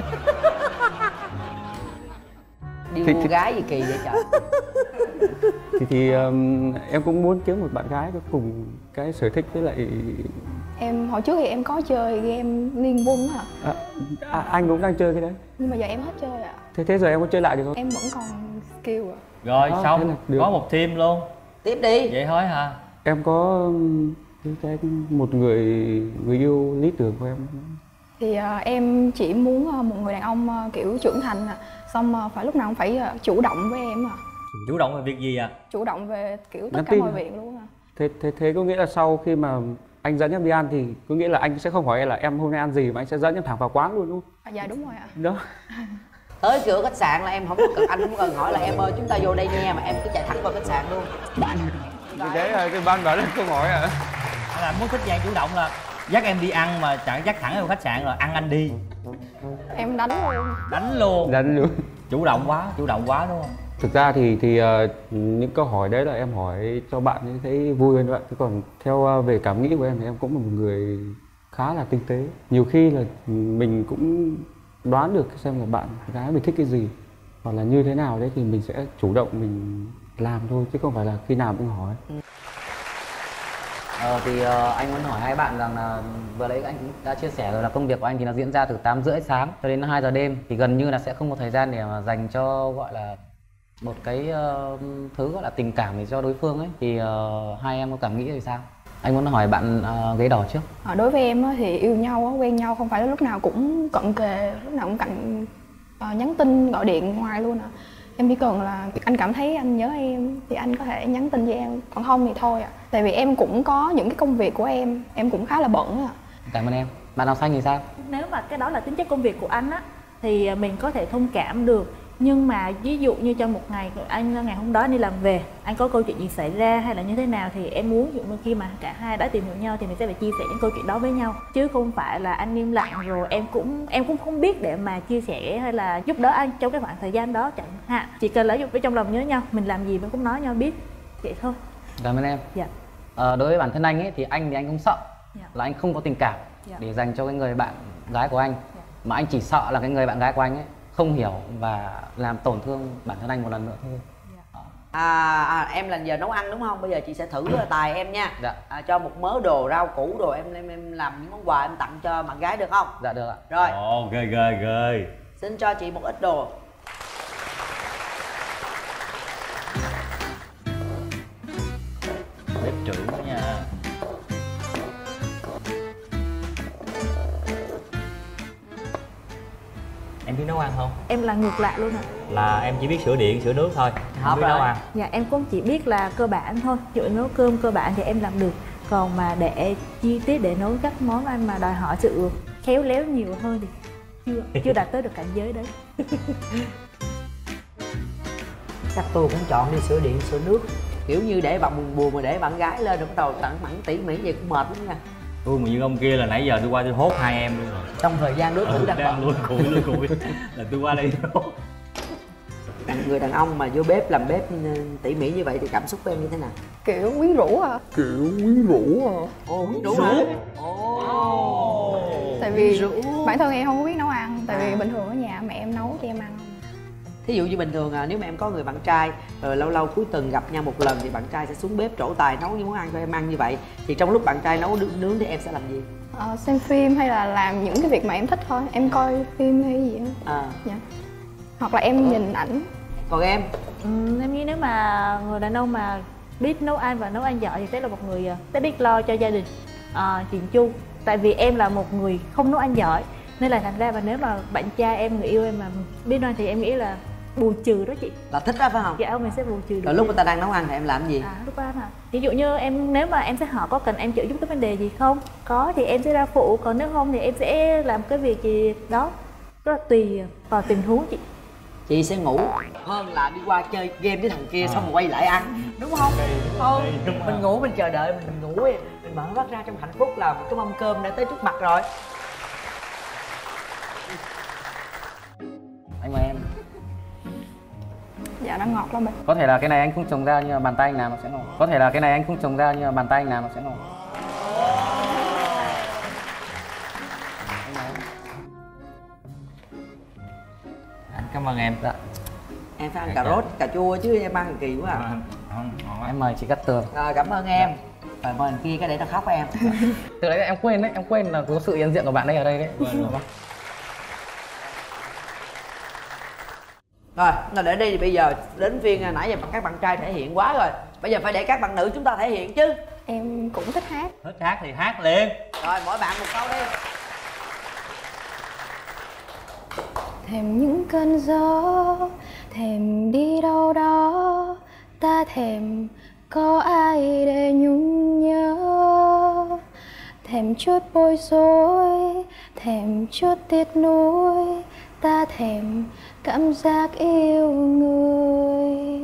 Điêu gái gì kỳ vậy trời. Thì em cũng muốn kiếm một bạn gái có cùng cái sở thích với lại. Em hồi trước thì em có chơi game Liên Quân hả? Anh cũng đang chơi cái đấy. Nhưng mà giờ em hết chơi ạ. Thế giờ em có chơi lại được không? Em vẫn còn skill ạ. Rồi xong có một team luôn. Tiếp đi. Vậy thôi hả? Em có một người yêu lý tưởng của em. Thì em chỉ muốn một người đàn ông kiểu trưởng thành xong phải lúc nào cũng phải chủ động với em à. Chủ động về việc gì à? Chủ động về kiểu tất Nhắn cả tin mọi à? việc luôn à. Thế có nghĩa là sau khi mà anh dẫn em đi ăn thì có nghĩa là anh sẽ không hỏi em là em hôm nay ăn gì mà anh sẽ dẫn em thẳng vào quán luôn đúng không? Dạ đúng rồi ạ. Đó. Tới cửa khách sạn là em không có cần, anh không cần hỏi là em ơi chúng ta vô đây nha, mà em cứ chạy thẳng vào khách sạn luôn. Thế là cái ban bảo là không hỏi à? Là muốn thích dạng chủ động là dắt em đi ăn mà chẳng dắt thẳng vào khách sạn rồi ăn anh đi. Em đánh luôn. Đánh luôn. Chủ động quá đúng không? Thực ra thì những câu hỏi đấy là em hỏi cho bạn ấy thấy vui hơn vậy. Chứ còn theo về cảm nghĩ của em thì em cũng là một người khá là tinh tế. Nhiều khi là mình cũng đoán được xem là bạn gái mình thích cái gì hoặc là như thế nào đấy thì mình sẽ chủ động mình làm thôi chứ không phải là khi nào cũng hỏi. Anh muốn hỏi hai bạn rằng là vừa nãy anh cũng đã chia sẻ rồi là công việc của anh thì nó diễn ra từ 8:30 sáng cho đến 2 giờ đêm, thì gần như là sẽ không có thời gian để mà dành cho gọi là một cái thứ gọi là tình cảm để cho đối phương ấy, thì hai em có cảm nghĩ thì sao? Anh muốn hỏi bạn ghế đỏ trước. Đối với em thì yêu nhau, quen nhau không phải là lúc nào cũng cận kề, lúc nào cũng nhắn tin gọi điện ngoài luôn à. Em chỉ cần là anh cảm thấy anh nhớ em thì anh có thể nhắn tin với em, còn không thì thôi ạ. Tại vì em cũng có những cái công việc của em cũng khá là bận ạ. Cảm ơn em. Bạn áo xanh thì sao? Nếu mà cái đó là tính chất công việc của anh á thì mình có thể thông cảm được. Nhưng mà ví dụ như trong một ngày anh ngày hôm đó đi làm về, anh có câu chuyện gì xảy ra hay là như thế nào thì em muốn khi mà cả hai đã tìm hiểu nhau thì mình sẽ phải chia sẻ những câu chuyện đó với nhau, chứ không phải là anh im lặng rồi em cũng không biết để mà chia sẻ hay là giúp đỡ anh trong cái khoảng thời gian đó chẳng hạn. Chỉ cần là với trong lòng nhớ nhau, mình làm gì mình cũng nói nhau biết vậy thôi. Cảm ơn em. Dạ. Đối với bản thân anh ấy thì anh không sợ là anh không có tình cảm để dành cho cái người bạn gái của anh, mà anh chỉ sợ là cái người bạn gái của anh ấy không hiểu và làm tổn thương bản thân anh một lần nữa thôi. Em là giờ nấu ăn đúng không? Bây giờ chị sẽ thử tài em nha. Dạ. Cho một mớ đồ rau củ đồ em làm những món quà em tặng cho bạn gái được không? Dạ được ạ. Rồi. Ồ, ghê. Xin cho chị một ít đồ. Bếp trưởng đó nha. Em biết nấu ăn không? Em là ngược lại luôn ạ. Là em chỉ biết sửa điện, sửa nước thôi, không biết nấu ăn. Dạ em cũng chỉ biết là cơ bản thôi. Ví dụ nấu cơm cơ bản thì em làm được. Còn mà để chi tiết để nấu các món ăn mà đòi hỏi sự khéo léo nhiều hơn thì chưa đạt tới được cảnh giới đấy. Chắc tôi cũng chọn đi sửa điện, sửa nước. Kiểu như để bạn buồn mà để bạn gái lên rồi bắt đầu tặng mẫn tỉ mỉ vậy cũng mệt lắm nha. Tôi mà như ông kia là nãy giờ tôi qua tôi hốt hai em luôn rồi. Trong thời gian đối thủ đang bận luôn cùi là tôi qua đây hốt. Người đàn ông mà vô bếp làm bếp tỉ mỉ như vậy thì cảm xúc của em như thế nào? Kiểu quyến rũ à. Quyến rũ hả? Tại vì bản thân em không có biết nấu ăn. Tại vì bình thường ở nhà mẹ em nấu cho em ăn. Thí dụ như bình thường nếu mà em có người bạn trai rồi lâu lâu cuối tuần gặp nhau một lần thì bạn trai sẽ xuống bếp trổ tài nấu những món ăn cho em ăn như vậy, thì trong lúc bạn trai nấu nướng thì em sẽ làm gì? Xem phim hay là làm những cái việc mà em thích thôi. Em coi phim hay gì đó. Dạ. Hoặc là em nhìn ảnh. Còn em? Em nghĩ nếu mà người đàn ông mà biết nấu ăn và nấu ăn giỏi thì sẽ là một người sẽ biết lo cho gia đình, chỉnh chu. Tại vì em là một người không nấu ăn giỏi nên là thành ra và nếu mà bạn trai em, người yêu em mà biết nấu ăn thì em nghĩ là bù trừ đó chị. Là thích đó phải không? Dạ, mình sẽ bù trừ được. Rồi lúc người ta đang nấu ăn thì em làm gì? Lúc ăn hả? Ví dụ như em nếu mà em sẽ hỏi có cần em trợ giúp cái vấn đề gì không? Có thì em sẽ ra phụ, còn nếu không thì em sẽ làm cái việc gì đó. Rất là tùy vào tình huống chị. Chị sẽ ngủ hơn là đi qua chơi game với thằng kia xong rồi quay lại ăn, đúng không? Mình ngủ, mình chờ đợi, mình ngủ mình mở mắt ra trong hạnh phúc là cái mâm cơm đã tới trước mặt rồi. Anh mời em. Dạ nó ngọt lắm Có thể là cái này anh không trồng ra nhưng mà bàn tay anh làm nó sẽ ngọt. Có thể là cái này anh không trồng ra nhưng mà bàn tay anh làm nó sẽ ngọt. Cảm ơn em. Dạ. Em phải ăn cà rốt, cà chua chứ em ăn kỳ quá à. Em mời chị Cát Tường. Rồi, cảm ơn em. Rồi mời anh kia cái để nó khóc em. Từ đấy em quên đấy, em quên là có sự hiện diện của bạn đây ở đây đấy. Rồi, để đi thì bây giờ đến phiên nãy giờ các bạn trai thể hiện quá rồi. Bây giờ phải để các bạn nữ chúng ta thể hiện chứ. Em cũng thích hát. Thích hát thì hát liền. Rồi, mỗi bạn một câu đi. Thèm những cơn gió, thèm đi đâu đó, ta thèm có ai để nhung nhớ. Thèm chút bối rối, thèm chút tiếc nuối, ta thèm cảm giác yêu người.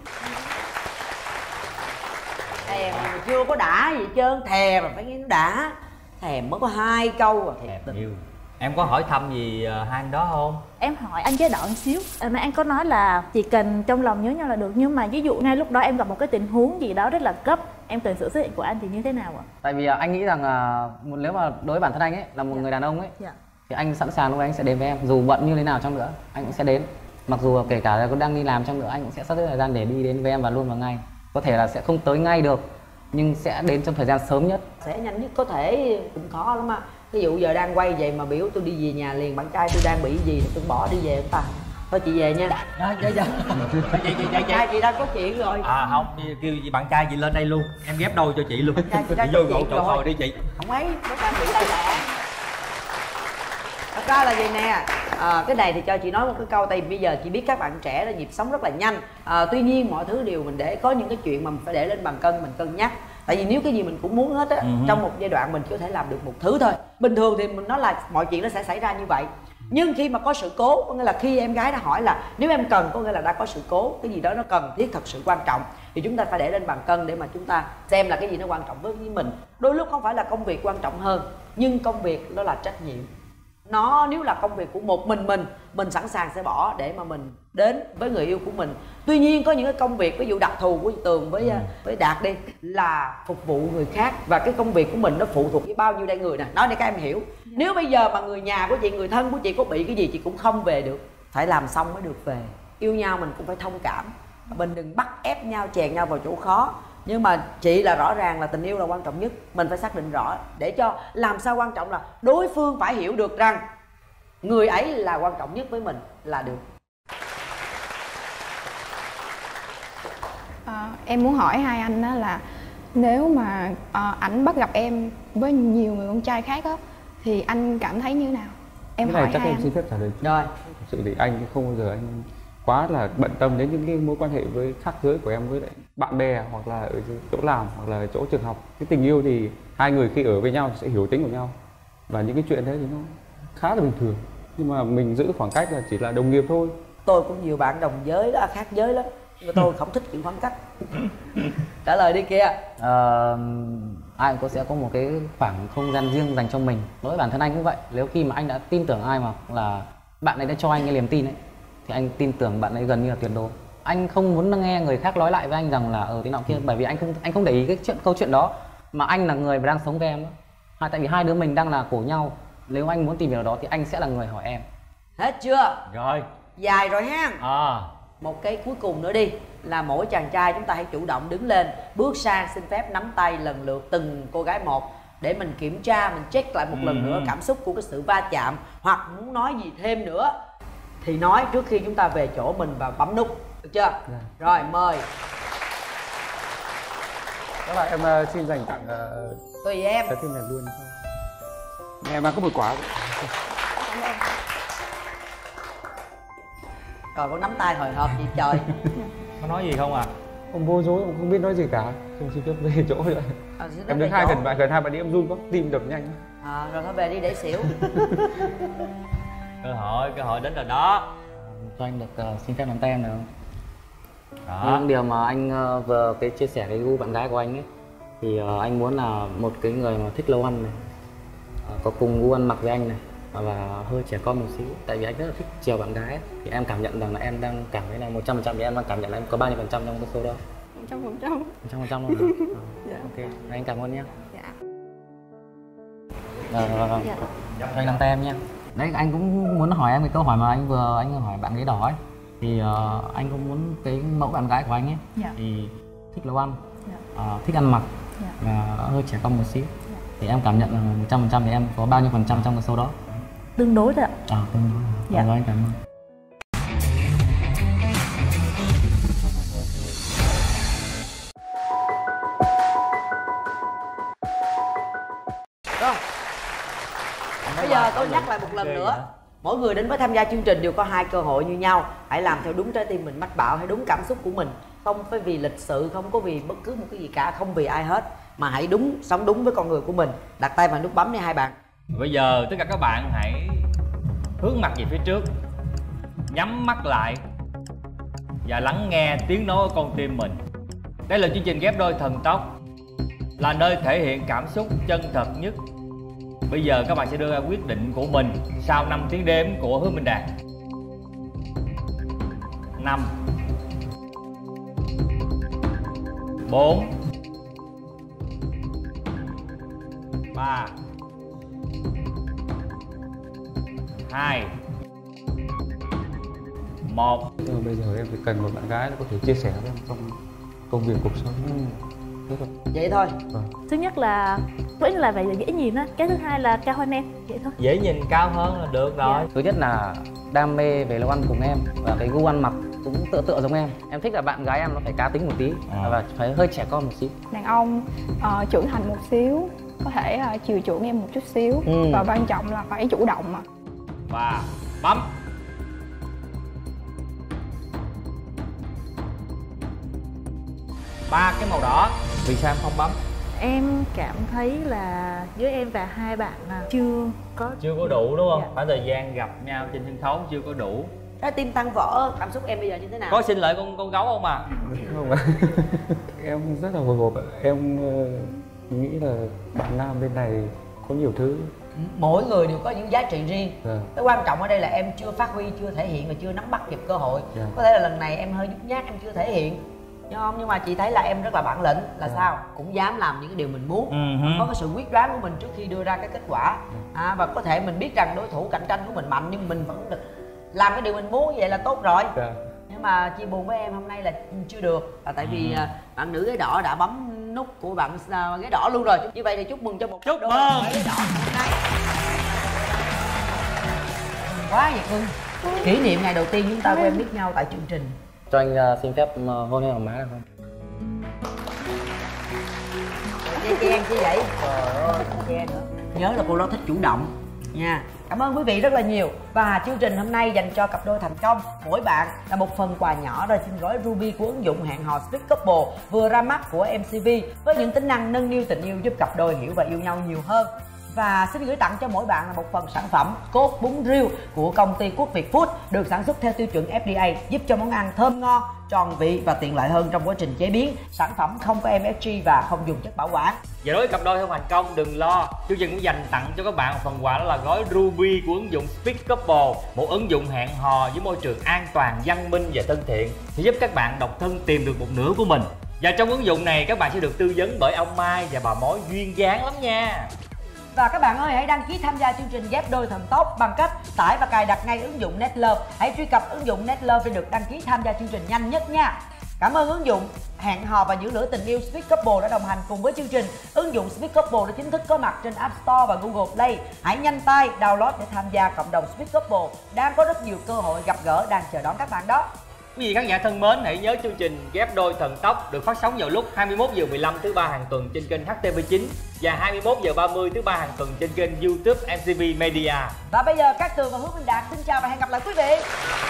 Thèm mà chưa có đã gì hết trơn, thèm mà phải nghe nó đã. Thèm mới có 2 câu à, thèm yêu. Em có hỏi thăm gì hai anh đó không? Em hỏi anh chế độ một xíu. Mà anh có nói là chỉ cần trong lòng nhớ nhau là được. Nhưng mà ví dụ ngay lúc đó em gặp một cái tình huống gì đó rất là cấp, em cần sự xuất hiện của anh thì như thế nào ạ? Tại vì anh nghĩ rằng nếu mà đối với bản thân anh ấy là một người đàn ông ấy, thì anh sẵn sàng lúc anh sẽ đến với em. Dù bận như thế nào chăng nữa, anh cũng sẽ đến. Mặc dù kể cả là có đang đi làm chăng nữa, anh cũng sẽ sắp xếp thời gian để đi đến với em và luôn vào ngay. Có thể là sẽ không tới ngay được, nhưng sẽ đến trong thời gian sớm nhất. Sẽ nhanh nhất có thể cũng khó lắm á. Ví dụ giờ đang quay vậy mà biểu tôi đi về nhà liền, bạn trai tôi đang bị gì thì tôi bỏ đi về không ta? Thôi chị về nha. Bạn trai chị đang có chuyện rồi. À không, kêu chị bạn trai chị lên đây luôn, em ghép đôi cho chị luôn. Chị vô gỗ chỗ ngồi đi chị. Không ấy, nó đang bị tai nạn. Thật ra là vậy nè, cái này thì cho chị nói một cái câu. Tại vì bây giờ chị biết các bạn trẻ là nhịp sống rất là nhanh. Tuy nhiên mọi thứ đều mình để có những cái chuyện mà mình phải để lên bàn cân, mình cân nhắc. Tại vì nếu cái gì mình cũng muốn hết á, trong một giai đoạn mình chỉ có thể làm được một thứ thôi. Bình thường thì mình nói là mọi chuyện nó sẽ xảy ra như vậy. Nhưng khi mà có sự cố, có nghĩa là khi em gái đã hỏi là nếu em cần, có nghĩa là đã có sự cố, cái gì đó nó cần thiết thật sự quan trọng, thì chúng ta phải để lên bàn cân để mà chúng ta xem là cái gì nó quan trọng với mình. Đôi lúc không phải là công việc quan trọng hơn, nhưng công việc đó là trách nhiệm. Nó nếu là công việc của một mình sẵn sàng sẽ bỏ để mà mình đến với người yêu của mình. Tuy nhiên có những cái công việc ví dụ đặc thù của Tường với Đạt đi là phục vụ người khác, và cái công việc của mình nó phụ thuộc với bao nhiêu đây người nè. Nói để các em hiểu, nếu bây giờ mà người nhà của chị, người thân của chị có bị cái gì chị cũng không về được, phải làm xong mới được về. Yêu nhau mình cũng phải thông cảm, mình đừng bắt ép nhau, chèn nhau vào chỗ khó. Nhưng mà chị là rõ ràng là tình yêu là quan trọng nhất. Mình phải xác định rõ để cho làm sao quan trọng là đối phương phải hiểu được rằng người ấy là quan trọng nhất với mình là được. Em muốn hỏi hai anh đó là nếu mà ảnh bắt gặp em với nhiều người con trai khác á thì anh cảm thấy như thế nào? Em cái này hỏi chắc hai em anh. xin phép trả lời. Rồi. Thực sự thì anh không bao giờ anh quá là bận tâm đến những cái mối quan hệ với khác giới của em với lại bạn bè, hoặc là ở chỗ làm, hoặc là ở chỗ trường học. Cái tình yêu thì hai người khi ở với nhau thì sẽ hiểu tính của nhau, và những cái chuyện đấy thì nó khá là bình thường. Nhưng mà mình giữ khoảng cách là chỉ là đồng nghiệp thôi. Tôi cũng nhiều bạn đồng giới đó, khác giới lắm, nhưng mà tôi không thích chuyện khoảng cách. Trả lời đi kia. Ai cũng sẽ có một cái khoảng không gian riêng dành cho mình. Đối với bản thân anh cũng vậy. Nếu khi mà anh đã tin tưởng ai mà là bạn ấy đã cho anh cái niềm tin ấy, thì anh tin tưởng bạn ấy gần như là tuyệt đối. Anh không muốn nghe người khác nói lại với anh rằng là thế nọ kia, bởi vì anh không để ý cái câu chuyện đó, mà anh là người mà đang sống với em đó. Tại vì hai đứa mình đang là của nhau. Nếu anh muốn tìm hiểu đó thì anh sẽ là người hỏi em. Hết chưa? Rồi. Dài rồi ha. Một cái cuối cùng nữa đi, là mỗi chàng trai chúng ta hãy chủ động đứng lên, bước sang xin phép nắm tay lần lượt từng cô gái một, để mình kiểm tra, mình check lại một lần nữa cảm xúc của cái sự va chạm, hoặc muốn nói gì thêm nữa thì nói trước khi chúng ta về chỗ mình và bấm nút, được chưa? Rồi, mời. Các bạn em xin dành tặng tùy em trái tim này luôn. Em mang có một quả. Còn có nắm tay hồi hộp gì trời. Có nói gì không à? Ông bối rối, ông không biết nói gì cả. Không xin phép về chỗ rồi. Em đứng gần hai bạn đi, em run quá, tim đập nhanh. Rồi thôi về đi để xỉu. Cơ hội đến rồi đó. Cho anh được xin phép nắm tay em được không? Đó. Những điều mà anh vừa chia sẻ cái gu bạn gái của anh ấy, thì anh muốn là một cái người mà thích nấu ăn này, có cùng gu ăn mặc với anh này, và hơi trẻ con một xíu. Tại vì anh rất là thích chiều bạn gái ấy. Thì em cảm nhận rằng là em đang cảm thấy là 100%, thì em đang cảm nhận là em có bao nhiêu phần trăm trong cái số đó? 100%. 100% luôn hả? Dạ. Ok, anh cảm ơn nhé. Dạ. Cho anh nắm tay em nhé. Đấy, anh cũng muốn hỏi em cái câu hỏi mà anh vừa hỏi bạn gái đỏ ấy. Thì anh cũng muốn cái mẫu bạn gái của anh ấy thì thích nấu ăn, thích ăn mặc và hơi trẻ con một xíu. Thì em cảm nhận là 100% thì em có bao nhiêu phần trăm trong cái số đó? Tương đối thôi ạ. Tương đối. Rồi, anh cảm ơn. Rồi. Bây giờ tôi nhắc lại một lần nữa. Mỗi người đến với tham gia chương trình đều có 2 cơ hội như nhau. Hãy làm theo đúng trái tim mình mách bảo, hãy đúng cảm xúc của mình. Không phải vì lịch sự, không có vì bất cứ một cái gì cả, không vì ai hết. Mà hãy đúng, sống đúng với con người của mình. Đặt tay vào nút bấm đi hai bạn. Bây giờ tất cả các bạn hãy hướng mặt về phía trước, nhắm mắt lại và lắng nghe tiếng nói của con tim mình. Đây là chương trình Ghép Đôi Thần Tốc, là nơi thể hiện cảm xúc chân thật nhất. Bây giờ các bạn sẽ đưa ra quyết định của mình sau 5 tiếng đếm của Hứa Minh Đạt. 5 4 3 2 1. Bây giờ em chỉ cần một bạn gái có thể chia sẻ với em trong công việc cuộc sống. Vậy thôi. Thứ nhất là vẫn là vậy, là dễ nhìn á. Cái thứ hai là cao hơn em, vậy thôi. Dễ nhìn cao hơn là được rồi. Thứ nhất là đam mê về nấu ăn cùng em và cái gu ăn mặc cũng tựa giống em. Em thích là bạn gái em nó phải cá tính một tí và phải hơi trẻ con một xíu. Đàn ông trưởng thành một xíu, có thể chiều chuộng em một chút xíu và quan trọng là phải chủ động mà. Và bấm. Ba cái màu đỏ. Vì sao em không bấm? Em cảm thấy là với em và hai bạn chưa có đủ đúng không? Khoảng thời gian gặp nhau trên sân khấu chưa có đủ. Trái tim tan vỡ, cảm xúc em bây giờ như thế nào? Có xin lỗi con gấu không à? Không ạ. Em rất là hồi hộp. Em nghĩ là bạn nam bên này có nhiều thứ. Mỗi người đều có những giá trị riêng. Cái quan trọng ở đây là em chưa phát huy, chưa thể hiện và chưa nắm bắt kịp cơ hội. Có thể là lần này em hơi nhút nhát, em chưa thể hiện. Nhưng mà chị thấy là em rất là bản lĩnh. Là sao? Cũng dám làm những cái điều mình muốn. Có cái sự quyết đoán của mình trước khi đưa ra cái kết quả. Và có thể mình biết rằng đối thủ cạnh tranh của mình mạnh, nhưng mình vẫn làm cái điều mình muốn, vậy là tốt rồi. Nhưng mà chia buồn với em hôm nay là chưa được, là tại vì bạn nữ ghế đỏ đã bấm nút của bạn ghế đỏ luôn rồi. Như vậy thì chúc mừng cho một chúc mừng ghế đỏ hôm nay. Quá vậy cưng. Kỷ niệm ngày đầu tiên chúng ta quen biết nhau tại chương trình. Cho anh xin phép hôn em vào má được không? Chen chứ vậy? Trời ơi, chen nữa. Nhớ là cô đó thích chủ động nha. Cảm ơn quý vị rất là nhiều. Và chương trình hôm nay dành cho cặp đôi thành công, mỗi bạn là một phần quà nhỏ rồi xin gói Ruby của ứng dụng hẹn hò Speak Couple vừa ra mắt của MCV với những tính năng nâng niu tình yêu giúp cặp đôi hiểu và yêu nhau nhiều hơn. Và xin gửi tặng cho mỗi bạn là một phần sản phẩm cốt bún riêu của công ty Quốc Việt Food, được sản xuất theo tiêu chuẩn FDA, giúp cho món ăn thơm ngon, tròn vị và tiện lợi hơn trong quá trình chế biến. Sản phẩm không có MSG và không dùng chất bảo quản. Và đối với cặp đôi không thành công đừng lo, chương trình cũng dành tặng cho các bạn một phần quà, đó là gói Ruby của ứng dụng Speak Couple, một ứng dụng hẹn hò với môi trường an toàn, văn minh và thân thiện, sẽ giúp các bạn độc thân tìm được một nửa của mình. Và trong ứng dụng này các bạn sẽ được tư vấn bởi ông Mai và bà mối duyên dáng lắm nha. Và các bạn ơi, hãy đăng ký tham gia chương trình Ghép Đôi Thần Tốc bằng cách tải và cài đặt ngay ứng dụng Netlove. Hãy truy cập ứng dụng Netlove để được đăng ký tham gia chương trình nhanh nhất nha. Cảm ơn ứng dụng hẹn hò và giữ lửa tình yêu Speak Couple đã đồng hành cùng với chương trình. Ứng dụng Speak Couple đã chính thức có mặt trên App Store và Google Play. Hãy nhanh tay download để tham gia cộng đồng Speak Couple. Đang có rất nhiều cơ hội gặp gỡ đang chờ đón các bạn đó. Quý vị khán giả thân mến, hãy nhớ chương trình Ghép Đôi Thần Tốc được phát sóng vào lúc 21h15 thứ ba hàng tuần trên kênh HTV9 và 21h30 thứ ba hàng tuần trên kênh YouTube MCV Media. Và bây giờ Cát Tường và Hứa Minh Đạt xin chào và hẹn gặp lại quý vị.